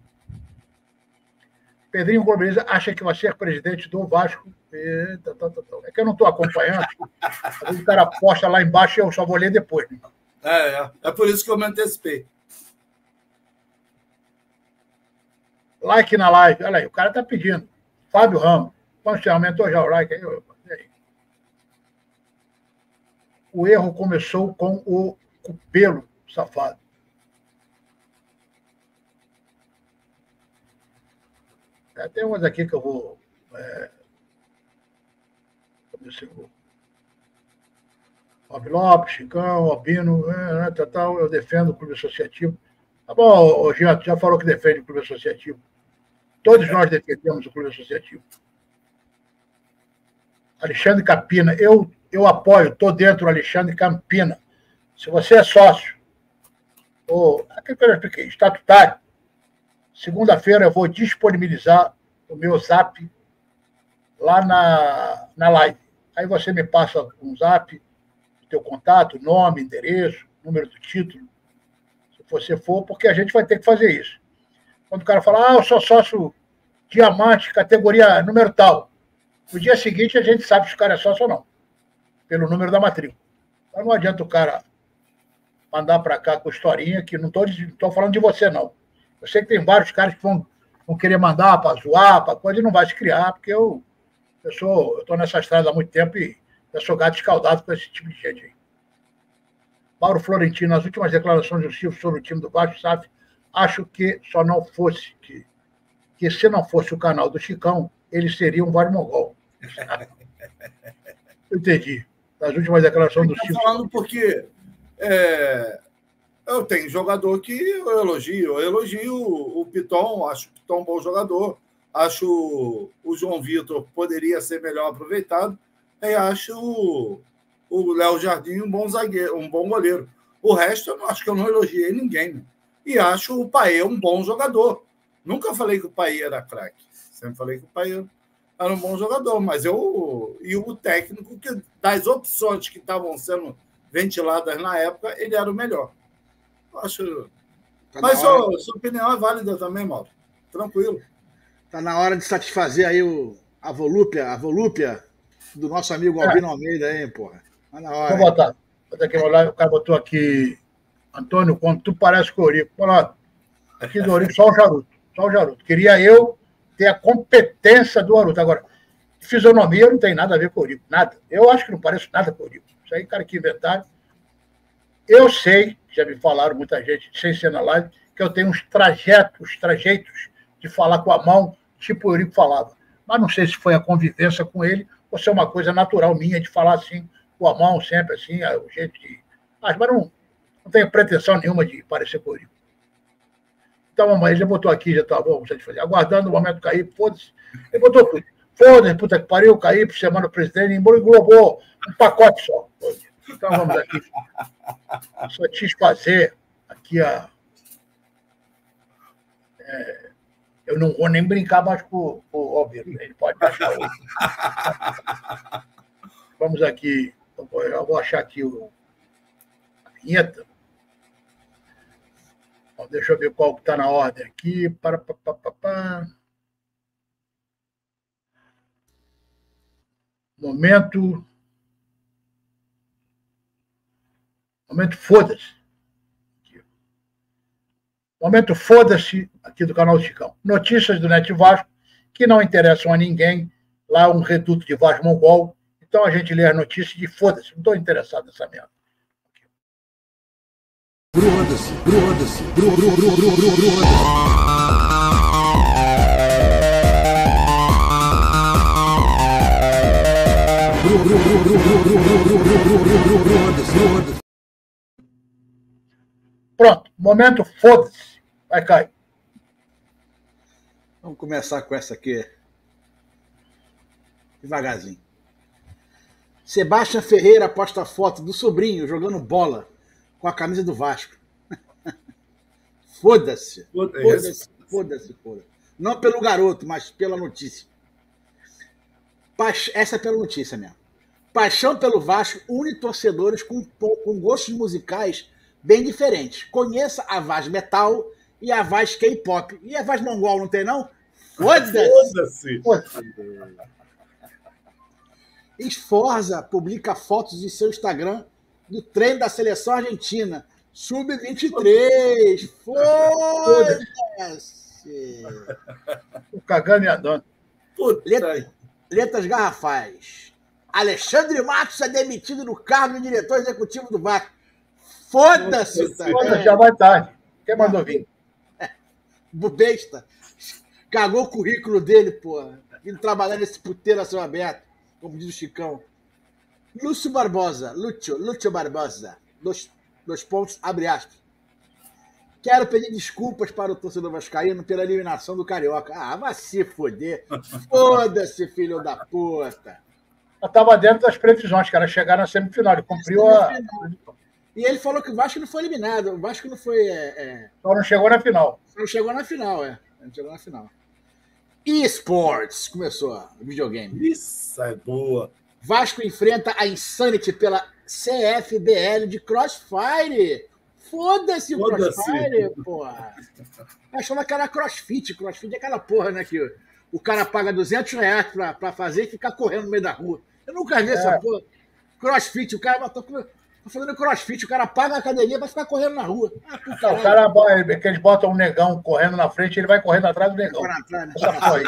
Pedrinho Globaliza acha que vai ser presidente do Vasco. Eita, tá, tá, tá. É que eu não estou acompanhando. Às vezes o cara posta lá embaixo e eu só vou ler depois. Né? É, é, é por isso que eu me antecipei. Like na live. Olha aí, o cara tá pedindo. Fábio Ramos. Quando você aumentou já o like aí? aí? O erro começou com o Cupelo, safado. Tem umas aqui que eu vou... É... Fábio Lopes, Chicão, Albino, é, tal, tal, eu defendo o clube associativo. Tá bom, o Giato já falou que defende o clube associativo. Todos nós defendemos o clube associativo. Alexandre Campina, eu, eu apoio, estou dentro do Alexandre Campina. Se você é sócio, ou aquilo que eu expliquei, estatutário, segunda-feira eu vou disponibilizar o meu zap lá na, na live. Aí você me passa um zap, o teu contato, nome, endereço, número do título, se você for, porque a gente vai ter que fazer isso. Quando o cara fala, ah, eu sou sócio diamante, categoria número tal. No dia seguinte a gente sabe se o cara é sócio ou não, pelo número da matrícula. Então não adianta o cara mandar para cá com historinha, que não estou falando de você, não. Eu sei que tem vários caras que vão, vão querer mandar para zoar, para coisa, e não vai se criar, porque eu eu sou, eu estou nessa estrada há muito tempo e eu sou gato escaldado com esse tipo de gente aí. Mauro Florentino, nas últimas declarações do Silvio sobre o time do Vasco, sabe? Acho que só não fosse, que, que se não fosse o canal do Chicão, ele seria um Vasco mongol. Eu entendi. Nas últimas declarações do Silvio. Falando porque é, Eu tenho jogador que eu elogio. Eu elogio o Piton, acho o Piton um bom jogador. Acho o João Vitor poderia ser melhor aproveitado. E acho o Léo Jardim um bom zagueiro, um bom goleiro. O resto, eu acho que eu não elogiei ninguém. Né? E acho o Paê um bom jogador. Nunca falei que o Paê era craque. Sempre falei que o Paê era um bom jogador. Mas eu... E o técnico, que das opções que estavam sendo ventiladas na época, ele era o melhor. Eu acho... Tá mas hora... sua, sua opinião é válida também, Mauro. Tranquilo. Tá na hora de satisfazer aí o, a volúpia, a volúpia do nosso amigo Albino é. Almeida aí, porra. Tá na hora. Vou botar. Vou aqui, o cara botou aqui, Antônio, quando tu parece com o Eurico. Fala, aqui do Eurico só o Charuto. Só o Charuto. Queria eu ter a competência do Charuto. Agora, fisionomia não tem nada a ver com o Eurico. Nada. Eu acho que não pareço nada com o Eurico. Isso aí, cara, que inventaram. Eu sei, já me falaram muita gente, sem ser na live, que eu tenho uns trajetos, trajeitos de falar com a mão, tipo o Eurico falava. Mas não sei se foi a convivência com ele ou se é uma coisa natural minha de falar assim, com a mão, sempre assim, o jeito de... Mas, mas não, não tenho pretensão nenhuma de parecer com o Eurico. Então, mamãe, ele já botou aqui, já tá bom, já te fazer. Aguardando o momento do Caí, foda-se. Ele botou tudo. Foda-se, puta que pariu, Caí, por semana o presidente, englobou um pacote só. Então, vamos aqui. Satisfazer aqui a... É, eu não vou nem brincar mais com, com o Albino. Ele pode achar outro. Vamos aqui. Eu vou, eu vou achar aqui o, a vinheta. Bom, deixa eu ver qual que está na ordem aqui. Para, pa, pa, pa, pa. Momento. Momento foda-se. Momento foda-se aqui do canal Chicão. Notícias do Net Vasco que não interessam a ninguém. Lá é um reduto de Vasco Mongol. Então a gente lê as notícias de foda-se. Não estou interessado nessa merda. Broda-se, broda-se, broda-se. Pronto, momento foda-se. Vai cair. Vamos começar com essa aqui. Devagarzinho. Sebastião Ferreira posta foto do sobrinho jogando bola com a camisa do Vasco. Foda-se. Foda-se, foda-se, foda-se. Não pelo garoto, mas pela notícia. Paix... Essa é pela notícia mesmo. Paixão pelo Vasco une torcedores com, com gostos musicais bem diferentes. Conheça a Vaz Metal e a Vaz K-Pop. E a Vaz Mongol, não tem, não? Foda-se! Foda-se! Esforza publica fotos em seu Instagram do treino da seleção argentina. sub vinte e três. Foda-se! O cagando e andando. Letra, letras garrafais. Alexandre Matos é demitido do cargo de diretor executivo do Vasco. Foda-se! Foda-se, já vai tarde. Quem mandou vir? Besta. Cagou o currículo dele, porra. Vindo trabalhar nesse puteiro a céu aberto, como diz o Chicão. Lúcio Barbosa. Lúcio, Lúcio Barbosa. Dois, dois pontos, abre aspas. Quero pedir desculpas para o torcedor vascaíno pela eliminação do Carioca. Ah, vai se foder. Foda-se, filho da puta. Eu estava dentro das previsões, que era chegar na semifinal. Ele cumpriu a... E ele falou que o Vasco não foi eliminado. O Vasco não foi... É, é... Só não chegou na final. Só não chegou na final, é. Não chegou na final. eSports. Começou o videogame. Isso é boa. Vasco enfrenta a Insanity pela C F B L de Crossfire. Foda-se o Foda Crossfire, porra. Achava que era Crossfit. Crossfit é aquela porra, né? Que o cara paga duzentos reais pra, pra fazer e ficar correndo no meio da rua. Eu nunca vi é. essa porra. Crossfit, o cara botou... Tô fazendo crossfit, o cara paga a academia pra ficar correndo na rua. Ah, não, o cara, que eles botam um negão correndo na frente, ele vai correndo atrás do negão. Atrás, né?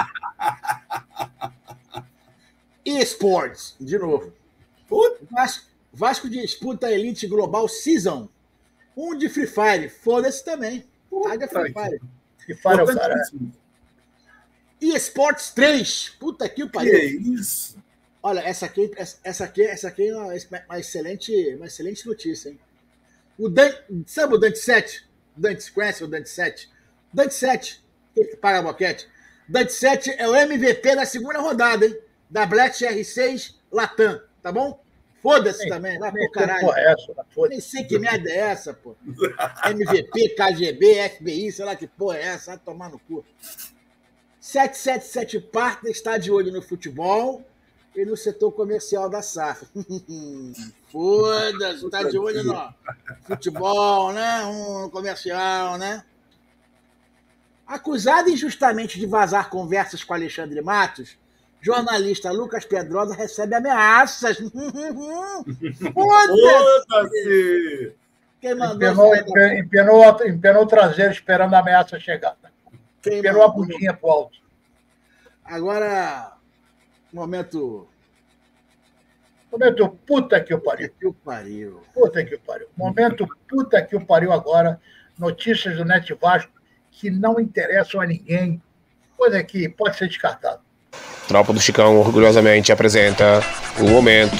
eSports, de novo. Vasco, Vasco disputa a Elite Global Season. Um de Free Fire. Foda-se também. Tá de Free Fire. Free Fire é o cara. eSports três. Puta que pariu. Que isso? Olha, essa aqui, essa aqui, essa aqui é uma, uma, excelente, uma excelente notícia, hein? O Dan, sabe o Dante sete? Dante, conhece o Dante sete? Dante sete, ele que paga a boquete. Dante sete é o M V P da segunda rodada, hein? Da Black R seis Latam, tá bom? Foda-se também, vai pro caralho. Porra, é essa, Nem sei que merda é essa, pô. M V P, K G B, F B I, sei lá que porra é essa, vai tomar no cu. sete sete sete Partner está de olho no futebol e no setor comercial da S A F. Foda-se, tá de olho no futebol, né? Um comercial, né? Acusado injustamente de vazar conversas com Alexandre Matos, jornalista Lucas Pedrosa recebe ameaças. Foda-se! Quem mandou Empenou, empe- empenou, empenou o traseiro esperando a ameaça chegar. Quem Empenou a mandou? bundinha pro alto. Agora, momento. Momento puta que o pariu. Que o pariu. Puta que o pariu. Momento puta que o pariu agora. Notícias do Net Vasco que não interessam a ninguém. Coisa que pode ser descartada. Tropa do Chicão orgulhosamente apresenta o momento.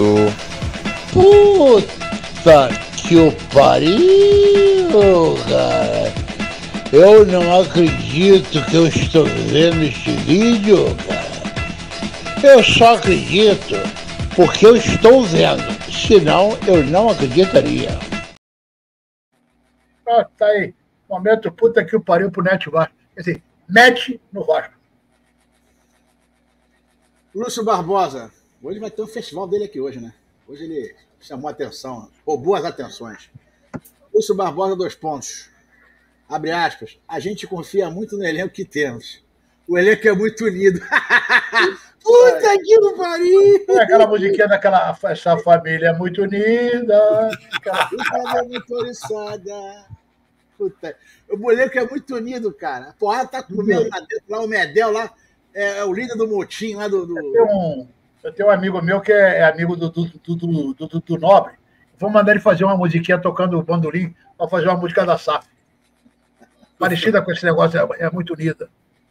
Puta que o pariu, cara. Eu não acredito que eu estou vendo este vídeo, cara. Eu só acredito porque eu estou vendo. Senão, eu não acreditaria. Ah, tá aí. Momento puta que o pariu pro Net Vasco. Quer dizer, mete no Vasco. Lúcio Barbosa. Hoje vai ter um festival dele aqui hoje, né? Hoje ele chamou a atenção, roubou as atenções. Lúcio Barbosa, dois pontos. Abre aspas. A gente confia muito no elenco que temos. O elenco é muito unido. Puta que o pariu! É aquela musiquinha daquela essa família é muito unida. Aquela... Puta motorizada. Puta. O elenco é muito unido, cara. A porrada tá comendo lá dentro, lá o Medel, lá é, é o líder do motim, lá do. do... Eu, tenho um, eu tenho um amigo meu que é amigo do, do, do, do, do, do Nobre. Vou mandar ele fazer uma musiquinha tocando o bandolim para fazer uma música da S A F. Parecida com esse negócio, é, é muito unida.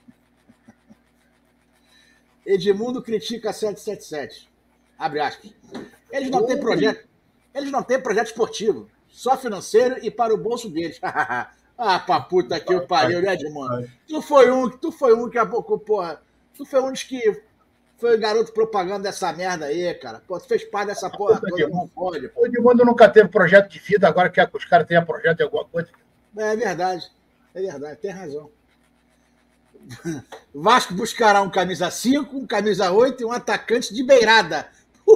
Edmundo critica a sete sete sete. Abre aspas. Eles não têm projeto. Eles não têm projeto esportivo. Só financeiro e para o bolso deles. Ah, pra puta que eu pariu, né, Edmundo? Tu foi um, tu foi um que a pouco, porra. Tu foi um dos que foi o garoto propaganda dessa merda aí, cara. Pô, tu fez parte dessa porra toda, não pode. O Edmundo nunca teve projeto de vida, agora quer que os caras tenham projeto de alguma coisa. É verdade. É verdade, tem razão. Vasco buscará um camisa cinco, um camisa oito e um atacante de beirada.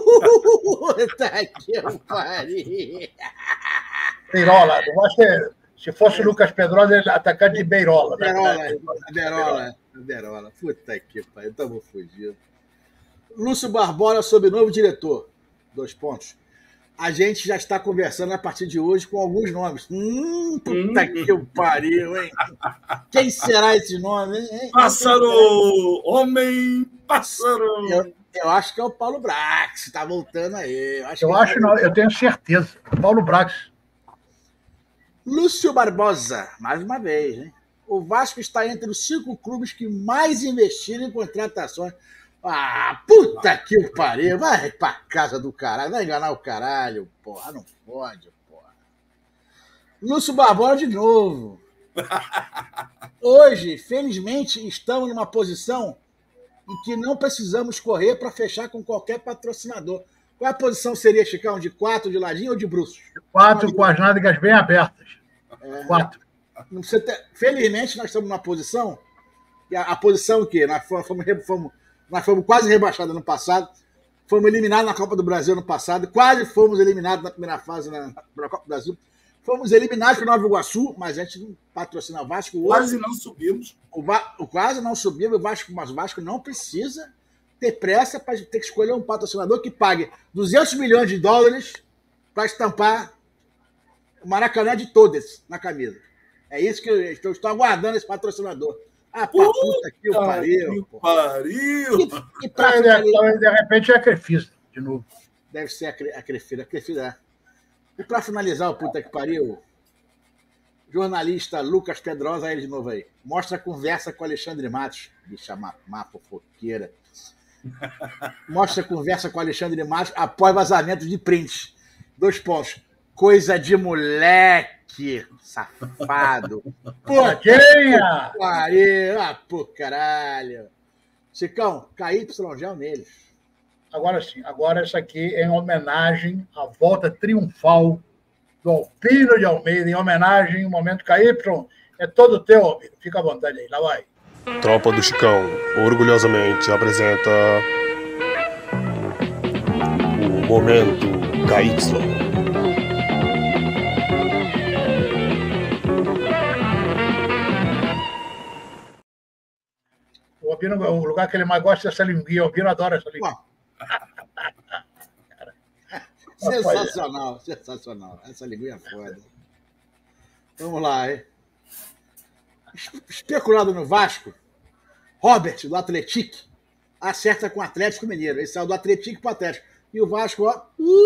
Puta que pariu. Beirola. Eu acho que se fosse o Lucas Pedrosa, ele atacante de Beirola. Né? Beirola, Beirola, Beirola. Puta que pariu, estamos fugidos. Lúcio Barbosa sob novo diretor. Dois pontos. A gente já está conversando a partir de hoje com alguns nomes. Hum, puta hum. que pariu, hein? Quem será esse nome, hein? Pássaro! Homem pássaro! Eu, eu acho que é o Paulo Brax, está voltando aí. Eu acho, eu, acho é não, eu tenho certeza. Paulo Brax. Lúcio Barbosa, mais uma vez, hein? O Vasco está entre os cinco clubes que mais investiram em contratações. Ah, puta que o pariu. Vai pra casa do caralho. Vai enganar o caralho, porra. Não pode, porra. Lúcio Barbosa de novo. Hoje, felizmente, estamos numa posição em que não precisamos correr para fechar com qualquer patrocinador. Qual a posição seria, Chicão? De quatro de ladinho ou de bruços? Quatro com as nádegas bem abertas. É, quatro. Você ter... Felizmente, nós estamos numa posição. A, a posição o quê? Nós fomos, fomos, fomos Nós fomos quase rebaixados no passado, fomos eliminados na Copa do Brasil no passado, quase fomos eliminados na primeira fase na, na Copa do Brasil. Fomos eliminados para Nova Iguaçu, mas a gente não patrocina o Vasco. Hoje, quase não subimos. O, Va- o quase não subimos, o Vasco, mas o Vasco não precisa ter pressa para ter que escolher um patrocinador que pague duzentos milhões de dólares para estampar o Maracanã de todas na camisa. É isso que eu estou, estou aguardando esse patrocinador. Ah, pra puta, puta que o pariu. Que pariu. E, e pra de, finalizar... de repente é a Crefisa, de novo. Deve ser a, Cre... a Crefisa, a Crefisa. E pra finalizar o puta que pariu, jornalista Lucas Pedrosa, aí de novo aí, mostra a conversa com Alexandre Matos. Bicha má, má fofoqueira. Mostra a conversa com Alexandre Matos após vazamento de prints. Dois pontos. Coisa de moleque, safado. Tadinha! Pariu, ah, pô, caralho. Chicão, K Y gel neles. Agora sim, agora isso aqui é em homenagem à volta triunfal do Alpino de Almeida, em homenagem ao momento K Y. É todo teu, Alpino. Fica à vontade aí, lá vai. Tropa do Chicão orgulhosamente apresenta o momento K Y. O Albino, o lugar que ele mais gosta é essa linguinha. O Albino adora essa linguinha. Sensacional, sensacional. Essa linguinha é foda. Vamos lá, hein? Especulado no Vasco, Robert, do Atlético, acerta com o Atlético Mineiro. Ele saiu do Atlético para o Atlético. E o Vasco, ó.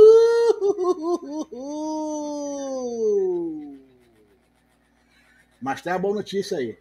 Mas tem uma boa notícia aí.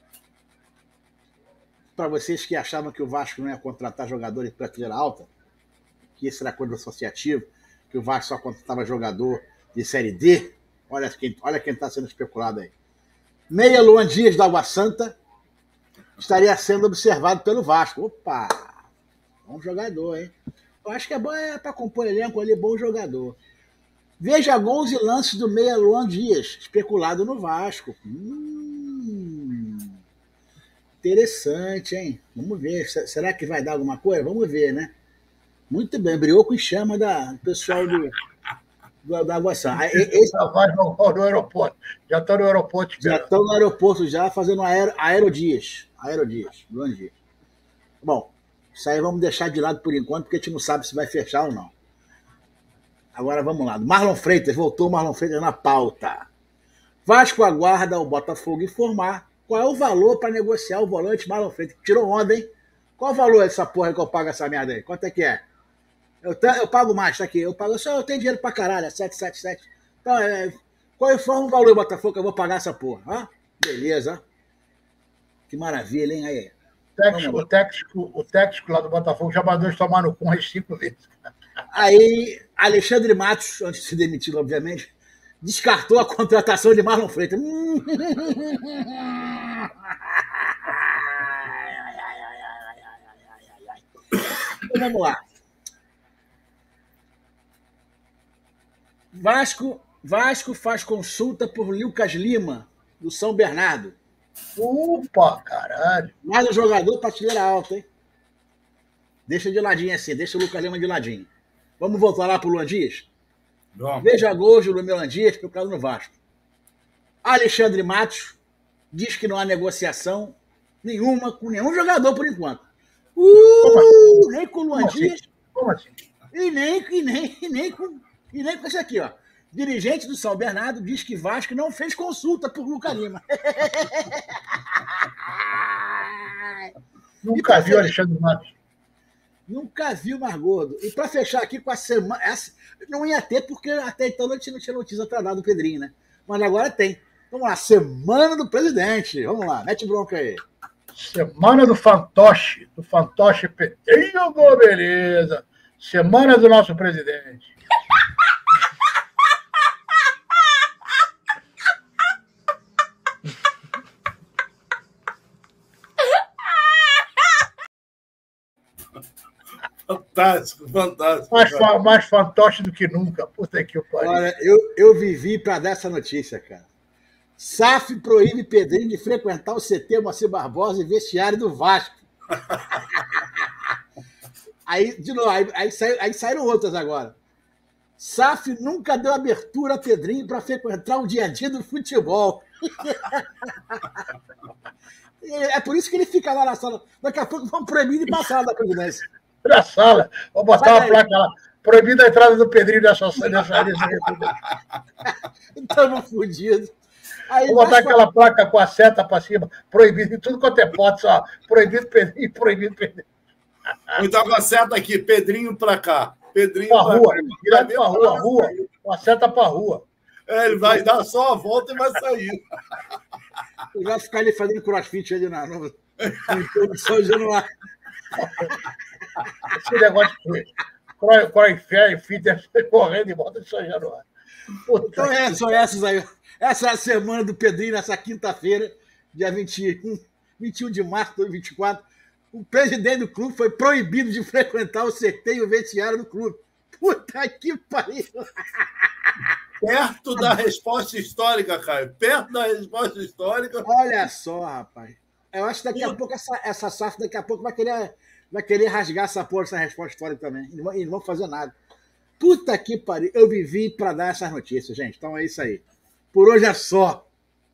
Para vocês que achavam que o Vasco não ia contratar jogador de prateleira alta, que esse era coisa associativo, que o Vasco só contratava jogador de Série D, olha quem olha quem está sendo especulado aí. Meia Luan Dias da Água Santa estaria sendo observado pelo Vasco. Opa! Bom jogador, hein? Eu acho que é bom é para compor elenco ali, bom jogador. Veja gols e lances do Meia Luan Dias, especulado no Vasco. Hum, interessante, hein? Vamos ver. Será que vai dar alguma coisa? Vamos ver, né? Muito bem, brioco em chama da pessoal do, do, da Água Santa. Esse... Já vai no, no aeroporto. Já estão no aeroporto. Já estão no aeroporto, já fazendo aero, aerodias. Aerodias, Luan Dias. Bom, isso aí vamos deixar de lado por enquanto, porque a gente não sabe se vai fechar ou não. Agora vamos lá. Marlon Freitas, voltou o Marlon Freitas na pauta. Vasco aguarda o Botafogo informar qual é o valor para negociar o volante Marlon Freitas. Tirou onda, hein? Qual o valor dessa porra que eu pago essa merda aí? Quanto é que é? Eu, te, eu pago mais, tá aqui. Eu pago só, eu tenho dinheiro pra caralho, é sete sete sete. Então, é, qual foi o valor, Botafogo, que eu vou pagar essa porra? Ah, beleza. Que maravilha, hein? Aí. Técnico, o, técnico, o técnico lá do Botafogo já mandou eles tomar no cu umas cinco vezes. Aí, Alexandre Matos, antes de se demitir, obviamente, descartou a contratação de Marlon Freitas. Então, vamos lá. Vasco, Vasco faz consulta por Lucas Lima, do São Bernardo. Opa, caralho. Mais um jogador prateleira alta, hein? Deixa de ladinho assim, deixa o Lucas Lima de ladinho. Vamos voltar lá pro Luan Dias? Vamos. Veja gols do Luan Dias, procurado no Vasco. Alexandre Matos diz que não há negociação nenhuma com nenhum jogador por enquanto. Uh, nem com o Luan Como Dias. Assim? Como assim? E nem, e, nem, e, nem com, e nem com esse aqui, ó. Dirigente do São Bernardo diz que Vasco não fez consulta por Lucas Lima. Nunca viu Alexandre Matos. Nunca viu mais gordo. E para fechar aqui com a semana. Essa, não ia ter, porque até então não tinha, não tinha notícia atrasada do Pedrinho, né? Mas agora tem. Vamos lá, semana do presidente. Vamos lá, mete bronca aí. Semana do fantoche. Do fantoche Pedrinho, oh, beleza. Semana do nosso presidente. Fantástico, fantástico. Mais, mais fantoche do que nunca. Puta que o pariu. Olha, eu, eu vivi para dar essa notícia, cara. S A F proíbe Pedrinho de frequentar o C T Moacir Barbosa e vestiário do Vasco. Aí, de novo, aí, aí, saiu, aí saíram outras agora. S A F nunca deu abertura a Pedrinho para frequentar o dia a dia do futebol. É por isso que ele fica lá na sala. Daqui a pouco vão proibir de passar da presidência. Na sala. Vou botar uma placa lá. Proibida a entrada do Pedrinho nessa nessa república. Estamos fodidos. Vou botar aquela placa com a seta para cima. Proibido em tudo quanto é pote, só. Proibido Pedrinho, proibido Pedrinho. Então com a seta aqui, Pedrinho para cá. Pedrinho para pra rua. cá. Direto para rua, rua. Com a seta para rua. É, ele vai dar só a volta e vai sair. Ele vai ficar ali fazendo crossfit ali na nova. Em São Januário. Esse negócio de crossfit, correndo em volta de São Januário. Então, é, são essas aí. Essa é a semana do Pedrinho, nessa quinta-feira, dia vinte e um, vinte e um de março de dois mil e vinte e quatro. O presidente do clube foi proibido de frequentar o C T e o vestiário do clube. Puta que pariu! Perto da resposta histórica, Caio. Perto da resposta histórica. Olha só, rapaz. Eu acho que daqui a pouco essa, essa S A F daqui a pouco vai querer, vai querer rasgar essa porra, essa resposta histórica também. E não, e não vão fazer nada. Puta que pariu. Eu vivi para dar essas notícias, gente. Então é isso aí. Por hoje é só.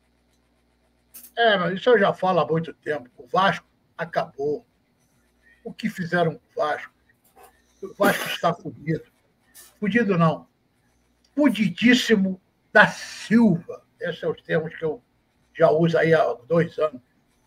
É, mas isso eu já falo há muito tempo. O Vasco acabou. O que fizeram com o Vasco? O Vasco está fudido. Fudido não. Fudidíssimo da Silva. Esses são os termos que eu já uso aí há dois anos.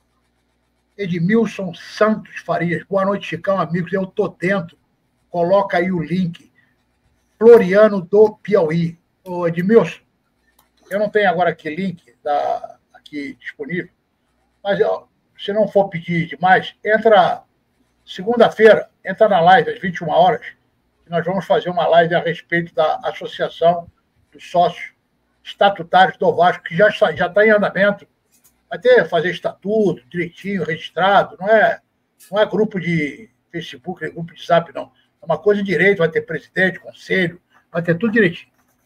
Edmilson Santos Farias. Boa noite, Chicão, amigos. Eu tô dentro. Coloca aí o link. Floriano do Piauí. Ô, Edmilson, eu não tenho agora aqui link da, aqui disponível, mas ó, se não for pedir demais, entra segunda-feira, entra na live às vinte e uma horas, que nós vamos fazer uma live a respeito da Associação dos Sócios Estatutários do Vasco, que já está, já está em andamento. Vai ter fazer estatuto direitinho, registrado, não é, não é grupo de Facebook, é grupo de Zap, não. É uma coisa direito, vai ter presidente, conselho, vai ter tudo direitinho.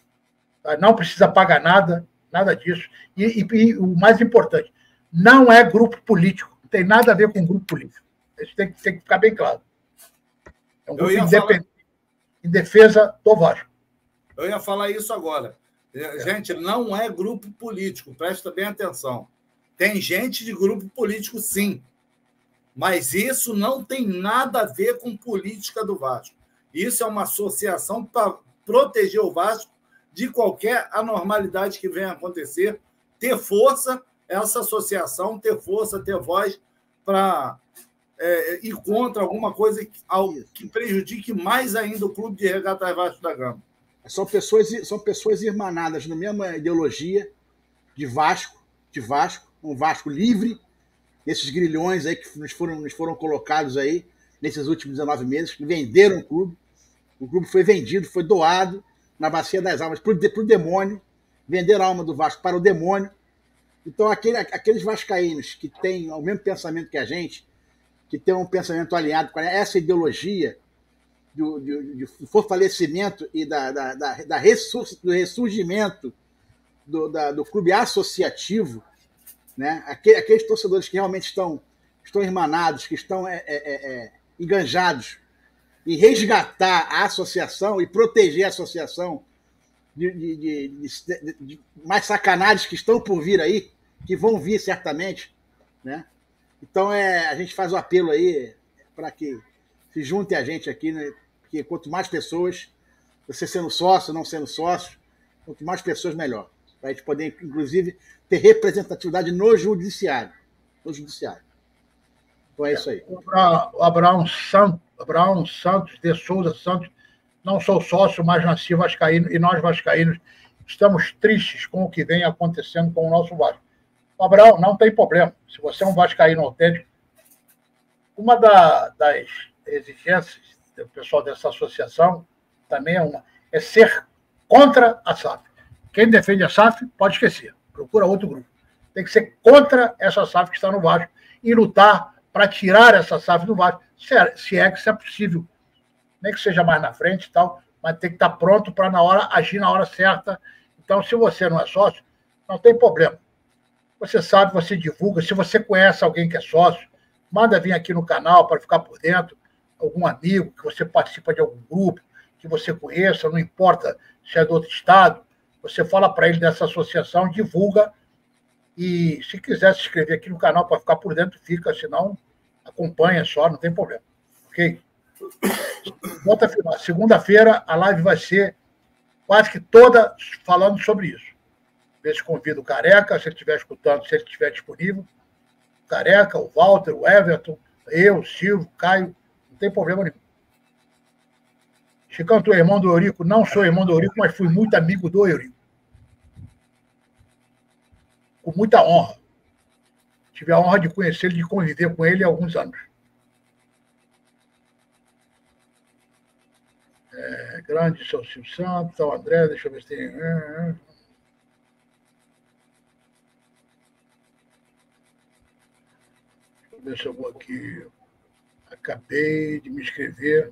Não precisa pagar nada, nada disso. E, e, e o mais importante, não é grupo político, não tem nada a ver com grupo político. Isso tem, tem que ficar bem claro. É um grupo independente, falar... em defesa do Vasco. Eu ia falar isso agora. É. Gente, não é grupo político, presta bem atenção. Tem gente de grupo político, sim. Mas isso não tem nada a ver com política do Vasco. Isso é uma associação para proteger o Vasco de qualquer anormalidade que venha a acontecer, ter força, essa associação, ter força, ter voz para é, ir contra alguma coisa que, que prejudique mais ainda o Clube de Regatas Vasco da Gama. São pessoas, são pessoas irmanadas na mesma ideologia de Vasco, de Vasco, um Vasco livre, desses grilhões aí que nos foram, nos foram colocados aí nesses últimos dezenove meses, que venderam o clube. O clube foi vendido, foi doado na bacia das almas para o demônio, venderam a alma do Vasco para o demônio. Então, aquele, aqueles vascaínos que têm o mesmo pensamento que a gente, que têm um pensamento alinhado com essa ideologia do, do, do fortalecimento e da, da, da, da ressur, do ressurgimento do, da, do clube associativo, né? Aqueles, aqueles torcedores que realmente estão, estão irmanados, que estão é, é, é, enganjados em resgatar a associação e proteger a associação de, de, de, de, de mais sacanagens que estão por vir aí, que vão vir certamente, né? Então é, a gente faz o apelo aí para que se juntem a gente aqui, né? Porque quanto mais pessoas, você sendo sócio, não sendo sócio, quanto mais pessoas, melhor. Para a gente poder, inclusive, ter representatividade no judiciário. No judiciário. Então é isso aí. O Abraão Santos, Abraão Santos de Souza Santos, não sou sócio, mas nasci vascaíno, e nós vascaínos estamos tristes com o que vem acontecendo com o nosso Vasco. Abraão, não tem problema. Se você é um vascaíno autêntico, uma da, das exigências do pessoal dessa associação também é uma, é ser contra a S A F. Quem defende a S A F, pode esquecer. Procura outro grupo. Tem que ser contra essa S A F que está no Vasco e lutar para tirar essa S A F do Vasco, se é, se é que isso é possível. Nem que seja mais na frente e tal, mas tem que estar pronto para na hora agir na hora certa. Então, se você não é sócio, não tem problema. Você sabe, você divulga. Se você conhece alguém que é sócio, manda vir aqui no canal para ficar por dentro. Algum amigo que você participa de algum grupo, que você conheça, não importa se é do outro estado, você fala para ele dessa associação, divulga. E se quiser se inscrever aqui no canal para ficar por dentro, fica. Senão, acompanha só, não tem problema. Ok? Segunda-feira, a live vai ser quase que toda falando sobre isso. Ver se convido o Careca, se ele estiver escutando, se ele estiver disponível. O Careca, o Walter, o Everton, eu, o Silvio, o Caio, não tem problema nenhum. Chicão, tu é irmão do Eurico? Não sou irmão do Eurico, mas fui muito amigo do Eurico. Com muita honra. Tive a honra de conhecê-lo, de conviver com ele há alguns anos. É, grande São Silvio Santos, São André, deixa eu ver se tem. Deixa eu ver se eu vou aqui. Acabei de me inscrever.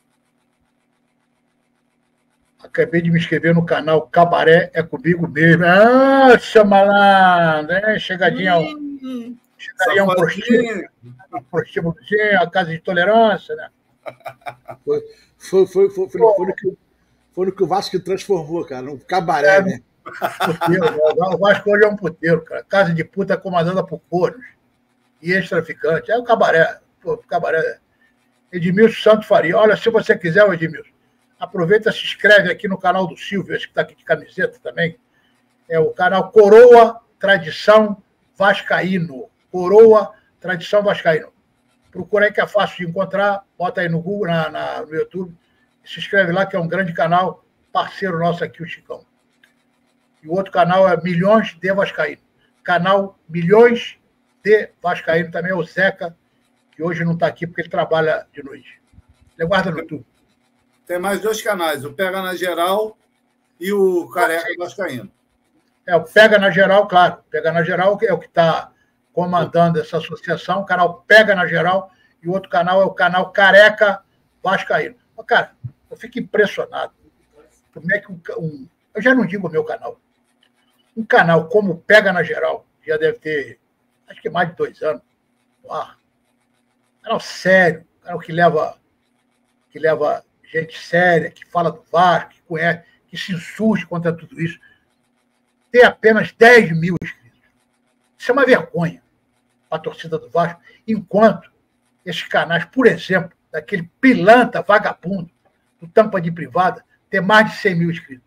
Acabei de me inscrever no canal Cabaré é Comigo Mesmo. Ah, seu malandro, hein? Chegadinha ao. Hum, chegadinha a um prostíbulo. Um prostíbulozinho, a casa de tolerância, né? Foi, foi, foi, foi, foi, foi, no que, foi no que o Vasco transformou, cara, num cabaré, é, né? Puteiro, né? O Vasco hoje é um puteiro, cara. Casa de puta comandada por coros e ex-traficante. É o cabaré. Pô, o cabaré. Edmilson Santos Faria. Olha, se você quiser, Edmilson, aproveita e se inscreve aqui no canal do Silvio, esse que está aqui de camiseta também. É o canal Coroa Tradição Vascaíno. Coroa Tradição Vascaíno. Procura aí que é fácil de encontrar, bota aí no Google, na, na, no YouTube, se inscreve lá, que é um grande canal, parceiro nosso aqui, o Chicão. E o outro canal é Milhões de Vascaíno. Canal Milhões de Vascaíno também é o Zeca, que hoje não está aqui porque ele trabalha de noite. Ele guarda no YouTube. Tem mais dois canais, o Pega na Geral e o Careca Vascaíno. É, o Pega na Geral, claro. Pega na Geral é o que está comandando essa associação, o canal Pega na Geral, e o outro canal é o canal Careca Vascaíno. Mas, cara, eu fico impressionado. Como é que um, um... Eu já não digo o meu canal. Um canal como Pega na Geral, já deve ter, acho que mais de dois anos. Ah, canal sério, canal que leva, que leva gente séria, que fala do Vasco, que conhece, que se insurge contra tudo isso. Tem apenas dez mil inscritos. Isso é uma vergonha para a torcida do Vasco, enquanto esses canais, por exemplo, daquele pilantra vagabundo do Tampa de Privada, tem mais de cem mil inscritos.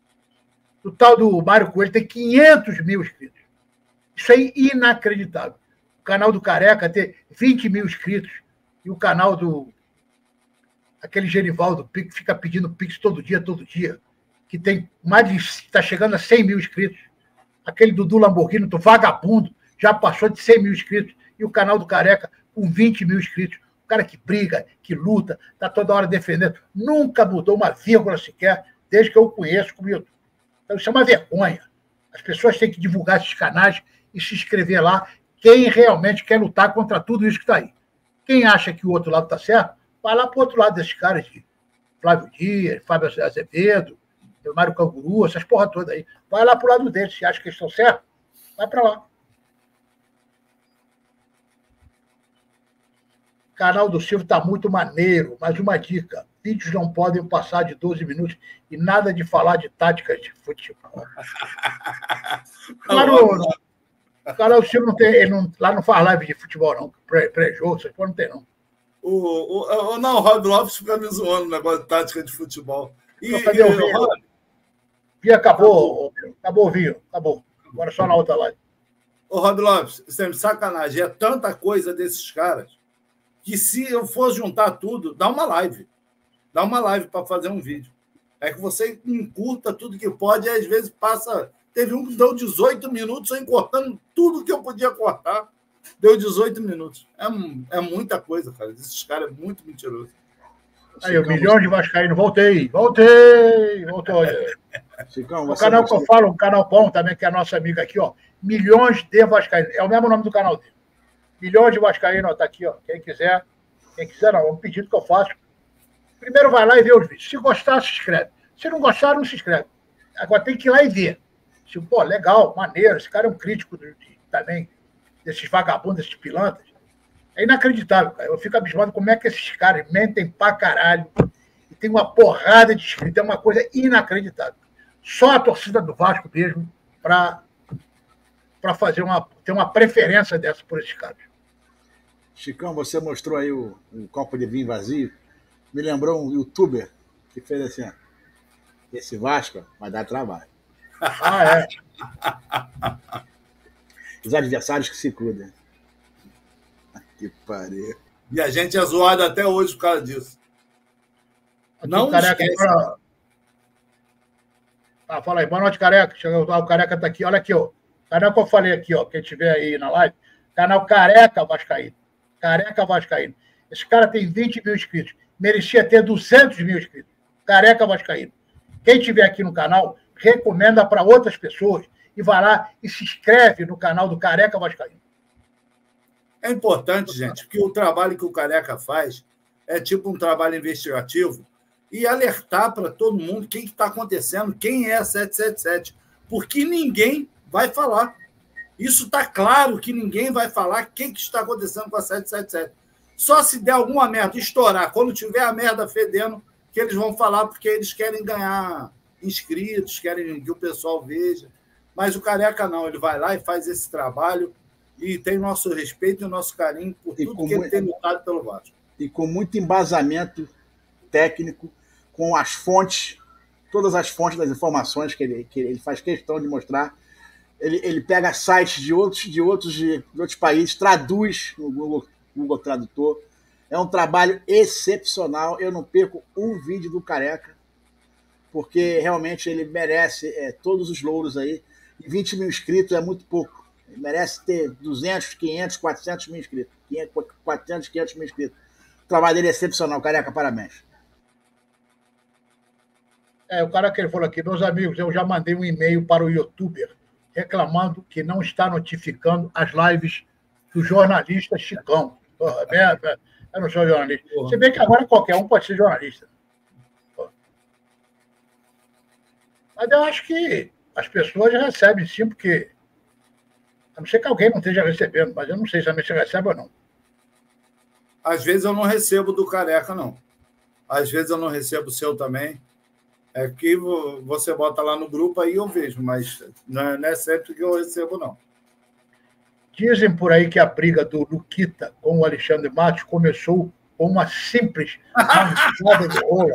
O tal do Mário Coelho tem quinhentos mil inscritos. Isso é inacreditável. O canal do Careca tem vinte mil inscritos e o canal do aquele Genivaldo Pix fica pedindo Pix todo dia, todo dia, que tem mais de está chegando a cem mil inscritos. Aquele Dudu Lamborghini, do vagabundo, já passou de cem mil inscritos. E o canal do Careca com vinte mil inscritos. O cara que briga, que luta, está toda hora defendendo. Nunca mudou uma vírgula sequer, desde que eu o conheço como YouTube. Então isso é uma vergonha. As pessoas têm que divulgar esses canais e se inscrever lá. Quem realmente quer lutar contra tudo isso que está aí. Quem acha que o outro lado está certo, vai lá para o outro lado desses caras de Flávio Dias, Fábio Azevedo, Mário Canguru, essas porra toda aí. Vai lá para o lado deles. Se acha que eles estão certos, vai para lá. O canal do Silvio está muito maneiro, mas uma dica: vídeos não podem passar de doze minutos e nada de falar de táticas de futebol. Claro, o canal do Silvio não tem, ele não, lá não faz live de futebol, não. Pré-jogo, essas porra não tem, não. O, o, o, não, o Rob Lopes fica me zoando no negócio de tática de futebol. E, e, cadê o vinho? E acabou, acabou, acabou o vinho, acabou. Agora só na outra live. Ô, Rob Lopes, sempre sacanagem. É tanta coisa desses caras que se eu for juntar tudo, dá uma live. Dá uma live para fazer um vídeo. É que você encurta tudo que pode e às vezes passa... Teve um que deu dezoito minutos, eu cortando tudo que eu podia cortar. Deu dezoito minutos. É, é muita coisa, cara. Esses caras é muito mentiroso. Aí, o milhão de vascaíno. Voltei, voltei, voltou. Chicão, o canal que eu falo, um canal bom também, que é a nossa amiga aqui, ó. Milhões de vascaíno. É o mesmo nome do canal dele. Milhões de vascaíno, ó, tá aqui, ó. Quem quiser, quem quiser não, é um pedido que eu faço. Primeiro vai lá e vê os vídeos. Se gostar, se inscreve. Se não gostar, não se inscreve. Agora tem que ir lá e ver. Se, pô, legal, maneiro, esse cara é um crítico de, de, também desses vagabundos, desses pilantras. É inacreditável, cara. Eu fico abismado como é que esses caras mentem pra caralho e tem uma porrada de inscritos. É uma coisa inacreditável. Só a torcida do Vasco mesmo para para fazer uma, ter uma preferência dessa por esses caras. Chicão, você mostrou aí o, o copo de vinho vazio. Me lembrou um youtuber que fez assim, ó. Esse Vasco vai dar trabalho. Ah, é. Os adversários que se cuidam. Que pariu. E a gente é zoado até hoje por causa disso. Aqui, não Careca, esquece. Agora... Ah, fala aí. Boa noite, Careca. Chegou, o Careca tá aqui. Olha aqui, ó. O canal que eu falei aqui, ó. Quem tiver aí na live. Canal Careca Vascaíno. Careca Vascaíno. Esse cara tem vinte mil inscritos. Merecia ter duzentos mil inscritos. Careca Vascaíno. Quem estiver aqui no canal, recomenda para outras pessoas e vai lá e se inscreve no canal do Careca Vascaíno. É importante, gente, porque o trabalho que o Careca faz é tipo um trabalho investigativo e alertar para todo mundo quem está acontecendo, quem é a sete sete sete, porque ninguém vai falar. Isso está claro que ninguém vai falar o que, que está acontecendo com a sete sete sete. Só se der alguma merda, estourar, quando tiver a merda fedendo, que eles vão falar, porque eles querem ganhar inscritos, querem que o pessoal veja. Mas o Careca não, ele vai lá e faz esse trabalho e tem o nosso respeito e o nosso carinho por tudo que ele muito... tem lutado pelo Vasco. E com muito embasamento técnico, com as fontes, todas as fontes das informações que ele, que ele faz questão de mostrar. Ele, ele pega sites de outros, de, outros, de outros países, traduz no Google, Google Tradutor. É um trabalho excepcional. Eu não perco um vídeo do Careca, porque realmente ele merece é, todos os louros aí. E vinte mil inscritos é muito pouco. Ele merece ter duzentos, quinhentos, quatrocentos mil inscritos. quatrocentos, quinhentos mil inscritos. O trabalho dele é excepcional. Careca, parabéns. É, o cara que ele falou aqui, meus amigos, eu já mandei um e-mail para o youtuber reclamando que não está notificando as lives do jornalista Chicão. Porra, é, eu não sou jornalista. Você vê que agora qualquer um pode ser jornalista. Porra. Mas eu acho que as pessoas já recebem sim, porque a não ser que alguém não esteja recebendo, mas eu não sei se a gente recebe ou não. Às vezes eu não recebo do Careca, não. Às vezes eu não recebo o seu também. É que você bota lá no grupo, aí eu vejo, mas não é sempre que eu recebo, não. Dizem por aí que a briga do Luquita com o Alexandre Matos começou com uma simples manchada de rola.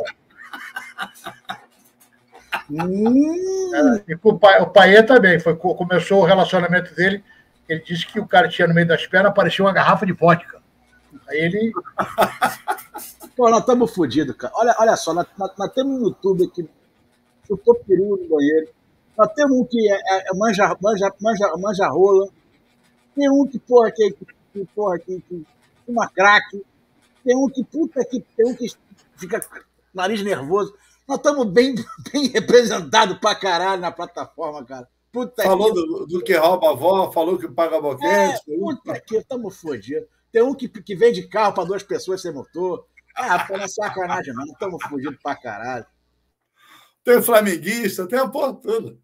Hum. É, e o pai, o Paê também. Foi, começou o relacionamento dele. Ele disse que o cara tinha no meio das pernas, parecia uma garrafa de vodka. Aí ele... Pô, nós estamos fodidos, cara. Olha, olha só, nós, nós, nós temos um YouTube que chutou peru no banheiro. Nós temos um que é, é, é manja, manja, manja, manja rola. Tem um que, porra, que, que, porra, que, que uma craque. Tem um que, puta que, tem um que fica com nariz nervoso. Nós estamos bem, bem representados pra caralho na plataforma, cara. Puta falou que... do, do que rouba a avó, falou que paga boquete. É, puta que, estamos fodidos. Tem um que, que vende carro para duas pessoas sem motor. Ah, pô, não é sacanagem, não. Estamos fugindo pra caralho. Tem flamenguista, tem a porra toda.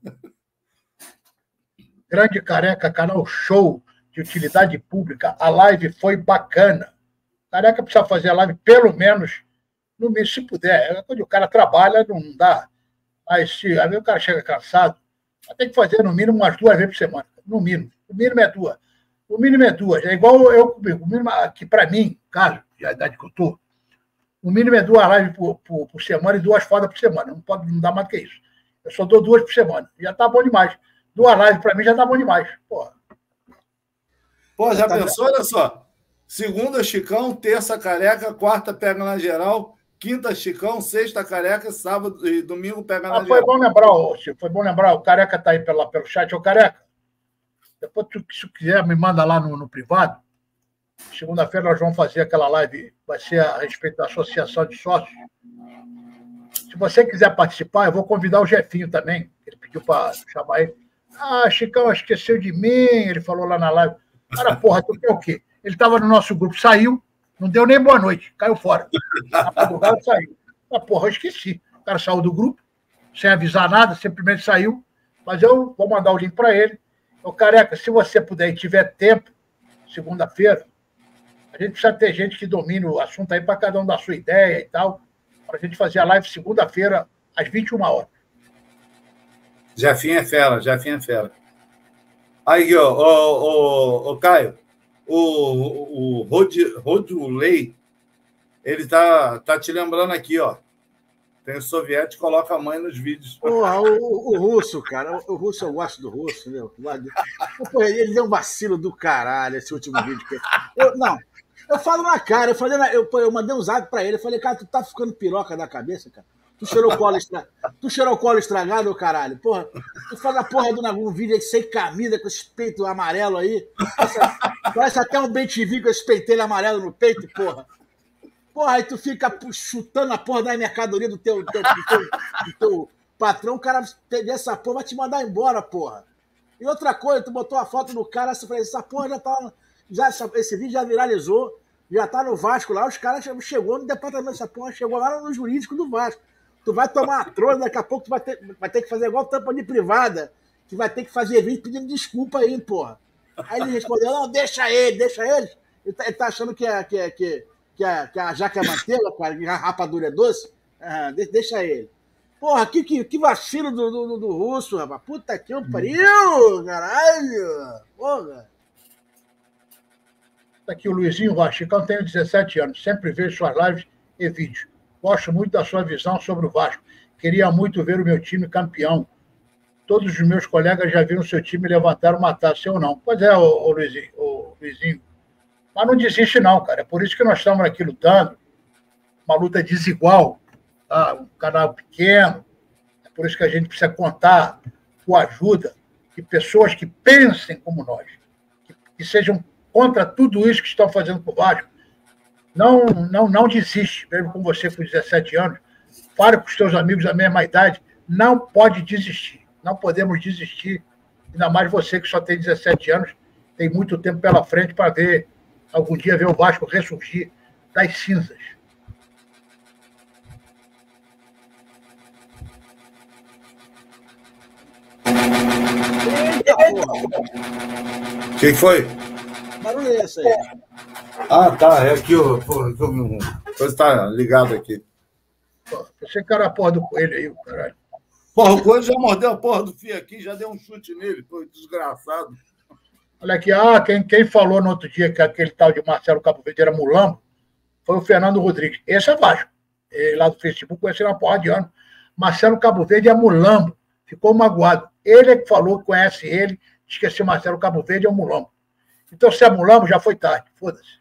Grande Careca, canal show de utilidade pública. A live foi bacana. Careca precisa fazer a live pelo menos, no mínimo, se puder. Quando o cara trabalha, não dá. Mas se aí o cara chega cansado, tem que fazer no mínimo umas duas vezes por semana. No mínimo. O mínimo é duas. O mínimo é duas. É igual eu comigo. O mínimo, que para mim, caso, de a idade que eu estou, o mínimo é duas lives por, por, por semana e duas fodas por semana. Não pode não dar mais do que isso. Eu só dou duas por semana. Já tá bom demais. Duas lives para mim já tá bom demais. Porra. Pô, já tá pensou? Olha só. Segunda, Chicão. Terça, Careca. Quarta, pega na geral. Quinta, Chicão. Sexta, Careca. Sábado e domingo, pega na ah, foi geral. Bom lembrar, ô, foi bom lembrar. O Careca tá aí pela, pelo chat. Ô, Careca, depois, se quiser, me manda lá no, no privado. Segunda-feira nós vamos fazer aquela live, vai ser a respeito da associação de sócios. Se você quiser participar, eu vou convidar o Jefinho também. Ele pediu para chamar ele. Ah, Chicão, esqueceu de mim, ele falou lá na live. Cara, porra, tu quer o quê? Ele estava no nosso grupo, saiu, não deu nem boa noite, caiu fora. Na madrugada saiu. Ah, porra, eu esqueci. O cara saiu do grupo, sem avisar nada, simplesmente saiu. Mas eu vou mandar o link para ele. Ô, Careca, se você puder e tiver tempo, segunda-feira, a gente precisa ter gente que domine o assunto aí para cada um dar sua ideia e tal, para a gente fazer a live segunda-feira, às vinte e uma horas. Jefinho é fera, Jefinho é fera. Aí, ó, ó, ó, ó Caio, o, o Rodulei, ele tá, tá te lembrando aqui, ó. Tem o soviético, coloca a mãe nos vídeos. Porra, o, o russo, cara, o, o russo, eu gosto do russo, entendeu? Porra, ele deu um vacilo do caralho, esse último vídeo. Que... Eu, não, eu falo na cara, eu, falei, eu, eu mandei um zap pra ele, eu falei, cara, tu tá ficando piroca da cabeça, cara? Tu cheirou colo estragado, tu cheirou colo estragado, caralho, porra. Tu faz a porra do um vídeo aí sem camisa, com esse peito amarelo aí. Parece, parece até um bem T V com esse peitelho amarelo no peito, porra. Porra, aí tu fica chutando a porra da mercadoria do teu, do teu, do teu, do teu patrão, o cara pegar essa porra vai te mandar embora, porra. E outra coisa, tu botou a foto do cara, você falou, essa porra já tá. Já, esse vídeo já viralizou, já tá no Vasco lá, os caras chegou no departamento dessa porra, chegou lá no jurídico do Vasco. Tu vai tomar uma trolha, daqui a pouco tu vai ter, vai ter que fazer igual tampa de privada, que vai ter que fazer vídeo pedindo desculpa aí, porra. Aí ele respondeu, não, deixa ele, deixa ele. Ele tá, ele tá achando que a, que, a, que, que, a, que a jaca é manteiga, cara, que a rapadura é doce? Ah, deixa ele. Porra, que, que, que vacilo do, do, do russo, rapaz. Puta que pariu, caralho. Porra. Tá aqui o Luizinho Vascão, tenho dezessete anos, sempre vejo suas lives e vídeos. Gosto muito da sua visão sobre o Vasco. Queria muito ver o meu time campeão. Todos os meus colegas já viram seu time levantar uma taça, eu não. Pois é, ô, ô, Luizinho, ô, Luizinho. Mas não desiste não, cara. É por isso que nós estamos aqui lutando. Uma luta desigual. Tá? Um canal pequeno. É por isso que a gente precisa contar com a ajuda de pessoas que pensem como nós. Que, que sejam contra tudo isso que estão fazendo com o Vasco. Não, não, não desiste, mesmo com você com dezessete anos. Fale com os seus amigos da mesma idade. Não pode desistir. Não podemos desistir. Ainda mais você que só tem dezessete anos. Tem muito tempo pela frente para ver, algum dia, ver o Vasco ressurgir das cinzas. Quem foi? Barulho é esse aí? Ah, tá. É aqui o. Você tá ligado aqui. Você cara a porra do coelho aí, caralho. Porra, o coelho já mordeu a porra do fio aqui, já deu um chute nele, foi desgraçado. Olha aqui, ah, quem, quem falou no outro dia que aquele tal de Marcelo Cabo Verde era mulambo foi o Fernando Rodrigues. Esse é Vasco. Ele, lá do Facebook, conhece uma porra de ano. Marcelo Cabo Verde é mulambo. Ficou magoado. Ele é que falou, conhece ele, esqueceu Marcelo Cabo Verde é um mulambo. Então, se é mulambo, já foi tarde. Foda-se.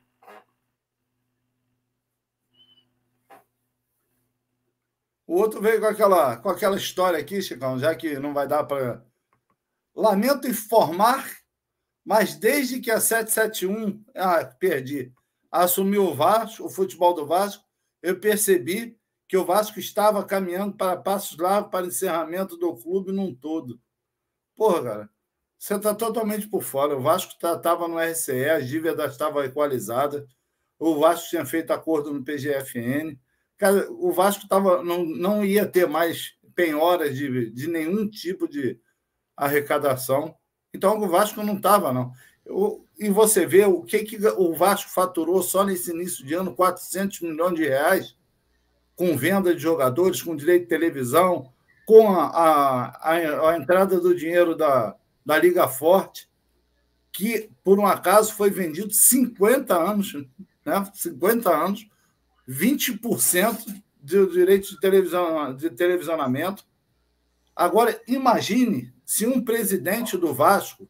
O outro veio com aquela, com aquela história aqui, Chicão, já que não vai dar para... Lamento informar, mas desde que a sete sete um, ah, perdi, assumiu o Vasco, o futebol do Vasco, eu percebi que o Vasco estava caminhando para passos largos para encerramento do clube num todo. Porra, cara, você está totalmente por fora. O Vasco estava no R C E, as dívidas estavam equalizadas, o Vasco tinha feito acordo no P G F N. Cara, o Vasco tava, não, não ia ter mais penhoras de, de nenhum tipo de arrecadação. Então, o Vasco não estava, não. Eu, e você vê o que, que o Vasco faturou só nesse início de ano, quatrocentos milhões de reais, com venda de jogadores, com direito de televisão, com a, a, a, a entrada do dinheiro da, da Liga Forte, que, por um acaso, foi vendido cinquenta anos, né? cinquenta anos, vinte por cento do direito de, televisão, de televisionamento. Agora, imagine se um presidente do Vasco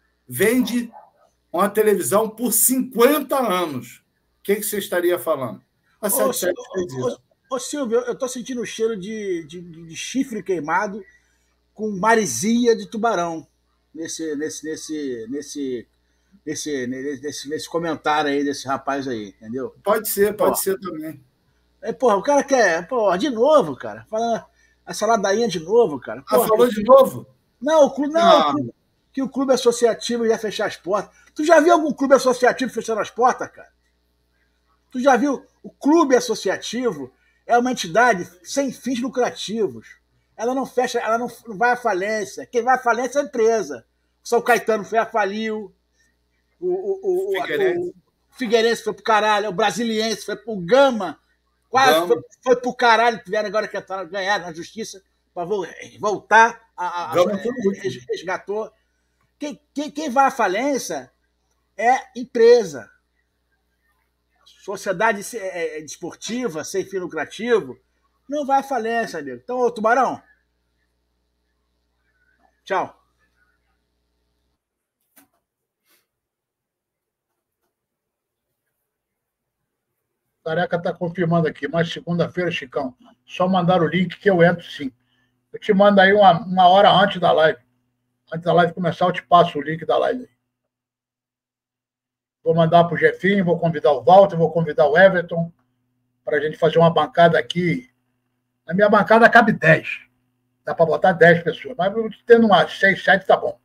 vende uma televisão por cinquenta anos. O que, que você estaria falando? A Ô, Silvio, ô, ô, Silvio, eu estou sentindo o cheiro de, de, de chifre queimado com maresia de tubarão nesse, nesse, nesse, nesse, nesse, nesse, nesse comentário aí desse rapaz aí, entendeu? Pode ser, pode Porra. ser também. É, porra, o cara quer, porra, de novo, cara. Fala essa ladainha de novo, cara. Porra, ah, falou de novo? Não, o clube, não, ah. o clube, que o clube associativo ia fechar as portas. Tu já viu algum clube associativo fechando as portas, cara? Tu já viu? O clube associativo é uma entidade sem fins lucrativos. Ela não fecha, ela não, não vai à falência. Quem vai à falência é a empresa. O São Caetano foi a faliu. O, o, o, Figueirense. o, o Figueirense foi pro caralho. O Brasiliense foi pro Gama. Quase foi, foi pro caralho. Tiveram agora que ganhar na justiça para voltar a, a, a resgatou. Quem, quem, quem vai à falência é empresa. Sociedade desportiva, sem fim lucrativo, não vai à falência, amigo. Então, ô, Tubarão. Tchau. Careca está confirmando aqui, mas segunda-feira, Chicão, só mandar o link que eu entro sim. Eu te mando aí uma, uma hora antes da live. Antes da live começar, eu te passo o link da live. Vou mandar para o Jefinho, vou convidar o Walter, vou convidar o Everton. para a gente fazer uma bancada aqui. Na minha bancada cabe dez. Dá para botar dez pessoas. Mas tendo umas seis, sete, tá bom.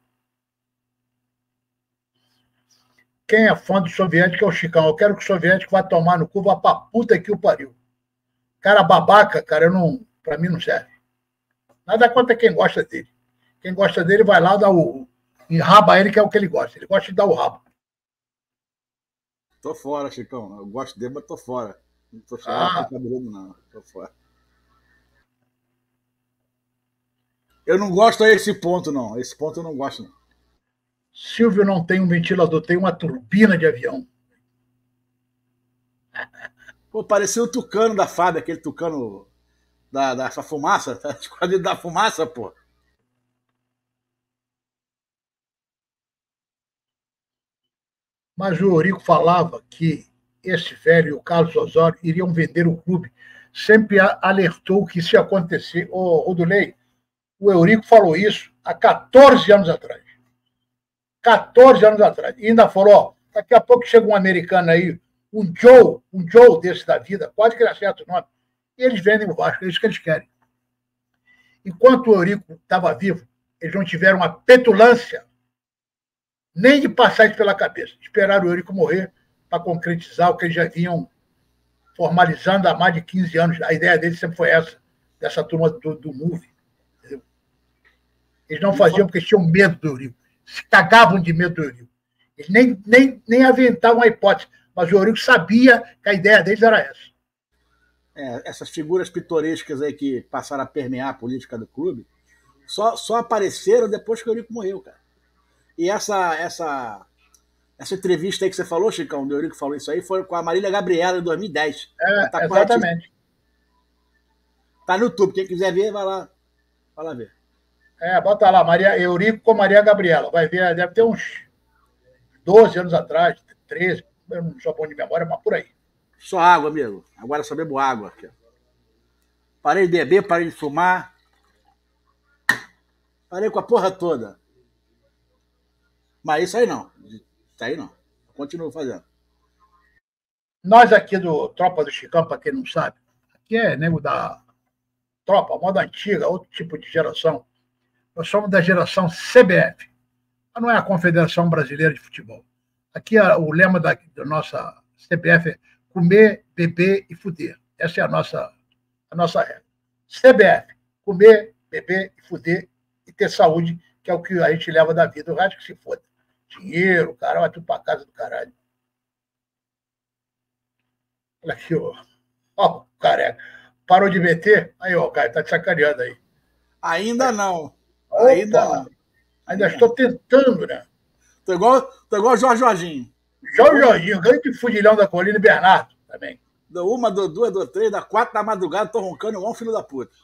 Quem é fã do soviético é o Chicão. Eu quero que o soviético vá tomar no cu, vá pra puta que o pariu. Cara babaca, cara, eu não, pra mim não serve. Nada contra quem gosta dele. Quem gosta dele vai lá dar o... enraba ele, que é o que ele gosta. Ele gosta de dar o rabo. Tô fora, Chicão. Eu gosto dele, mas tô fora. Não tô Ah. chegando, não. Tô fora. Eu não gosto a esse ponto, não. Esse ponto eu não gosto, não. Silvio não tem um ventilador, tem uma turbina de avião. Pô, parecia o tucano da Fábio, aquele tucano da, da fumaça. Tá? Esquadrilho da fumaça, pô. Mas o Eurico falava que esse velho e o Carlos Osório iriam vender o clube. Sempre alertou que isso ia acontecer. Ô, Rodulei, o Eurico falou isso há quatorze anos atrás. quatorze anos atrás. E ainda falou, ó, daqui a pouco chega um americano aí, um Joe, um Joe desse da vida, quase que ele acerta o nome, e eles vendem o Vasco, é isso que eles querem. Enquanto o Eurico estava vivo, eles não tiveram a petulância nem de passar isso pela cabeça. Esperaram o Eurico morrer para concretizar o que eles já vinham formalizando há mais de quinze anos. A ideia deles sempre foi essa, dessa turma do, do movie. Entendeu? Eles não faziam porque tinham medo do Eurico. Se cagavam de medo do Eurico. Eles nem, nem, nem aventavam a hipótese. Mas o Eurico sabia que a ideia deles era essa. É, essas figuras pitorescas aí que passaram a permear a política do clube só, só apareceram depois que o Eurico morreu, cara. E essa, essa, essa entrevista aí que você falou, Chicão, do Eurico falou isso aí, foi com a Marília Gabriela em dois mil e dez. É, tá exatamente. Tá no YouTube. Quem quiser ver, vai lá, vai lá ver. É, bota lá, Maria, Eurico com Maria Gabriela. Vai ver, deve ter uns doze anos atrás, treze, eu não sou bom de memória, mas por aí. Só água, amigo. Agora só bebo água. Aqui. Parei de beber, parei de fumar. Parei com a porra toda. Mas isso aí não. Isso aí não. Continuo fazendo. Nós aqui do Tropa do Chicão, para quem não sabe, aqui é nego da Tropa, moda antiga, outro tipo de geração. Nós somos da geração C B F. Mas não é a Confederação Brasileira de Futebol. Aqui o lema da, da nossa C B F é comer, beber e fuder. Essa é a nossa, a nossa regra. C B F, comer, beber e fuder e ter saúde, que é o que a gente leva da vida. O resto que se foda. Dinheiro, cara, vai tudo pra casa do caralho. Olha aqui, ó. Ó, careca. Parou de meter? Aí, ó, cara, tá te sacaneando aí. Ainda não. Opa, ainda não. Ainda, ainda estou tentando, né? Tô igual, tô igual o Jorge Jorginho. Jorge Jorginho, grande fudilhão da colina, e Bernardo também. Dou uma, dou duas, dou três, dá quatro da madrugada, tô roncando igual um filho da puta.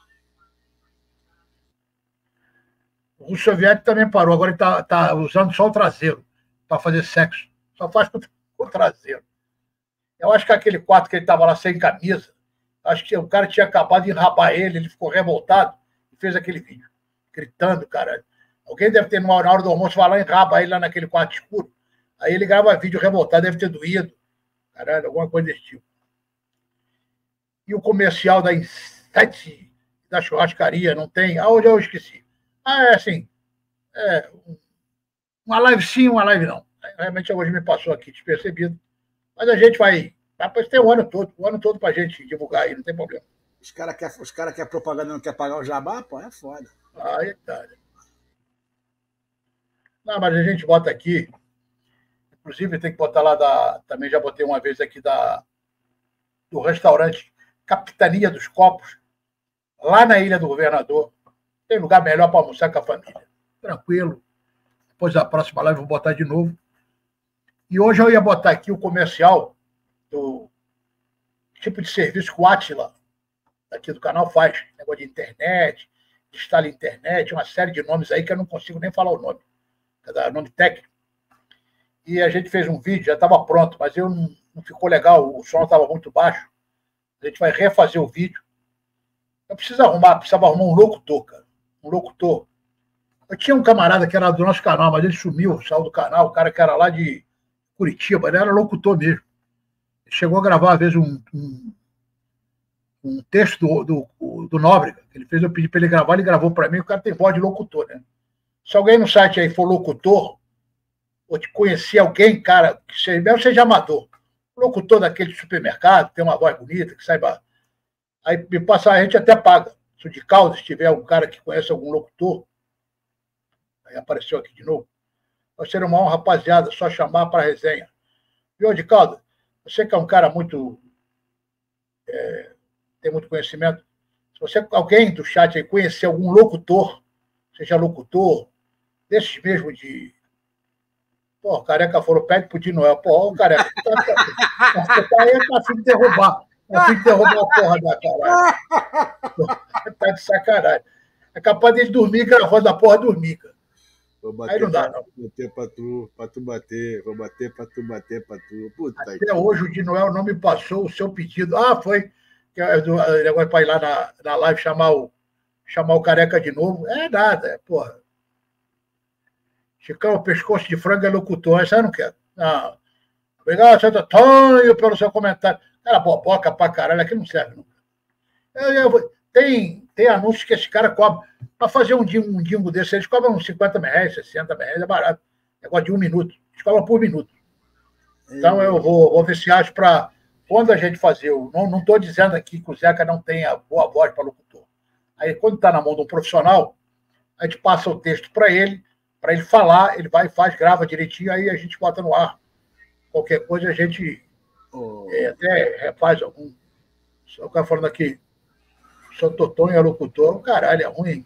O soviético também parou, agora ele tá, tá usando só o traseiro para fazer sexo. Só faz com o traseiro. Eu acho que aquele quarto que ele estava lá sem camisa, acho que o cara tinha acabado de enrabar ele, ele ficou revoltado e fez aquele vídeo, gritando, caralho. Alguém deve ter, na hora do almoço, vai lá e enraba ele lá naquele quarto escuro. Aí ele grava vídeo revoltado, deve ter doído. Caralho, alguma coisa desse tipo. E o comercial da Inset, da churrascaria, não tem? Ah, hoje eu esqueci. Ah, é assim. É, uma live sim, uma live não. Realmente hoje me passou aqui despercebido. Mas a gente vai. Vai ter o ano todo, o ano todo pra gente divulgar aí, não tem problema. Os caras querem os cara quer propaganda, não quer pagar o jabá, pô, é foda. Aí tá. Não, mas a gente bota aqui. Inclusive, tem que botar lá da. Também já botei uma vez aqui da, do restaurante Capitania dos Copos, lá na Ilha do Governador. Tem lugar melhor para almoçar com a família. Tranquilo. Depois da próxima live eu vou botar de novo. E hoje eu ia botar aqui o comercial do tipo de serviço que o Átila, aqui do canal, faz. Negócio de internet, instala internet, uma série de nomes aí que eu não consigo nem falar o nome. Cada nome técnico. E a gente fez um vídeo, já estava pronto, mas eu não, não ficou legal, o som estava muito baixo. A gente vai refazer o vídeo. Eu preciso arrumar, precisava arrumar um locutor, cara. Um locutor. Eu tinha um camarada que era do nosso canal, mas ele sumiu, saiu do canal, o cara que era lá de Curitiba, ele era locutor mesmo. Ele chegou a gravar, uma vez, um, um, um texto do, do, do Nóbrega, que ele fez, eu pedi para ele gravar, ele gravou para mim, o cara tem voz de locutor, né? Se alguém no site aí for locutor, ou te conhecer alguém, cara, que seja, mesmo seja amador, locutor daquele supermercado, tem uma voz bonita, que saiba. Aí me passa, a gente até paga. Se o de Caldas tiver um cara que conhece algum locutor, aí apareceu aqui de novo, vai ser uma honra, rapaziada, só chamar para resenha. Viu, de Caldas? Você que é um cara muito. É, tem muito conhecimento. Se você, alguém do chat aí conhecer algum locutor, seja locutor, desses mesmo de. Pô, o Careca falou, pede pro Di Noel. Pô, o Careca, tá, tá, você tá aí, tá afim de derrubar. Tá afim de derrubar a porra da caralho. Tá de sacanagem. É capaz de dormir gravando a porra dormir, cara. Vou bater Aí não dá, pra, não. bater pra tu, pra tu bater. Vou bater pra tu, bater pra tu. Puta Até que... hoje o Di Noel não me passou o seu pedido. Ah, foi. Que é do negócio para ir lá na, na live chamar o, chamar o Careca de novo. É nada, é porra. Chicão, o pescoço de frango é locutor. Essa eu não quero. Não. Obrigado, Santo Antônio, pelo seu comentário. Cara, boboca pra caralho, aqui não serve nunca. Eu, eu, tem, tem anúncios que esse cara cobra. Para fazer um dingo, um dingo desse, eles cobram uns cinquenta reais, sessenta reais, é barato. Negócio de um minuto. Eles cobram por minuto. Então eu vou, vou ver se acho para. Quando a gente fazer. Eu não estou dizendo aqui que o Zeca não tenha boa voz para locutor. Aí, quando está na mão de um profissional, a gente passa o texto para ele, para ele falar, ele vai e faz, grava direitinho, aí a gente bota no ar. Qualquer coisa a gente oh. é, até refaz algum. O cara falando aqui, São Totonho é locutor, caralho, é ruim.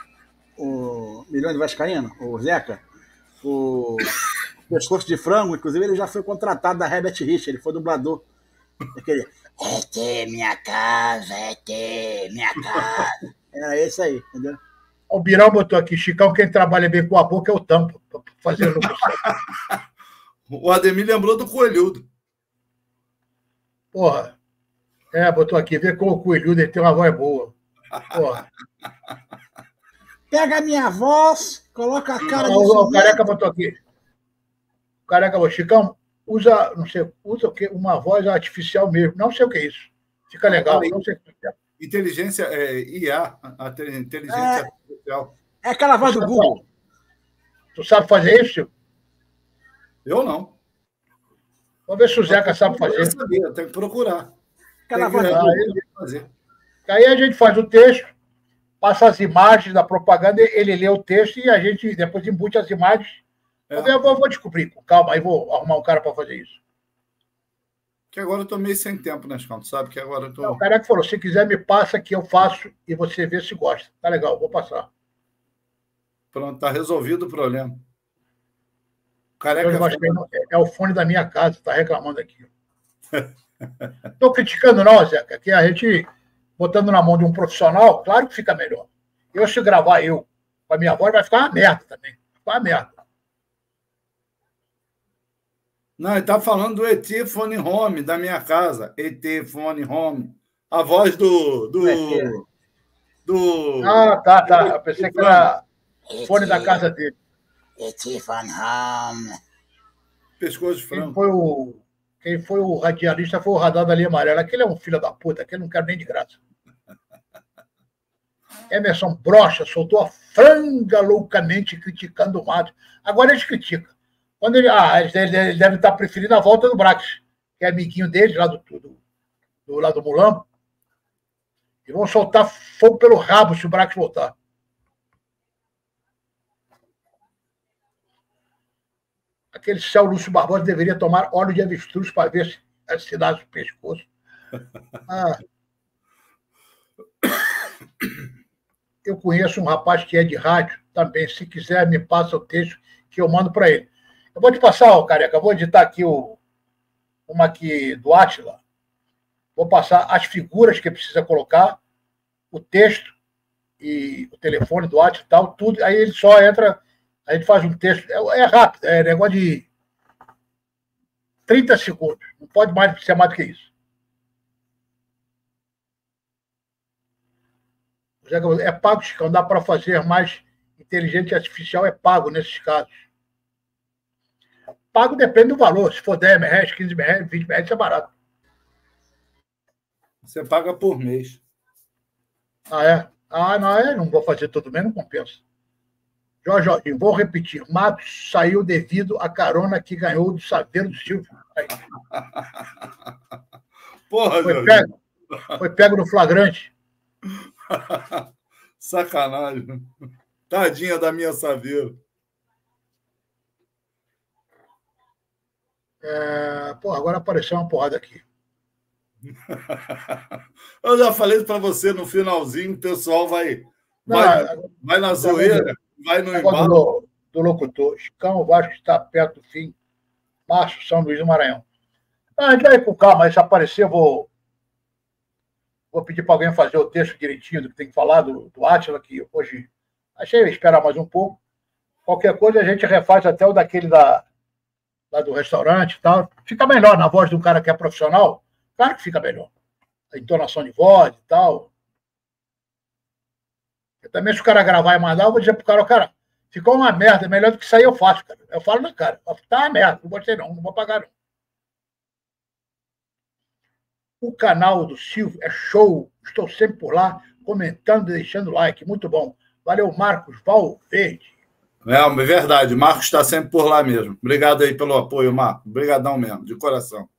O Milhão de Vascaíno, o Zeca, o Pescoço de Frango, inclusive, ele já foi contratado da Herbert Rich, ele foi dublador. Aquele, é ter minha casa, é ter minha casa. Era esse aí, entendeu? O Birão botou aqui, Chicão, quem trabalha bem com a boca é o tampo, para fazer locução. O Ademir lembrou do Coelhudo. Porra. É, botou aqui, vê como o Coelhudo ele tem uma voz boa. Porra. Pega a minha voz, coloca a cara no O, o Careca botou aqui. O Careca botou, Chicão, usa, não sei, usa o quê? Uma voz artificial mesmo. Não sei o que é isso. Fica legal, não sei o que é. Inteligência, é, I A, a inteligência é, artificial. É aquela voz do Google. Tu sabe fazer isso? Eu não. Vamos ver se o Zeca sabe fazer. Eu sabia, tem que procurar. Aquela voz do Google. Fazer. Aí a gente faz o texto, passa as imagens da propaganda, ele lê o texto e a gente depois embute as imagens. É. Eu vou, vou descobrir, com calma, aí vou arrumar um cara para fazer isso. Que agora eu estou meio sem tempo, né, Chicão? Sabe que agora eu tô... Não, o cara que falou, se quiser me passa que eu faço e você vê se gosta. Tá legal, vou passar. Pronto, tá resolvido o problema. O Careca é, é o fone da minha casa, tá reclamando aqui. Estou criticando não, Zeca, que a gente botando na mão de um profissional, claro que fica melhor. Eu, se gravar eu com a minha voz, vai ficar uma merda também. Vai ficar uma merda. Não, ele está falando do E T Phone Home, da minha casa. E T Phone Home. A voz do... do, é do ah, tá, tá. Eu pensei que era o fone da casa dele. E T Phone Home. Pescoço de frango. Quem foi o, quem foi o radialista foi o Radar da Linha Amarela. Aquele é um filho da puta, aquele não quero nem de graça. Emerson Brocha soltou a franga loucamente criticando o Matos. Agora eles criticam. Quando ele, ah, ele deve estar preferindo a volta do Brax, que é amiguinho dele, lá do, do, do lado do Mulambo. E vão soltar fogo pelo rabo se o Brax voltar. Aquele Céu Lúcio Barbosa deveria tomar óleo de avestruz para ver se assinasse o pescoço. Ah. Eu conheço um rapaz que é de rádio também. Se quiser, me passa o texto que eu mando para ele. Eu vou te passar, ó, Careca, eu vou editar aqui o, uma aqui do Átila. Vou passar as figuras que precisa colocar, o texto e o telefone do Átila e tal, tudo. Aí ele só entra, a gente faz um texto. É, é rápido, é negócio de trinta segundos. Não pode mais ser mais do que isso. É pago, Chicão, dá para fazer mais inteligência artificial, é pago nesses casos. Pago depende do valor. Se for dez reais, quinze reais, vinte reais, isso é barato. Você paga por mês. Ah, é? Ah, não, é? Não vou fazer todo mês, não compensa. Jorge, Jorge, vou repetir. Matos saiu devido à carona que ganhou do Saveiro do Silvio. Aí. Porra, foi, Jorge. pego, foi pego no flagrante. Sacanagem. Tadinha da minha Saveiro. É, pô, agora apareceu uma porrada aqui. Eu já falei para você no finalzinho, o pessoal vai, Não, vai, é, vai na zoeira, vai no negócio embalo. do, do locutor. Chicão, o Vasco está perto do fim. Março, São Luís do Maranhão. Ah, a gente vai com calma, mas se aparecer, eu vou, vou pedir para alguém fazer o texto direitinho do que tem que falar, do, do Átila, que hoje achei esperar mais um pouco. Qualquer coisa a gente refaz até o daquele da, lá do restaurante e tal. Fica melhor na voz de um cara que é profissional. Claro que fica melhor. A entonação de voz e tal. Eu também, se o cara gravar e mandar, eu vou dizer pro cara, cara, ficou uma merda, melhor do que isso aí eu faço, cara. Eu falo na cara, tá uma merda, não gostei não, não vou pagar não. O canal do Silvio é show, estou sempre por lá, comentando e deixando like, muito bom. Valeu, Marcos Valverde. É, é verdade, o Marcos está sempre por lá mesmo. Obrigado aí pelo apoio, Marcos. Obrigadão mesmo, de coração.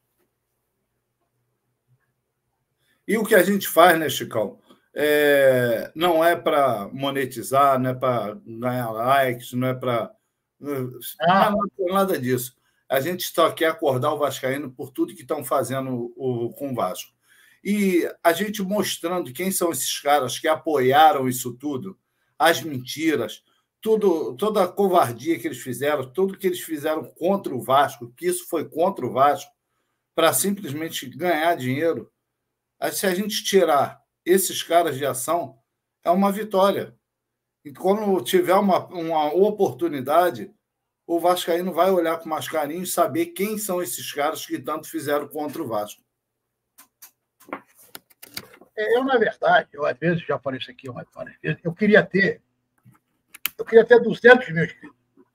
E o que a gente faz, né, Chicão? É, não é para monetizar, não é para ganhar likes, não é para... Ah. Não é nada disso. A gente só quer acordar o vascaíno por tudo que estão fazendo o, com o Vasco. E a gente mostrando quem são esses caras que apoiaram isso tudo, as mentiras, tudo, toda a covardia que eles fizeram, tudo que eles fizeram contra o Vasco, que isso foi contra o Vasco, para simplesmente ganhar dinheiro. Se a gente tirar esses caras de ação, é uma vitória. E quando tiver uma, uma oportunidade, o vascaíno vai olhar com mais carinho e saber quem são esses caras que tanto fizeram contra o Vasco. Eu, na verdade, eu às vezes já falei isso aqui umas vezes, eu queria ter eu queria ter duzentos mil inscritos.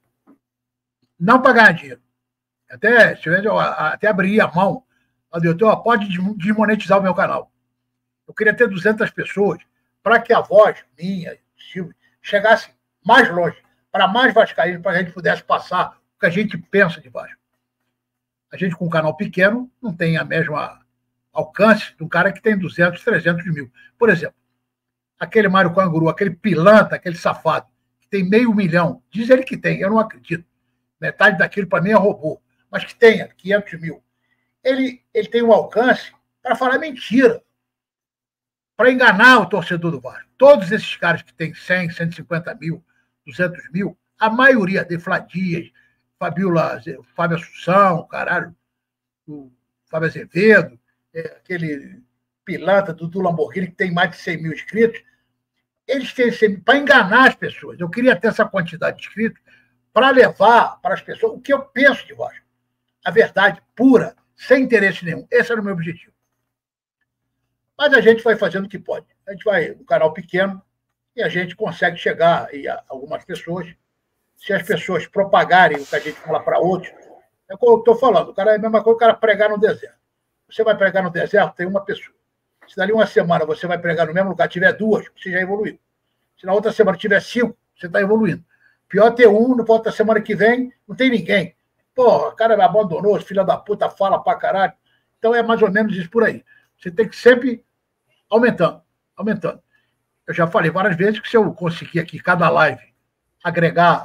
Não para ganhar dinheiro. Até, eu até abriria a mão. Doutor, pode desmonetizar o meu canal. Eu queria ter duzentas pessoas para que a voz minha, Silvio, chegasse mais longe, para mais vascaínos, para a gente pudesse passar o que a gente pensa de Vasco. A gente, com um canal pequeno, não tem a mesma alcance de um cara que tem duzentos, trezentos mil. Por exemplo, aquele Mário Canguru, aquele pilantra, aquele safado, que tem meio milhão, diz ele que tem, eu não acredito. Metade daquilo, para mim, é robô. Mas que tenha quinhentos mil. Ele, ele tem um alcance para falar mentira, para enganar o torcedor do Vasco. Todos esses caras que têm cem, cento e cinquenta mil, duzentos mil, a maioria, Defla Dias, Fabiola, Fábio Assunção, caralho, o Fábio Azevedo, é, aquele pilantra do, do Lamborghini que tem mais de cem mil inscritos, eles têm cem mil para enganar as pessoas. Eu queria ter essa quantidade de inscritos para levar para as pessoas o que eu penso de Vasco. A verdade pura, sem interesse nenhum. Esse era o meu objetivo. Mas a gente vai fazendo o que pode. A gente vai no canal pequeno e a gente consegue chegar a algumas pessoas. Se as pessoas propagarem o que a gente fala para outros, é como eu estou falando, o cara é a mesma coisa que o cara pregar no deserto. Você vai pregar no deserto, tem uma pessoa. Se dali uma semana você vai pregar no mesmo lugar, tiver duas, você já evoluiu. Se na outra semana tiver cinco, você está evoluindo. Pior ter um, na outra semana que vem, não tem ninguém. Porra, o cara me abandonou, filha da puta, fala pra caralho. Então é mais ou menos isso por aí. Você tem que sempre aumentando, aumentando. Eu já falei várias vezes que se eu conseguir aqui, cada live, agregar,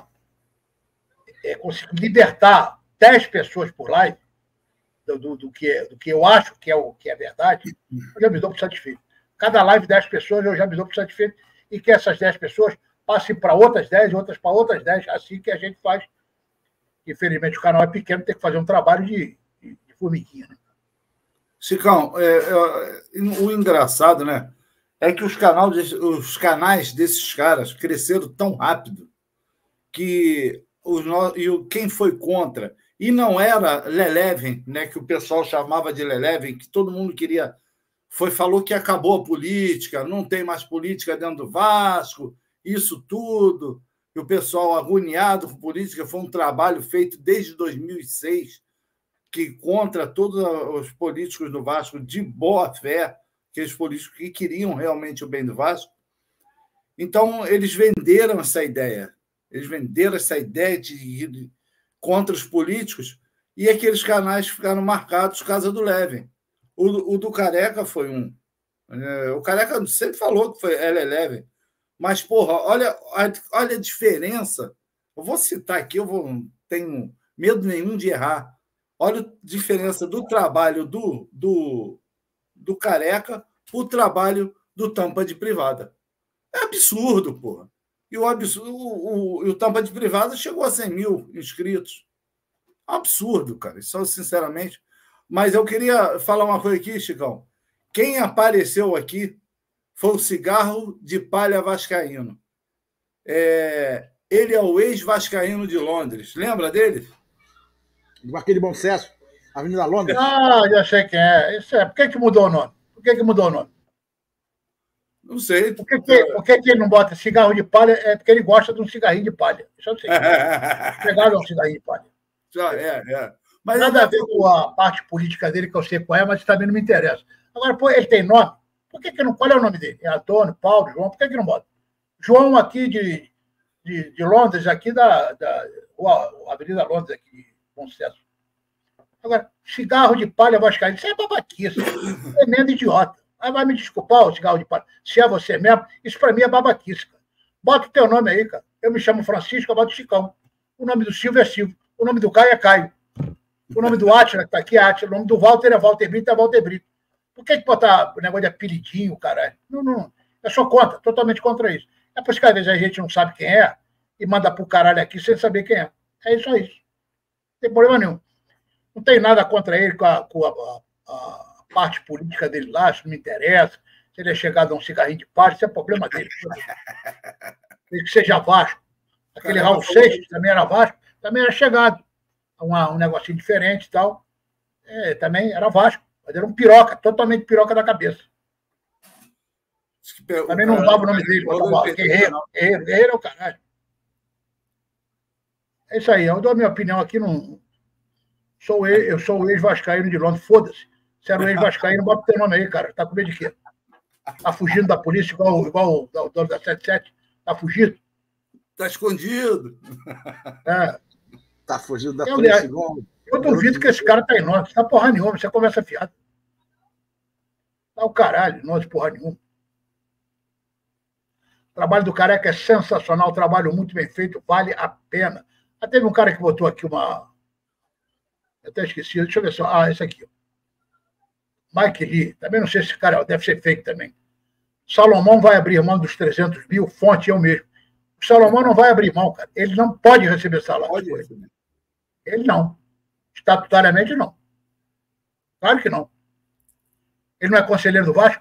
é, conseguir libertar dez pessoas por live, do, do, do, que, do que eu acho que é, o, que é verdade, eu já me dou por satisfeito. Cada live, dez pessoas, eu já me dou por satisfeito, e que essas dez pessoas passem para outras dez, outras para outras dez, assim que a gente faz. Infelizmente, o canal é pequeno, tem que fazer um trabalho de, de, de formiguinha. Né? Chicão, é, é, o engraçado, né, é que os, canais, os canais desses caras cresceram tão rápido que os, e o, quem foi contra, e não era Leleven, né, que o pessoal chamava de Leleven, que todo mundo queria, foi, falou que acabou a política, não tem mais política dentro do Vasco, isso tudo... o pessoal agoniado com política, foi um trabalho feito desde dois mil e seis, que contra todos os políticos do Vasco de boa fé, aqueles políticos que queriam realmente o bem do Vasco. Então, eles venderam essa ideia. Eles venderam essa ideia de, de contra os políticos, e aqueles canais ficaram marcados por causa do Levin. O, o do Careca foi um. O Careca sempre falou que foi L Levin. Mas, porra, olha, olha a diferença. Eu vou citar aqui, eu vou, não tenho medo nenhum de errar. Olha a diferença do trabalho do, do, do Careca para o trabalho do Tampa de Privada. É absurdo, porra. E o, absurdo, o, o, o Tampa de Privada chegou a cem mil inscritos. Absurdo, cara. Isso, sinceramente. Mas eu queria falar uma coisa aqui, Chicão. Quem apareceu aqui foi o Cigarro de Palha Vascaíno. É, ele é o ex-vascaíno de Londres. Lembra dele? Aquele bom sucesso, Avenida Londres. Ah, já sei quem é. Isso é. Por que, que mudou o nome? Por que, que mudou o nome? Não sei. Por que, que, por que, que ele não bota cigarro de palha? É porque ele gosta de um cigarrinho de palha. Isso eu sei. Pegado é um cigarrinho de palha. Já é, é. Mas nada a ver com a parte política dele, que eu sei qual é, mas também não me interessa. Agora, pô, ele tem nome? Por que, que não? Qual é o nome dele? É Antônio, Paulo, João? Por que, que não bota? João aqui de, de, de Londres, aqui da, da a Avenida Londres, aqui de Bom Sucesso. Agora, cigarro de palha vascaíno, isso é babaquice. É mesmo idiota. Aí vai me desculpar o cigarro de palha. Se é você mesmo, isso para mim é babaquice, cara. Bota o teu nome aí, cara. Eu me chamo Francisco, eu boto Chicão. O nome do Silvio é Silvio. O nome do Caio é Caio. O nome do Átila, que está aqui, é Átila. O nome do Walter é Walter Brito, é Walter Brito. Por que, que botar o negócio de apelidinho, caralho? Não, não. Eu sou contra, totalmente contra isso. É por isso que às vezes a gente não sabe quem é e manda pro caralho aqui sem saber quem é. É isso aí. Não tem problema nenhum. Não tem nada contra ele com a, com a, a, a parte política dele lá, isso não me interessa. Se ele é chegado a um cigarrinho de palha, isso é problema dele. Ele que seja Vasco. Aquele Raul Seixas também era Vasco, também era chegado. Uma, um negocinho diferente e tal. É, também era Vasco. Mas era um piroca, totalmente piroca da cabeça. Também não usava o nome dele. Guerreiro, guerreiro, guerreiro é o caralho. É isso aí. Eu dou a minha opinião aqui. Não... Sou eu, eu sou o ex-vascaíno de Londres. Foda-se. Se era o ex-vascaíno, bota o teu nome aí, cara. Tá com medo de quê? Tá fugindo da polícia igual, igual o dono da setenta e sete? Tá fugindo? Tá escondido. É. Tá fugindo da eu, polícia. Eu, eu duvido que esse cara tá em Londres. Tá porra nenhuma. Você conversa fiada. Tá o caralho. Londres porra nenhuma. O trabalho do Careca é sensacional. Trabalho muito bem feito. Vale a pena. Ah, teve um cara que botou aqui uma... Eu até esqueci. Deixa eu ver só. Ah, esse aqui. Mike Lee. Também não sei se esse cara deve ser fake também. Salomão vai abrir mão dos trezentos mil. Fonte eu mesmo. O Salomão não vai abrir mão, cara. Ele não pode receber salário. Pode receber. Ele não. Estatutariamente, não. Claro que não. Ele não é conselheiro do Vasco?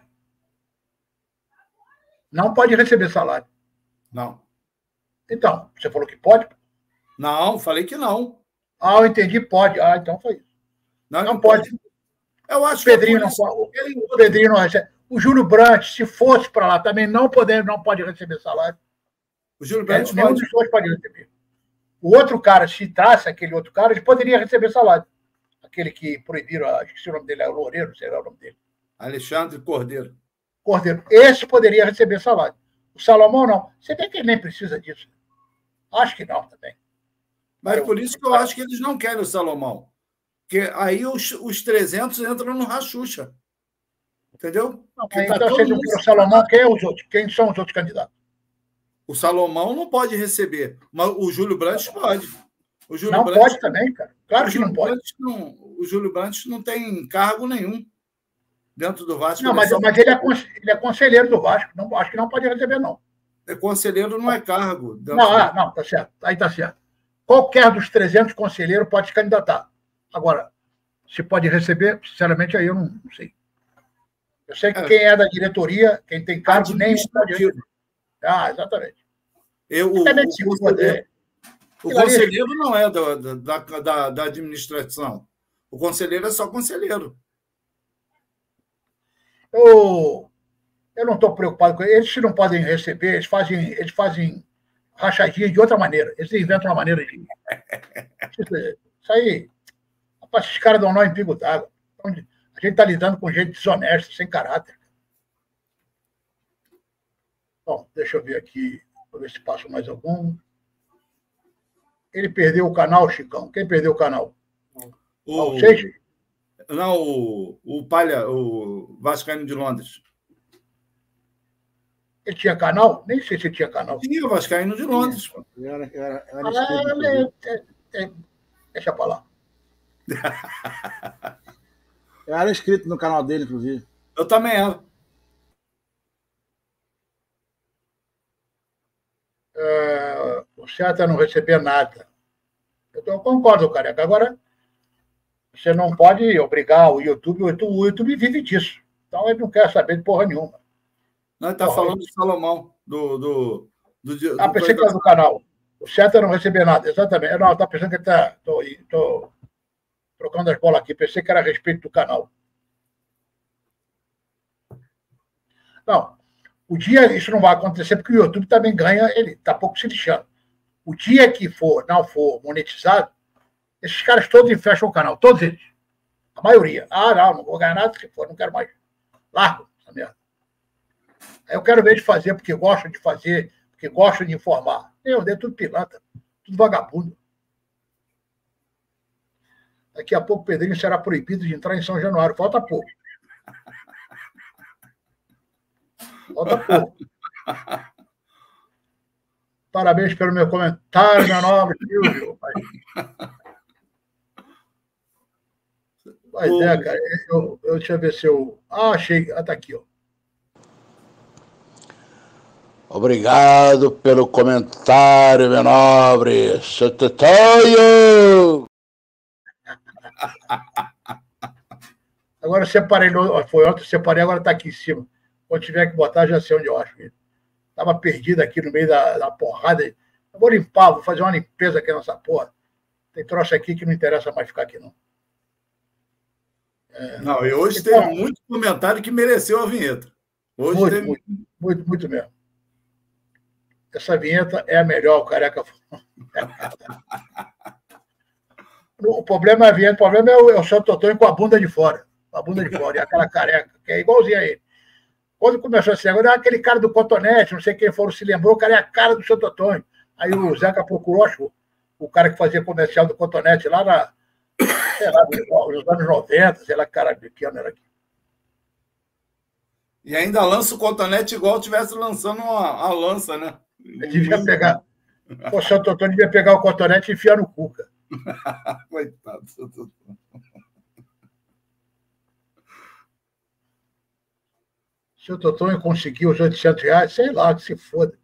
Não pode receber salário. Não. Então, você falou que pode? Não, falei que não. Ah, eu entendi, pode. Ah, então foi isso. Não, não pode. pode. Eu acho o Pedrinho que não pode. O Pedrinho não recebe. O Júlio Brandt, se fosse para lá, também não, poder, não pode receber salário. O Júlio Brandt é, pode. Nenhum pode receber. O outro cara, se traça aquele outro cara, ele poderia receber salário. Aquele que proibiram, acho que o nome dele é Loureiro, não sei lá o nome dele. Alexandre Cordeiro. Cordeiro. Esse poderia receber salário. O Salomão, não. Você vê que ele nem precisa disso. Acho que não também. Mas por isso que eu acho que eles não querem o Salomão. Porque aí os, os trezentos entram no rachucha. Entendeu? Não, então, tá se ele não quer o Salomão, quem, é os outros? Quem são os outros candidatos? O Salomão não pode receber, mas o Júlio Brandt pode. O Júlio não Brandt, pode também, cara. Claro que não pode. Não, o Júlio Brandt não tem cargo nenhum dentro do Vasco. Não, mas, mas ele, é, ele é conselheiro do Vasco. Não, acho que não pode receber, não. É conselheiro, não é cargo. Não, ah, não, tá certo. Aí tá certo. Qualquer dos trezentos conselheiros pode se candidatar. Agora, se pode receber, sinceramente, aí eu não, não sei. Eu sei que é. quem é da diretoria, quem tem cargo, nem pode receber. Ah, exatamente. Eu, o, o, conselheiro, o conselheiro não é da, da, da, da administração. O conselheiro é só conselheiro. Eu, eu não estou preocupado com eles. Eles, se não podem receber, eles fazem, eles fazem rachadinha de outra maneira. Eles inventam uma maneira de... Isso aí... Esses caras dão nó em pingo d'água. A gente está lidando com gente desonesta, sem caráter. Bom, deixa eu ver aqui, vou ver se passo mais algum. Ele perdeu o canal, Chicão. Quem perdeu o canal? O, Vocês? não, o, o Palha, o Vascaíno de Londres. Ele tinha canal? Nem sei se ele tinha canal. Tinha o Vascaíno de Londres. Eu era, eu era, eu era Ah, inscrito, é, é, é, deixa pra lá. eu era inscrito no canal dele, inclusive. Eu também era. É, o certo é não receber nada. Eu, eu concordo, Careca. Agora, você não pode obrigar o YouTube, o YouTube, o YouTube vive disso. Então ele não quer saber de porra nenhuma. Nós está falando do Salomão, do. do, do, do ah, pensei que era do canal. O certo é não receber nada, exatamente. Não, tá pensando que ele está. Tô, tô trocando as bolas aqui. Pensei que era a respeito do canal. Não. O dia, isso não vai acontecer, porque o YouTube também ganha, ele está pouco se lixando. O dia que for, não for monetizado, esses caras todos fecham o canal, todos eles. A maioria. Ah, não, não vou ganhar nada, se for, não quero mais. Largo essa merda. Aí eu quero ver de fazer, porque gostam de fazer, porque gostam de informar. Meu Deus, tudo pilantra, tudo vagabundo. Daqui a pouco o Pedrinho será proibido de entrar em São Januário. Falta pouco. Falta pouco. Parabéns pelo meu comentário, meu nobre Silvio. Mas é, cara, eu, eu, deixa eu ver se eu. Ah, achei. Ah, tá aqui, ó. Obrigado pelo comentário, meu nobre. Seu Totonho! Agora eu separei. Foi ontem, eu separei, agora tá aqui em cima. Quando tiver que botar, já sei onde eu acho ele. Estava perdido aqui no meio da, da porrada. Eu vou limpar, vou fazer uma limpeza aqui nessa porra. Tem troço aqui que não interessa mais ficar aqui, não. É... Não, e hoje então, tem muito comentário que mereceu a vinheta. Hoje muito, tem... muito, muito, muito mesmo. Essa vinheta é a melhor, o Careca. O problema é a vinheta, o problema é o, é o Santo Antônio com a bunda de fora. Com a bunda de fora, e aquela careca, que é igualzinha a ele. Quando começou esse negócio, aquele cara do Cotonete, não sei quem for, se lembrou, o cara é a cara do Santo Antônio. Aí o Zeca procurou, achou, o cara que fazia comercial do Cotonete lá, na, sei lá, nos anos noventa, sei lá que cara de que ano era aqui. E ainda lança o Cotonete igual estivesse lançando a, a lança, né? Ele devia pegar, o Santo Antônio devia pegar o Cotonete e enfiar no cu, cara. Coitado do Santo Antônio. Se o Totonho conseguiu os oitocentos reais, sei lá, que se foda.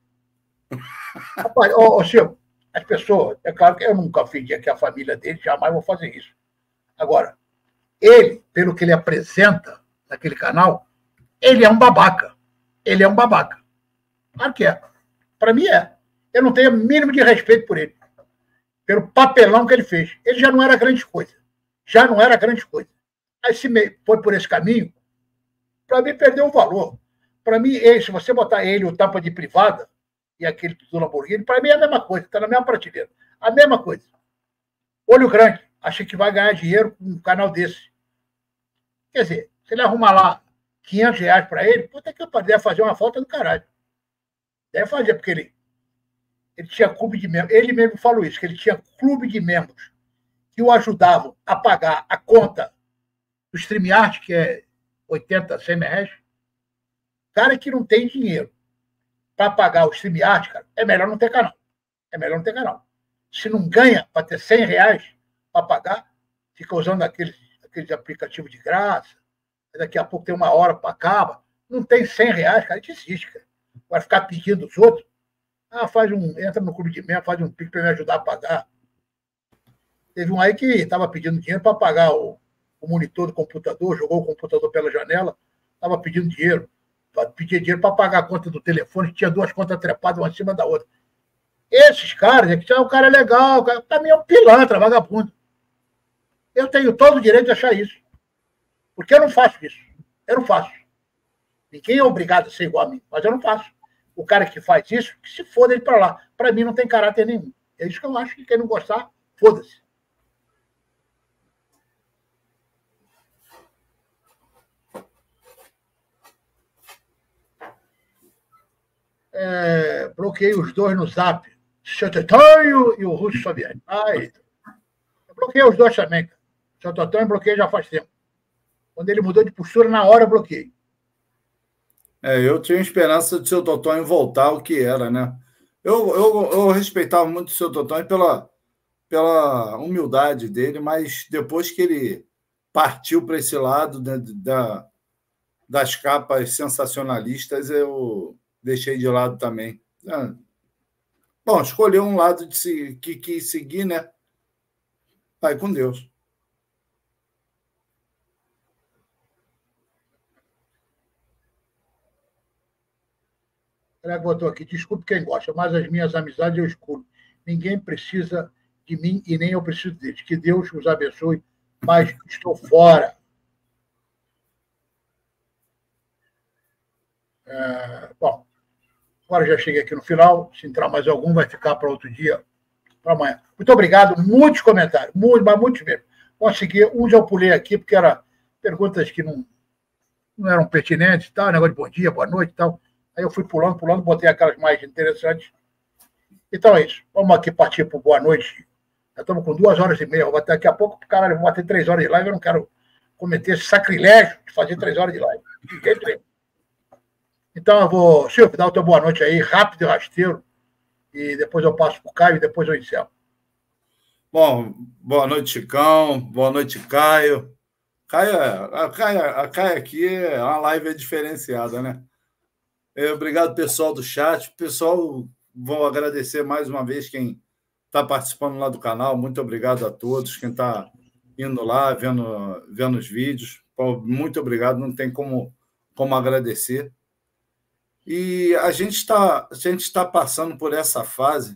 Rapaz, ô, ô Chico, as pessoas, é claro que eu nunca ofendi aqui a família dele, jamais vou fazer isso. Agora, ele, pelo que ele apresenta naquele canal, ele é um babaca. Ele é um babaca. Claro que é. Para mim é. Eu não tenho o mínimo de respeito por ele. Pelo papelão que ele fez. Ele já não era grande coisa. Já não era grande coisa. Aí se foi por esse caminho, para mim perdeu o valor. Para mim, se você botar ele, o Tampa de privada, e aquele do Lamborghini, para mim é a mesma coisa, está na mesma prateleira. A mesma coisa. Olho grande, acha que vai ganhar dinheiro com um canal desse. Quer dizer, se ele arrumar lá quinhentos reais para ele, puta que pariu, deve fazer uma falta do caralho. Deve fazer, porque ele, ele tinha clube de membros. Ele mesmo falou isso, que ele tinha clube de membros que o ajudavam a pagar a conta do StreamYard, que é oitenta, cem reais. Cara que não tem dinheiro para pagar o StreamYard, cara, é melhor não ter canal. É melhor não ter canal. Se não ganha para ter cem reais para pagar, fica usando aqueles, aqueles aplicativos de graça, daqui a pouco tem uma hora para acaba, não tem cem reais, cara, desiste, cara. Vai ficar pedindo os outros. Ah, faz um, entra no clube de membro, faz um pique para me ajudar a pagar. Teve um aí que estava pedindo dinheiro para pagar o, o monitor do computador, jogou o computador pela janela, estava pedindo dinheiro, pedia dinheiro para pagar a conta do telefone, tinha duas contas trepadas uma em cima da outra. Esses caras, é que o cara é legal, para mim é um pilantra, vagabundo. Eu tenho todo o direito de achar isso. Porque eu não faço isso. Eu não faço. Ninguém é obrigado a ser igual a mim, mas eu não faço. O cara que faz isso, que se foda ele para lá. Para mim não tem caráter nenhum. É isso que eu acho, que quem não gostar, foda-se. é, bloqueei os dois no Zap, seu Totonho e o Russo Soviético. Aí, eu bloqueei os dois também, cara. O seu Totonho bloqueei já faz tempo. Quando ele mudou de postura, na hora eu bloqueei. É, eu tinha esperança de seu Totonho voltar ao que era, né? Eu, eu, eu respeitava muito o seu Totonho pela, pela humildade dele, mas depois que ele partiu para esse lado da, da, das capas sensacionalistas, eu deixei de lado também. É. Bom, escolheu um lado de se, que quis seguir, né? Vai com Deus. Ela botou aqui, desculpe quem gosta, mas as minhas amizades eu escolho. Ninguém precisa de mim e nem eu preciso deles. Que Deus os abençoe, mas estou fora. É, bom, agora já cheguei aqui no final. Se entrar mais algum, vai ficar para outro dia, para amanhã. Muito obrigado, muitos comentários, muitos, mas muitos mesmo. Consegui, uns eu pulei aqui, porque eram perguntas que não, não eram pertinentes, tal, negócio de bom dia, boa noite e tal. Aí eu fui pulando, pulando, botei aquelas mais interessantes. Então é isso. Vamos aqui partir para boa noite. Já estamos com duas horas e meia. Vou bater daqui a pouco, caralho, vou bater três horas de live. Eu não quero cometer esse sacrilégio de fazer três horas de live. De jeito nenhum. Então eu vou, Silvio, dar o teu boa noite aí, rápido e rasteiro. E depois eu passo para o Caio e depois eu encerro. Bom, boa noite, Chicão. Boa noite, Caio. Caio, a Caio, a Caio aqui é uma live diferenciada, né? Obrigado, pessoal do chat. Pessoal, vou agradecer mais uma vez quem está participando lá do canal. Muito obrigado a todos. Quem está indo lá, vendo, vendo os vídeos. Muito obrigado. Não tem como, como agradecer. E a gente está a gente está passando por essa fase.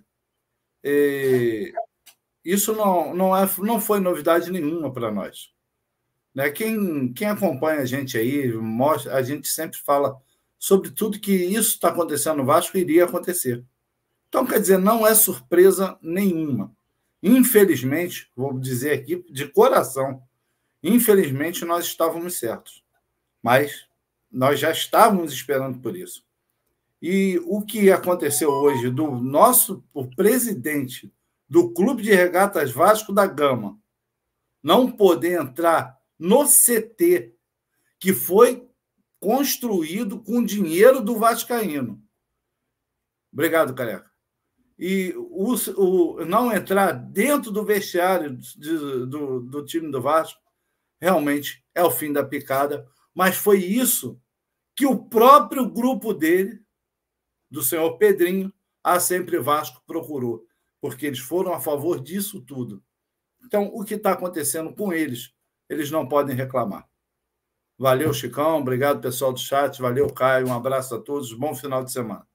E isso não, não, é, não foi novidade nenhuma para nós. Né? Quem, quem acompanha a gente aí, mostra, a gente sempre fala sobre tudo que isso está acontecendo no Vasco iria acontecer. Então, quer dizer, não é surpresa nenhuma. Infelizmente, vou dizer aqui de coração, infelizmente nós estávamos certos, mas nós já estávamos esperando por isso. E o que aconteceu hoje do nosso o presidente do Clube de Regatas Vasco da Gama não poder entrar no C T, que foi construído com dinheiro do vascaíno. Obrigado, Careca. E o, o, não entrar dentro do vestiário de, do, do time do Vasco realmente é o fim da picada, mas foi isso que o próprio grupo dele, do senhor Pedrinho, a Sempre Vasco, procurou, porque eles foram a favor disso tudo. Então, o que está acontecendo com eles, eles não podem reclamar. Valeu, Chicão. Obrigado, pessoal do chat. Valeu, Caio. Um abraço a todos. Bom final de semana.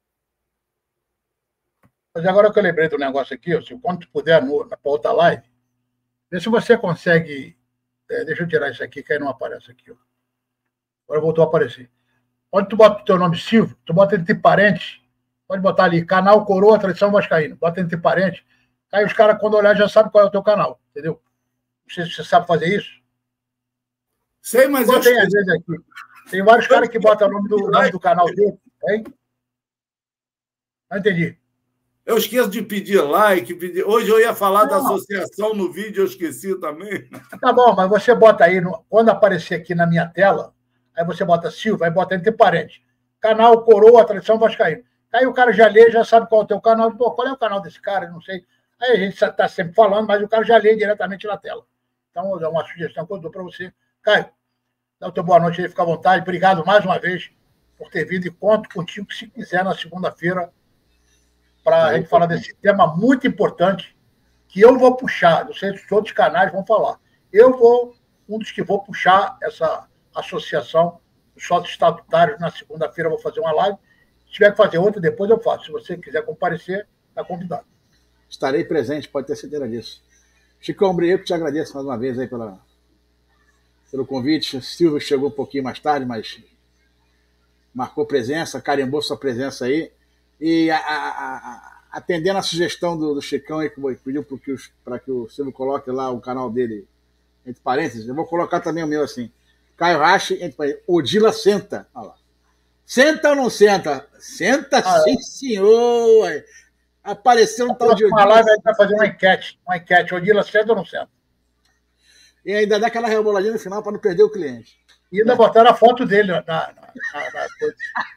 Mas agora que eu lembrei do negócio aqui, se quando tu puder no, na outra live, vê se você consegue... É, deixa eu tirar isso aqui, que aí não aparece aqui. Ó. Agora voltou a aparecer. Onde tu bota o teu nome Silvio, tu bota entre parentes, pode botar ali, canal Coroa Tradição Vascaíno. Bota entre parentes. Aí os caras, quando olhar, já sabem qual é o teu canal. Entendeu? Não sei se você sabe fazer isso. Sei, mas eu tem, às vezes, aqui. Tem vários caras que botam o nome do, nome do canal dele. Hein? Não entendi. Eu esqueço de pedir like. Pedir... Hoje eu ia falar não. da associação no vídeo, eu esqueci também. Tá bom, mas você bota aí, no... quando aparecer aqui na minha tela, aí você bota Silva, aí bota entre parentes. Canal Coroa Tradição Vascaíno. Aí o cara já lê, já sabe qual é o teu canal. Pô, qual é o canal desse cara? Não sei. Aí a gente está sempre falando, mas o cara já lê diretamente na tela. Então, é uma sugestão que eu dou para você. Caio, dá o teu boa noite aí, fica à vontade. Obrigado mais uma vez por ter vindo e conto contigo se quiser na segunda-feira para a gente falar desse tema muito importante que eu vou puxar. Não sei se os outros canais vão falar. Eu vou, um dos que vou puxar essa associação dos sócios estatutários na segunda-feira, vou fazer uma live. Se tiver que fazer outra, depois eu faço. Se você quiser comparecer, está convidado. Estarei presente, pode ter certeza disso. Chicão, eu que te agradeço mais uma vez aí pela, pelo convite. O Silvio chegou um pouquinho mais tarde, mas marcou presença, carimbou sua presença aí. E a, a, a, atendendo a sugestão do, do Chicão aí, que pediu para que o Silvio coloque lá o canal dele, entre parênteses, eu vou colocar também o meu assim. Caio Rache, entre parênteses, Odila Senta. Olha lá. Senta ou não senta? Senta Ah, sim, senhor. Apareceu um tal de uma live a gente vai fazer uma enquete. Uma enquete. Odila, senta ou não senta? E ainda dá aquela reboladinha no final para não perder o cliente. E ainda botaram a foto dele na, na, na, na coisa.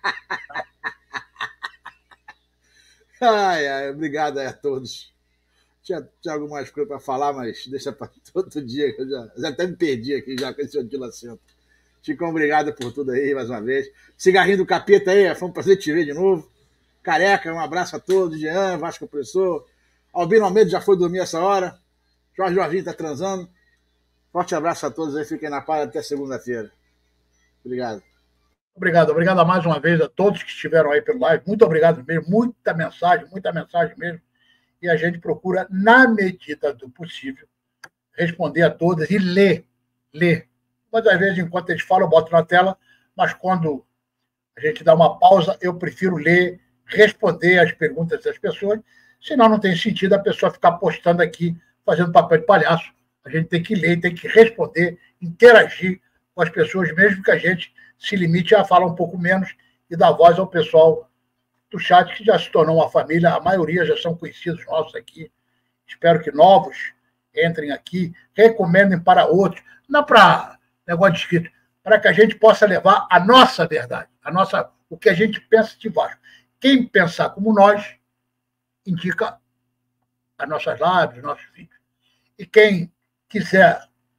Ai, ai, obrigado a todos. Tinha, tinha algumas coisas para falar, mas deixa para todo dia, que eu já, já até me perdi aqui já com esse Odila Senta. Chicão, obrigado por tudo aí, mais uma vez. Cigarrinho do Capeta aí, foi um prazer te ver de novo. Careca, um abraço a todos. Jean, Vasco Opressor. Albino Almeida já foi dormir essa hora. Jorge Jorginho tá transando. Forte abraço a todos aí, fiquem na paz até segunda-feira. Obrigado. Obrigado, obrigado mais uma vez a todos que estiveram aí pelo live. Muito obrigado mesmo, muita mensagem, muita mensagem mesmo. E a gente procura, na medida do possível, responder a todas e ler, ler. Muitas vezes, enquanto eles falam, eu boto na tela, mas quando a gente dá uma pausa, eu prefiro ler, responder as perguntas das pessoas, senão não tem sentido a pessoa ficar postando aqui, fazendo papel de palhaço. A gente tem que ler, tem que responder, interagir com as pessoas, mesmo que a gente se limite a falar um pouco menos e dar voz ao pessoal do chat, que já se tornou uma família, a maioria já são conhecidos nossos aqui. Espero que novos entrem aqui, recomendem para outros, não para negócio de escrito, para que a gente possa levar a nossa verdade, a nossa, o que a gente pensa de Vasco. Quem pensar como nós, indica as nossas lives, os nossos vídeos. E quem quiser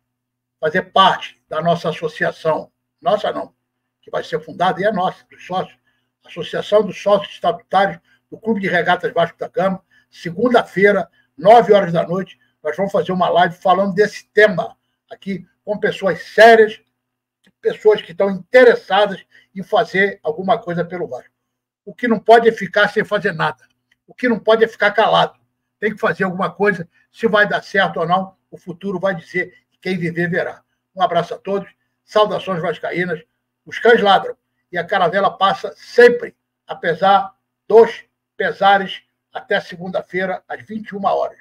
fazer parte da nossa associação, nossa não, que vai ser fundada, e é nossa, dos sócios, Associação dos Sócios Estatutários do Clube de Regatas Vasco da Gama, segunda-feira, nove horas da noite, nós vamos fazer uma live falando desse tema aqui, com pessoas sérias, pessoas que estão interessadas em fazer alguma coisa pelo Vasco. O que não pode é ficar sem fazer nada. O que não pode é ficar calado. Tem que fazer alguma coisa. Se vai dar certo ou não, o futuro vai dizer. Quem viver, verá. Um abraço a todos. Saudações vascaínas. Os cães ladram. E a caravela passa sempre, apesar dos pesares, até segunda-feira, às vinte e uma horas.